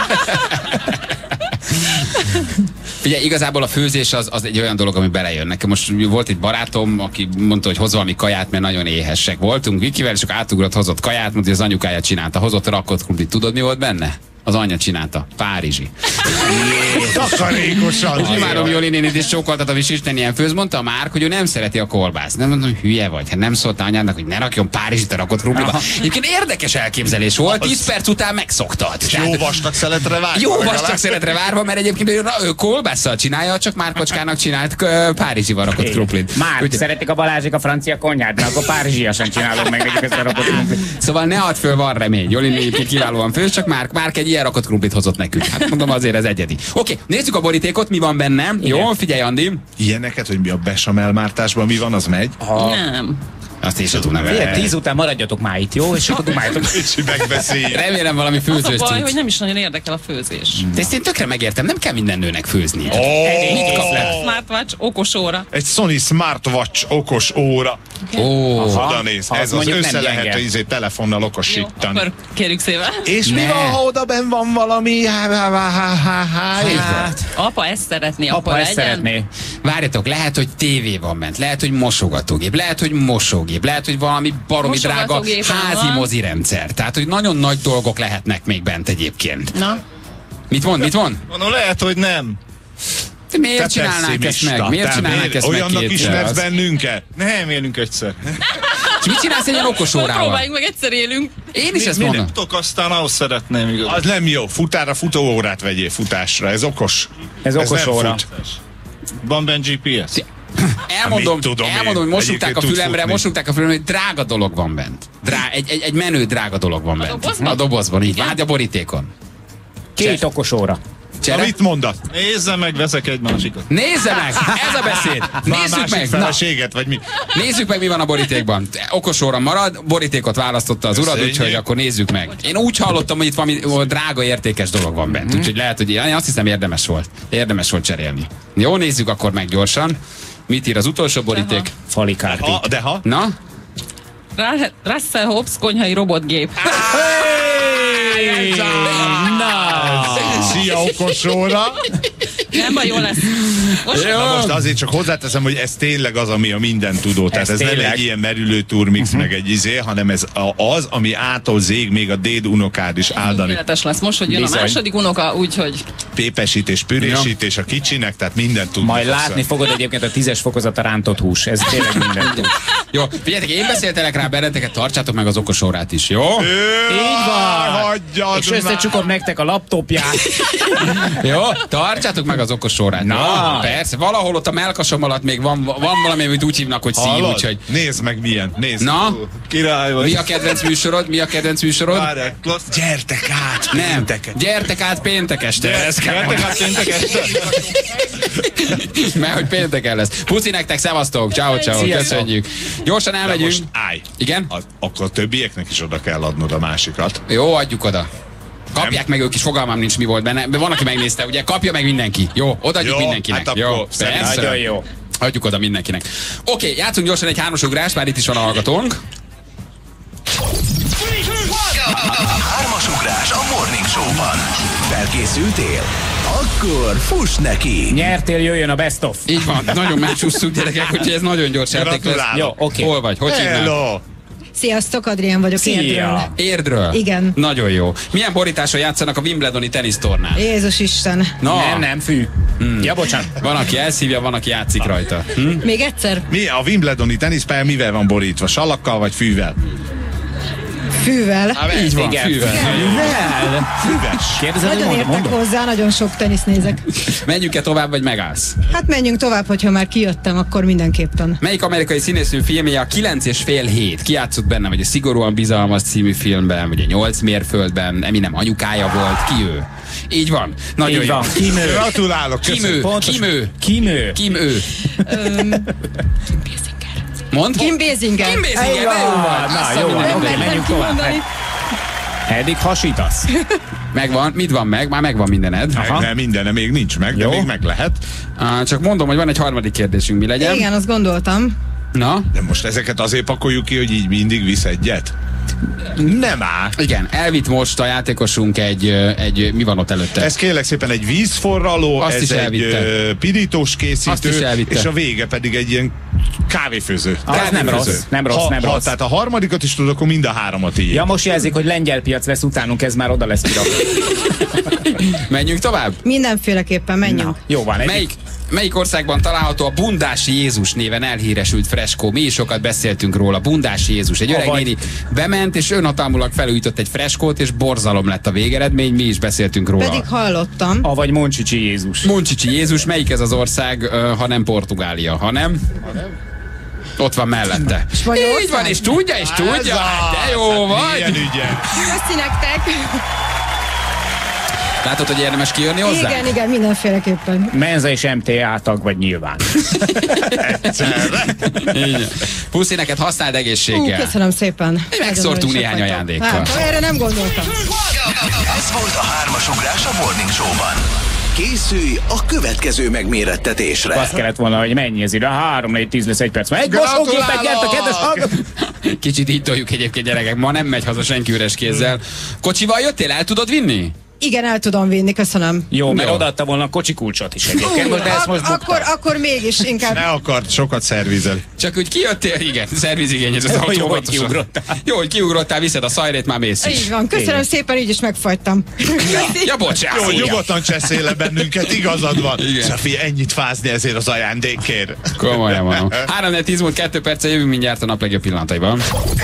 Figyelj, igazából a főzés az, az egy olyan dolog, ami belejön. Nekem most volt egy barátom, aki mondta, hogy hoz valami kaját, mert nagyon éhesek voltunk. Vikivel, és akkor átugrott, hozott kaját, mondta, hogy az anyukája csinálta, hozott rakott krumplit. Tudod, mi volt benne? Az anyja csinálta. Párizsi. Takarékosan. Most imádom Joli nénit, és csókoltatom, és Isten ilyen főz. Mondta a Márk, hogy ő nem szereti a kolbászt. Nem mondom, hogy hülye vagy. Hát nem szólta anyádnak, hogy ne rakjon Párizsit a rakott krumpliba. Egyébként érdekes elképzelés volt, tíz perc után megszoktad. Jó vastag szeletre várva. Jó vastag szeletre várva, mert egyébként ő, ő kolbásszal csinálja, csak Márkocskának csinált uh, Párizsival rakott krumplit. Már Úgy, szeretik a Balázsik a francia konyhát, de akkor párizsiasan csinálom meg nekik ezt a rakott krumplit. Szóval ne add föl, van remény. Joli egyébként kiválóan főz, csak Márk, Márk egy ilyen rakott krumplit hozott nekünk. Hát mondom, azért ez egyedi. Oké, okay, nézzük a borítékot, mi van benne. Igen. Jó, figyelj, Andi. Ilyeneket, hogy mi a besamellmártásban mi van, az megy? Ha. Nem. Azt én sem tudnám. Tíz után maradjatok már itt, jó? És akkor dumáljatok. És megbeszéljük. Remélem valami főzős. Az a baj, hogy nem is nagyon érdekel a főzés. De ezt én tökre megértem, nem kell minden nőnek főzni. Oh. Smartwatch okos óra. Egy Sony Smartwatch okos óra. Ó, oh. Oda néz, ez az össze lehet izé telefonnal okosítani. Jó, akkor kérjük szépen. És mi van, ha oda benn van valami? Hát, apa ezt szeretné, apa, apa ezt szeretné. Várjatok, lehet, hogy tévé van bent, lehet, hogy mosogatógép, lehet, hogy mosógép, lehet, hogy valami baromi drága házi mozi rendszer. Tehát, hogy nagyon nagy dolgok lehetnek még bent egyébként. Na? Mit mond, mit mond? No, lehet, hogy nem. De miért Te csinálnánk ezt meg? Miért csinálnánk ezt meg olyannak ismersz bennünket? Nem élünk egyszer. És mit csinálsz egy ilyen okos órával? Próbáljuk meg, egyszer élünk. Én is ezt mondom. Futok, aztán ahhoz szeretném igazán. Az nem jó. Futára futóórát vegyél futásra. Ez okos. Ez, ez okos óra. Van benne gé pé es? Elmondom, elmondom, hogy mosugták a fülemre, mosugták a fülemre, hogy drága dolog van bent. Drá, egy, egy, egy menő drága dolog van bent. A dobozban? A dobozban, így. Hát a borítékon. Két okos óra. Na, mit mondat? Nézze meg, veszek egy másikat. Nézze meg! Ez a beszéd! Nézzük meg! Feleséget, vagy mi? Nézzük meg, mi van a borítékban. Okos óra marad, borítékot választotta az urad, úgyhogy akkor nézzük meg. Én úgy hallottam, hogy itt valami drága, értékes dolog van bent. Úgyhogy lehet, hogy én azt hiszem érdemes volt. Érdemes volt cserélni. Jó, nézzük akkor meg gyorsan. Mit ír az utolsó boríték? Falikárti. De ha? De ha? Na? Russell Hobbs konyhai robotgép. Szia, okos óra! Nem baj, jó lesz. Most, Na most azért csak hozzáteszem, hogy ez tényleg az, ami a minden tudó. Tehát ez, ez nem egy ilyen merülő turmix, uh-huh. meg egy izé, hanem ez az, ami ától zég még a déd unokád is áldani. Életes lesz most, hogy jön Bizony. a második unoka, úgyhogy... Pépesítés, pürésítés a kicsinek, tehát mindent tudni. Majd látni hozzá. fogod egyébként a tízes fokozat a rántott hús. Ez tényleg minden tud. Jó, figyeljetek, én beszéltelek rá benneteket, tartsátok meg az okos órát is, jó? Így van! Hagyjad és összecsukom nektek a laptopját. Jó, tartsátok meg az okos órát. Na, persze, valahol ott a melkasom alatt még van, van valami, amit úgy hívnak, hogy szív, úgyhogy... Nézd meg milyen, nézd. Na? Király vagy. Mi a kedvenc műsorod? Mi a kedvenc műsorod? Várják, gyertek át Nem, péntek. gyertek át péntek este. Gyertek át péntek este. Mert hogy pénteken lesz. Puszi nektek, szevasztok, ciao, ciao, köszönjük. Gyorsan elmegyünk. Most állj. Igen? A, akkor a többieknek is oda kell adnod a másikat. Jó, adjuk oda. Kapják nem. meg ők is, fogalmam nincs mi volt benne. De van, aki megnézte, ugye? Kapja meg mindenki. Jó, odaadjuk jó, mindenkinek. Hát jó, persze. Nagyon jó. Adjuk oda mindenkinek. Oké, okay, játszunk gyorsan egy hármas ugrás, már itt is van a hallgatónk. Hármas ugrás a Morning Show-ban. Felkészültél? Akkor fuss neki! Nyertél, jöjjön a best of. Így van, nagyon megcsúsztuk gyerekek, úgyhogy ez nagyon gyors játék lesz. Jó, oké. Okay. Hol vagy? Hogy hívnál? Sziasztok, Adrián vagyok, Szia. Érdről. Érdről? Igen. Nagyon jó. Milyen borításon játszanak a Wimbledoni tenisztornán? Jézus Isten. No. Nem, nem, fű. Hmm. Ja, bocsánat. Van, aki elszívja, van, aki játszik rajta. Hm? Még egyszer? Mi a Wimbledoni teniszpálya mivel van borítva? Salakkal vagy fűvel? Fűvel. Há, így van, igen. fűvel. Fűvel. Füves. Kérdezed, nagyon értek mondom. hozzá, nagyon sok tenisz nézek. Menjünk-e tovább, vagy megállsz? Hát menjünk tovább, hogyha már kijöttem, akkor mindenképpen. Melyik amerikai színésznő filmje a kilenc és fél hét? Ki játszott benne, vagy a Szigorúan bizalmas című filmben, vagy a nyolc mérföldben, Eminem anyukája volt, ki ő? Így van. Nagyon Így jó. van. Kimő. Gratulálok. Kimő. Kimő. Kimő. Kimő. Mond? Kim Basinger. Kim Basinger. Na, jó, oké, menjünk tovább. Eddig hasítasz. Megvan, mit van meg? Már megvan mindened. Aha. Nem, mindene még nincs meg, de jó. Még meg lehet. Ah, csak mondom, hogy van egy harmadik kérdésünk, mi legyen? Igen, azt gondoltam. Na? De most ezeket azért pakoljuk ki, hogy így mindig visz egyet? Nem áll. Igen, elvitt most a játékosunk egy, egy mi van ott előtte? Ez kérlek szépen egy vízforraló, azt ez is egy elvitte. pirítós készítő, és a vége pedig egy ilyen Kávéfőző. Az nem rossz, nem rossz, ha, nem ha, rossz. Tehát a harmadikat is tudod, akkor mind a háromat így. Ja, most jelzik, hogy lengyel piac lesz utánunk, ez már oda lesz kirakva. Menjünk tovább? Mindenféleképpen menjünk. Na, jó van. Melyik, melyik országban található a Bundási Jézus néven elhíresült freskó? Mi is sokat beszéltünk róla. Bundási Jézus. Egy öreg Avagy... néni bement, és önhatalmulag felújított egy freskót, és borzalom lett a végeredmény. Mi is beszéltünk róla. Pedig hallottam. Avagy Moncsicsi Jézus. Moncsicsi Jézus. Melyik ez az ország, ha nem Portugália, hanem... Ott van mellette. Így van, és tudja, és tudja. De jó vagy. Köszi nektek. Látod, hogy érdemes kijönni hozzá? Igen, igen, mindenféleképpen. Menza és em té á tag vagy nyilván. Puszi, neked használd egészséggel. Ú, köszönöm szépen. Megszórtunk néhány ajándékkal. Hát, erre nem gondoltam. Ez volt a hármas ugrás a Morning Show-ban. Készülj a következő megmérettetésre. Azt kellett volna, hogy mennyi ez ide. három, négy, tíz lesz egy perc. Egy mosógépet gyert a kedves hallgató. Kicsit így toljuk egyébként, gyerekek. Ma nem megy haza senki üres kézzel. Kocsival jöttél? El tudod vinni? Igen, el tudom vinni, köszönöm. Jó, mert odaadta volna a kocsi kulcsot is egyébként. Uh, de ezt most ak- akkor, akkor mégis inkább. Ne akart sokat szervizel. Csak úgy kijöttél, igen, szervizigényez az autó. Jó, hogy kiugrottál. Jó, hogy kiugrottál, viszed a szajrét, már mész is. Így van, köszönöm igen. szépen, így is megfagytam. Ja, ja bocsánat. Jó, nyugodtan cseszél le bennünket, igazad van. Szafi, ennyit fázni ezért az ajándékért. Komolyan mondom. három négy tíz múlt kettő perccel jövünk mindjárt a nap legjobb pillanataiban.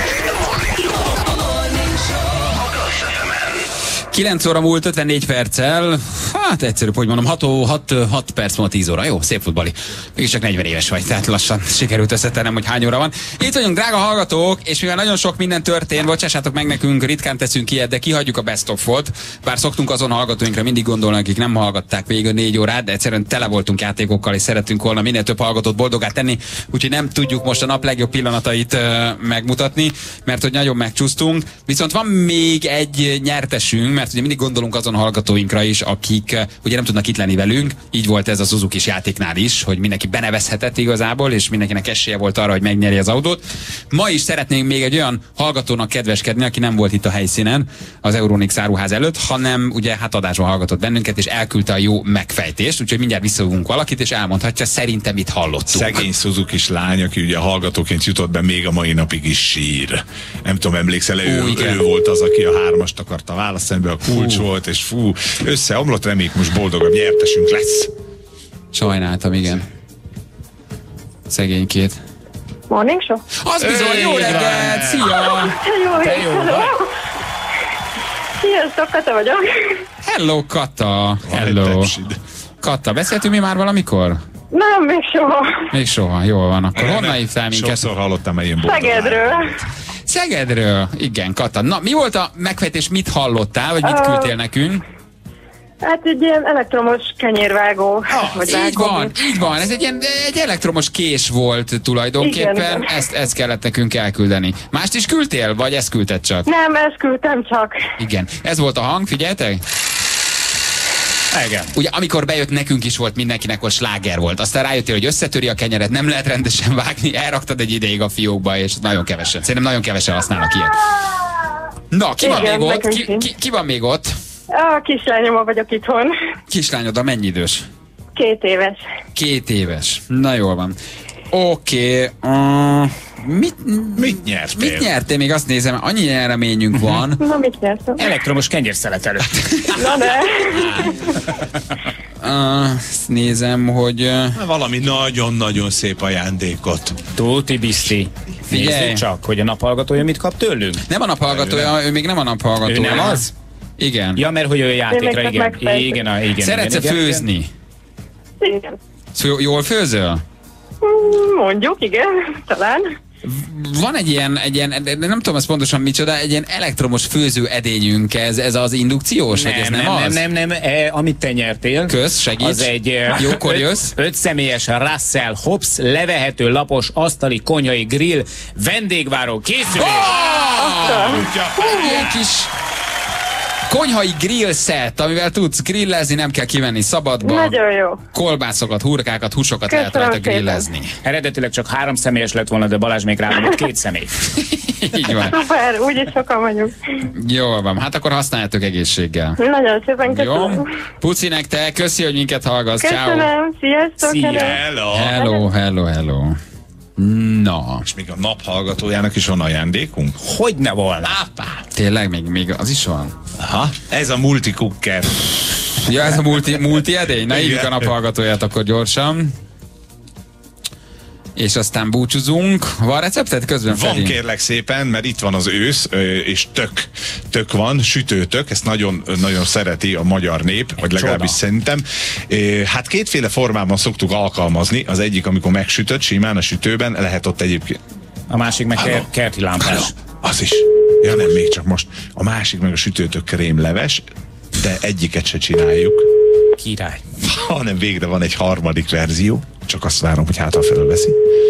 kilenc óra múlt ötvennégy perccel, hát egyszerűbb, hogy mondom, hat perc múlva tíz óra, jó, szép futbali. Mégis csak negyven éves vagy, tehát lassan sikerült összetennem, hogy hány óra van. Itt vagyunk, drága hallgatók, és mivel nagyon sok minden történt, bocsássátok meg nekünk, ritkán teszünk ilyet, de kihagyjuk a best of volt. Bár szoktunk azon hallgatóinkra mindig gondolni, akik nem hallgatták végig a négy órát, de egyszerűen tele voltunk játékokkal, és szeretünk volna minél több hallgatót boldogát tenni, úgyhogy nem tudjuk most a nap legjobb pillanatait uh, megmutatni, mert hogy nagyon megcsúsztunk. Viszont van még egy nyertesünk, mert ugye mindig gondolunk azon hallgatóinkra is, akik ugye nem tudnak itt lenni velünk. Így volt ez a Suzuki-s játéknál is, hogy mindenki benevezhetett igazából, és mindenkinek esélye volt arra, hogy megnyeri az autót. Ma is szeretnénk még egy olyan hallgatónak kedveskedni, aki nem volt itt a helyszínen az Euronics áruház előtt, hanem ugye hát adásban hallgatott bennünket, és elküldte a jó megfejtést, úgyhogy mindjárt visszahívunk valakit, és elmondhatja, szerintem mit hallottunk. Szegény Suzuki-s lány, aki ugye hallgatóként jutott be, még a mai napig is sír. Nem tudom, emlékszel, ő, ő volt az, aki a hármast akarta választani, be a kulcs fú. volt, és fú, összeomlott, reméljük most boldogabb nyertesünk lesz. Sajnáltam, igen. Szegénykét. Morning Show? Az bizony, jó reggelt! Szia! Jó, te jó vagy? Sziasztok, Kata vagyok. Hello, Kata! Hello! Kata, beszéltünk mi már valamikor? Nem, még soha. Még soha, jól van. Akkor honnan hívtál minket? Sokszor hallottam egy ilyen boldog. Szegedről. Szegedről, igen, Kata. Na, mi volt a megfejtés, mit hallottál, vagy mit küldtél nekünk? Hát egy ilyen elektromos kenyérvágó. Ah, vagy így vágó. van, így van. Ez egy, ilyen, egy elektromos kés volt tulajdonképpen. Igen. Ezt, ezt kellett nekünk elküldeni. Mást is küldtél, vagy ezt küldted csak? Nem, ezt küldtem csak. Igen. Ez volt a hang, figyeltek? Igen. Ugye amikor bejött, nekünk is volt, mindenkinek ott sláger volt. Aztán rájöttél, hogy összetöri a kenyeret, nem lehet rendesen vágni, elraktad egy ideig a fiókba, és nagyon kevesen. Szerintem nagyon kevesen használnak ilyet. Na, ki van Igen, még ott? Ki, nekünk ki, ki van még ott? A kislányommal vagyok itthon. Kislányod, a mennyi idős? Két éves. Két éves. Na jól van. Oké. Okay. Uh, mit, mit nyertél? Mit nyertél? Még azt nézem, annyi nyereményünk van. Na, mit nyertem? Elektromos kenyérszelet előtt. Na de. Uh, azt nézem, hogy... Uh... Valami nagyon-nagyon szép ajándékot. Tuti biszti. Nézzük csak, hogy a naphallgatója mit kap tőlünk. Nem a naphallgatója, ő még nem a naphallgatója. Ő nem az? Igen. Ja, mert hogy ő játékra, igen. Igen, igen, igen. Szeretsz-e főzni? Igen. Jól főzöl? Mondjuk, igen, talán. Van egy ilyen, egy ilyen, nem tudom ezt pontosan micsoda, egy ilyen elektromos főző edényünk, ez, ez az indukciós, nem, vagy ez nem, nem az? Nem, nem, nem, e, amit te nyertél. Kösz, segíts. Az egy jókor jössz. Öt, öt személyes Russell Hobbs levehető lapos asztali konyhai grill vendégváró készülés. Oh! Ilyen kis konyhai grill set, amivel tudsz grillezni, nem kell kivenni szabadba. Nagyon jó. Kolbászokat, hurkákat, húsokat lehet rajta grillezni. Eredetileg csak három személyes lett volna, de Balázs még ráadott két személy. Így van. Szuper, úgyis sokan vagyunk. Jól van, hát akkor használjátok egészséggel. Nagyon szépen köszönöm. Jó. Puci nektek, köszi, hogy minket hallgatsz. Köszönöm, sziasztok. Szia. Hello. Hello, hello, hello. Na. És még a nap hallgatójának is van ajándékunk? Hogy ne volna? Ápá. Tényleg, még, még az is van? Aha, ez a multikukker. Ja, ez a multi, multi edény? Na, hívjuk a naphallgatóját akkor gyorsan. És aztán búcsúzunk. Van receptet közben, Van, Feri? kérlek szépen, mert itt van az ősz, és tök, tök van, sütőtök, ezt nagyon, nagyon szereti a magyar nép, vagy legalábbis Csoda. szerintem. Hát kétféle formában szoktuk alkalmazni, az egyik, amikor megsütött, simán a sütőben, lehet ott egyébként. A másik meg ker- kerti lámpás. Halló, az is. Ja nem, még csak most. A másik meg a sütőtök krémleves, de egyiket se csináljuk. Király. Hanem végre van egy harmadik verzió, csak azt várom, hogy hát ha felveszi.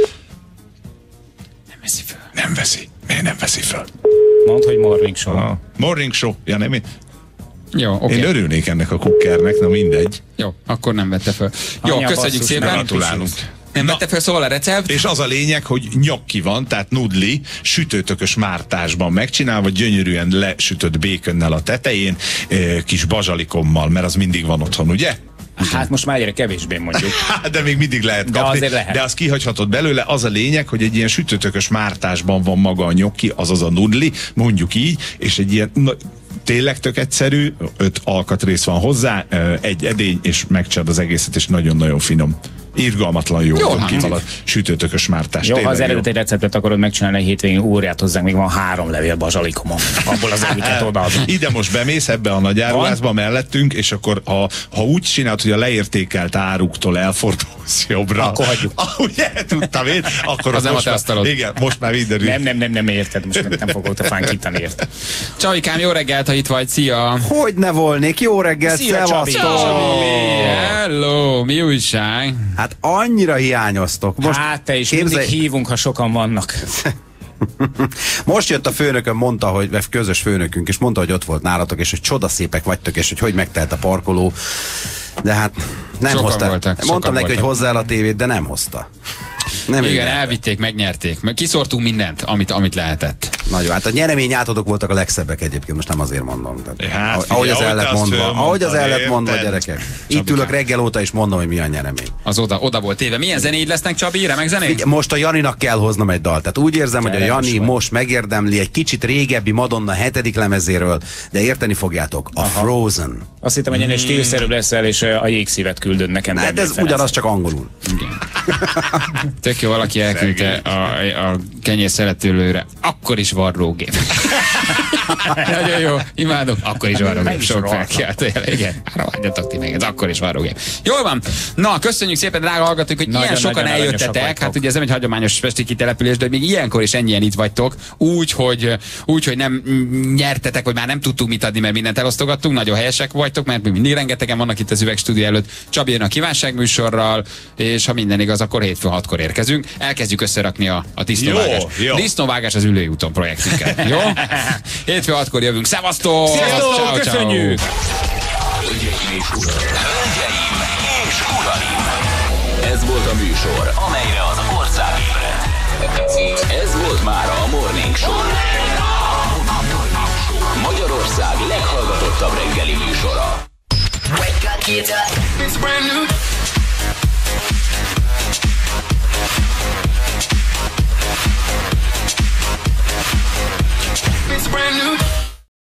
Nem veszi föl. Nem veszi. Miért nem veszi föl? Mondd, hogy morning show. Ah, morning show. Ja, nem én. Jó, oké. Én örülnék ennek a kukkernek, na mindegy. Jó, akkor nem vette föl. Jó, Anya, köszönjük basszus, szépen. Gratulálunk. Nem vette föl szóval a recept? És az a lényeg, hogy nyokki van, tehát nudli, sütőtökös mártásban megcsinálva, gyönyörűen lesütött békönnel a tetején, eh, kis bazsalikommal, mert az mindig van otthon, ugye? Hát most már egyre kevésbé mondjuk. De még mindig lehet De kapni. azért lehet. De azt kihagyhatod belőle. Az a lényeg, hogy egy ilyen sütőtökös mártásban van maga a nyokki, azaz a nudli, mondjuk így, és egy ilyen na, tényleg tök egyszerű, öt alkatrész van hozzá, egy edény, és megcsinálod az egészet, és nagyon-nagyon finom. Irgalmatlan jó, Jó, jó kitalat, sütőtökös mártás. Jó, ha az tényleg eredeti receptet akarod megcsinálni egy hétvégén, óriát hozzánk, még van három levél bazsalikomon. Abból az egyiket odaadom. Ide most bemész ebbe a nagy áruházba mellettünk, és akkor ha, ha úgy csinálod, hogy a leértékelt áruktól elfordulsz jobbra. Akkor hagyjuk. Ah, ugye, tudtam én? Akkor Az nem a most te asztalod. Igen, most már minden Nem, nem, nem, nem érted, most nem, nem fogok te fánkítani, érted. Csavikám, jó reggelt, ha itt vagy, szia! Hogy ne volnék, jó reggelt, Szia, Csabi. szevasztok! Hello, mi újság? Hát annyira hiányoztok. Most Hát te is képzelj- mindig hívunk, ha sokan vannak. Most jött a főnököm, mondta, hogy vagy közös főnökünk, és mondta, hogy ott volt nálatok, és hogy csodaszépek vagytok, és hogy hogy megtelt a parkoló. De hát nem Sokan hozta. voltak, sokan Mondtam neki, hogy voltak. hozzá el a tévét, de nem hozta. Nem Igen, minden. elvitték, megnyerték. Meg kiszortunk mindent, amit, amit lehetett. Nagyon, hát a nyeremény átadók voltak a legszebbek egyébként, most nem azért mondom. Tehát, Hát, ahogy- ahogy az figyelj, el lett ahogy te azt mondva, fölmondtad, ahogy az el lett mondva, érted? gyerekek. Itt ülök reggel óta, és mondom, hogy mi a nyeremény. Az oda, oda volt téve. Milyen zenéid lesznek, Csabi? Remek zenék? Figyelj, most a Janinak kell hoznom egy dalt. Tehát úgy érzem, hogy a Kellemes Jani vagy. most megérdemli egy kicsit régebbi Madonna hetedik lemezéről, de érteni fogjátok, a Frozen. Azt hittem, hogy ennél stílszerűbb leszel, és a jégszívet küldöd nekem. Hát ez ugyanaz, csak angolul. Igen. Tök jó, valaki elküldte a, a kenyér szeretőlőre. Akkor is varrógép. Nagyon jó, imádom. Akkor is varrógép. Sok felkiáltó. Igen, hagyjatok ti még, ez akkor is varrógép. Jól van. Na, köszönjük szépen, drága hallgatók, hogy Nagyon, ilyen sokan nagyon aranyosak eljöttetek. vagytok. Hát ugye ez nem egy hagyományos pesti kitelepülés, de még ilyenkor is ennyien itt vagytok. Úgy, hogy, úgy, hogy nem nyertetek, vagy már nem tudtunk mit adni, mert mindent elosztogattunk. Nagyon helyesek vagytok, mert még mindig rengetegen vannak itt az üvegstúdió előtt. Csabi jön a kívánságműsorral, és ha minden igaz, akkor hétfő hatkor érkezünk. Elkezdjük összerakni a, a disznóvágást. Jó, jó. Disznóvágás az Ülői úton projektünket. Jó? Hétfő hatkor jövünk. Szevasztok! Sziasztok, Ciao, ciao. köszönjük! Hölgyeim és uraim! Ez volt a műsor, amelyre az ország ébredt. Ez volt már a Morning Show. Magyarország leghallgatottabb reggeli műsora. Wake up, kids up. It's brand new.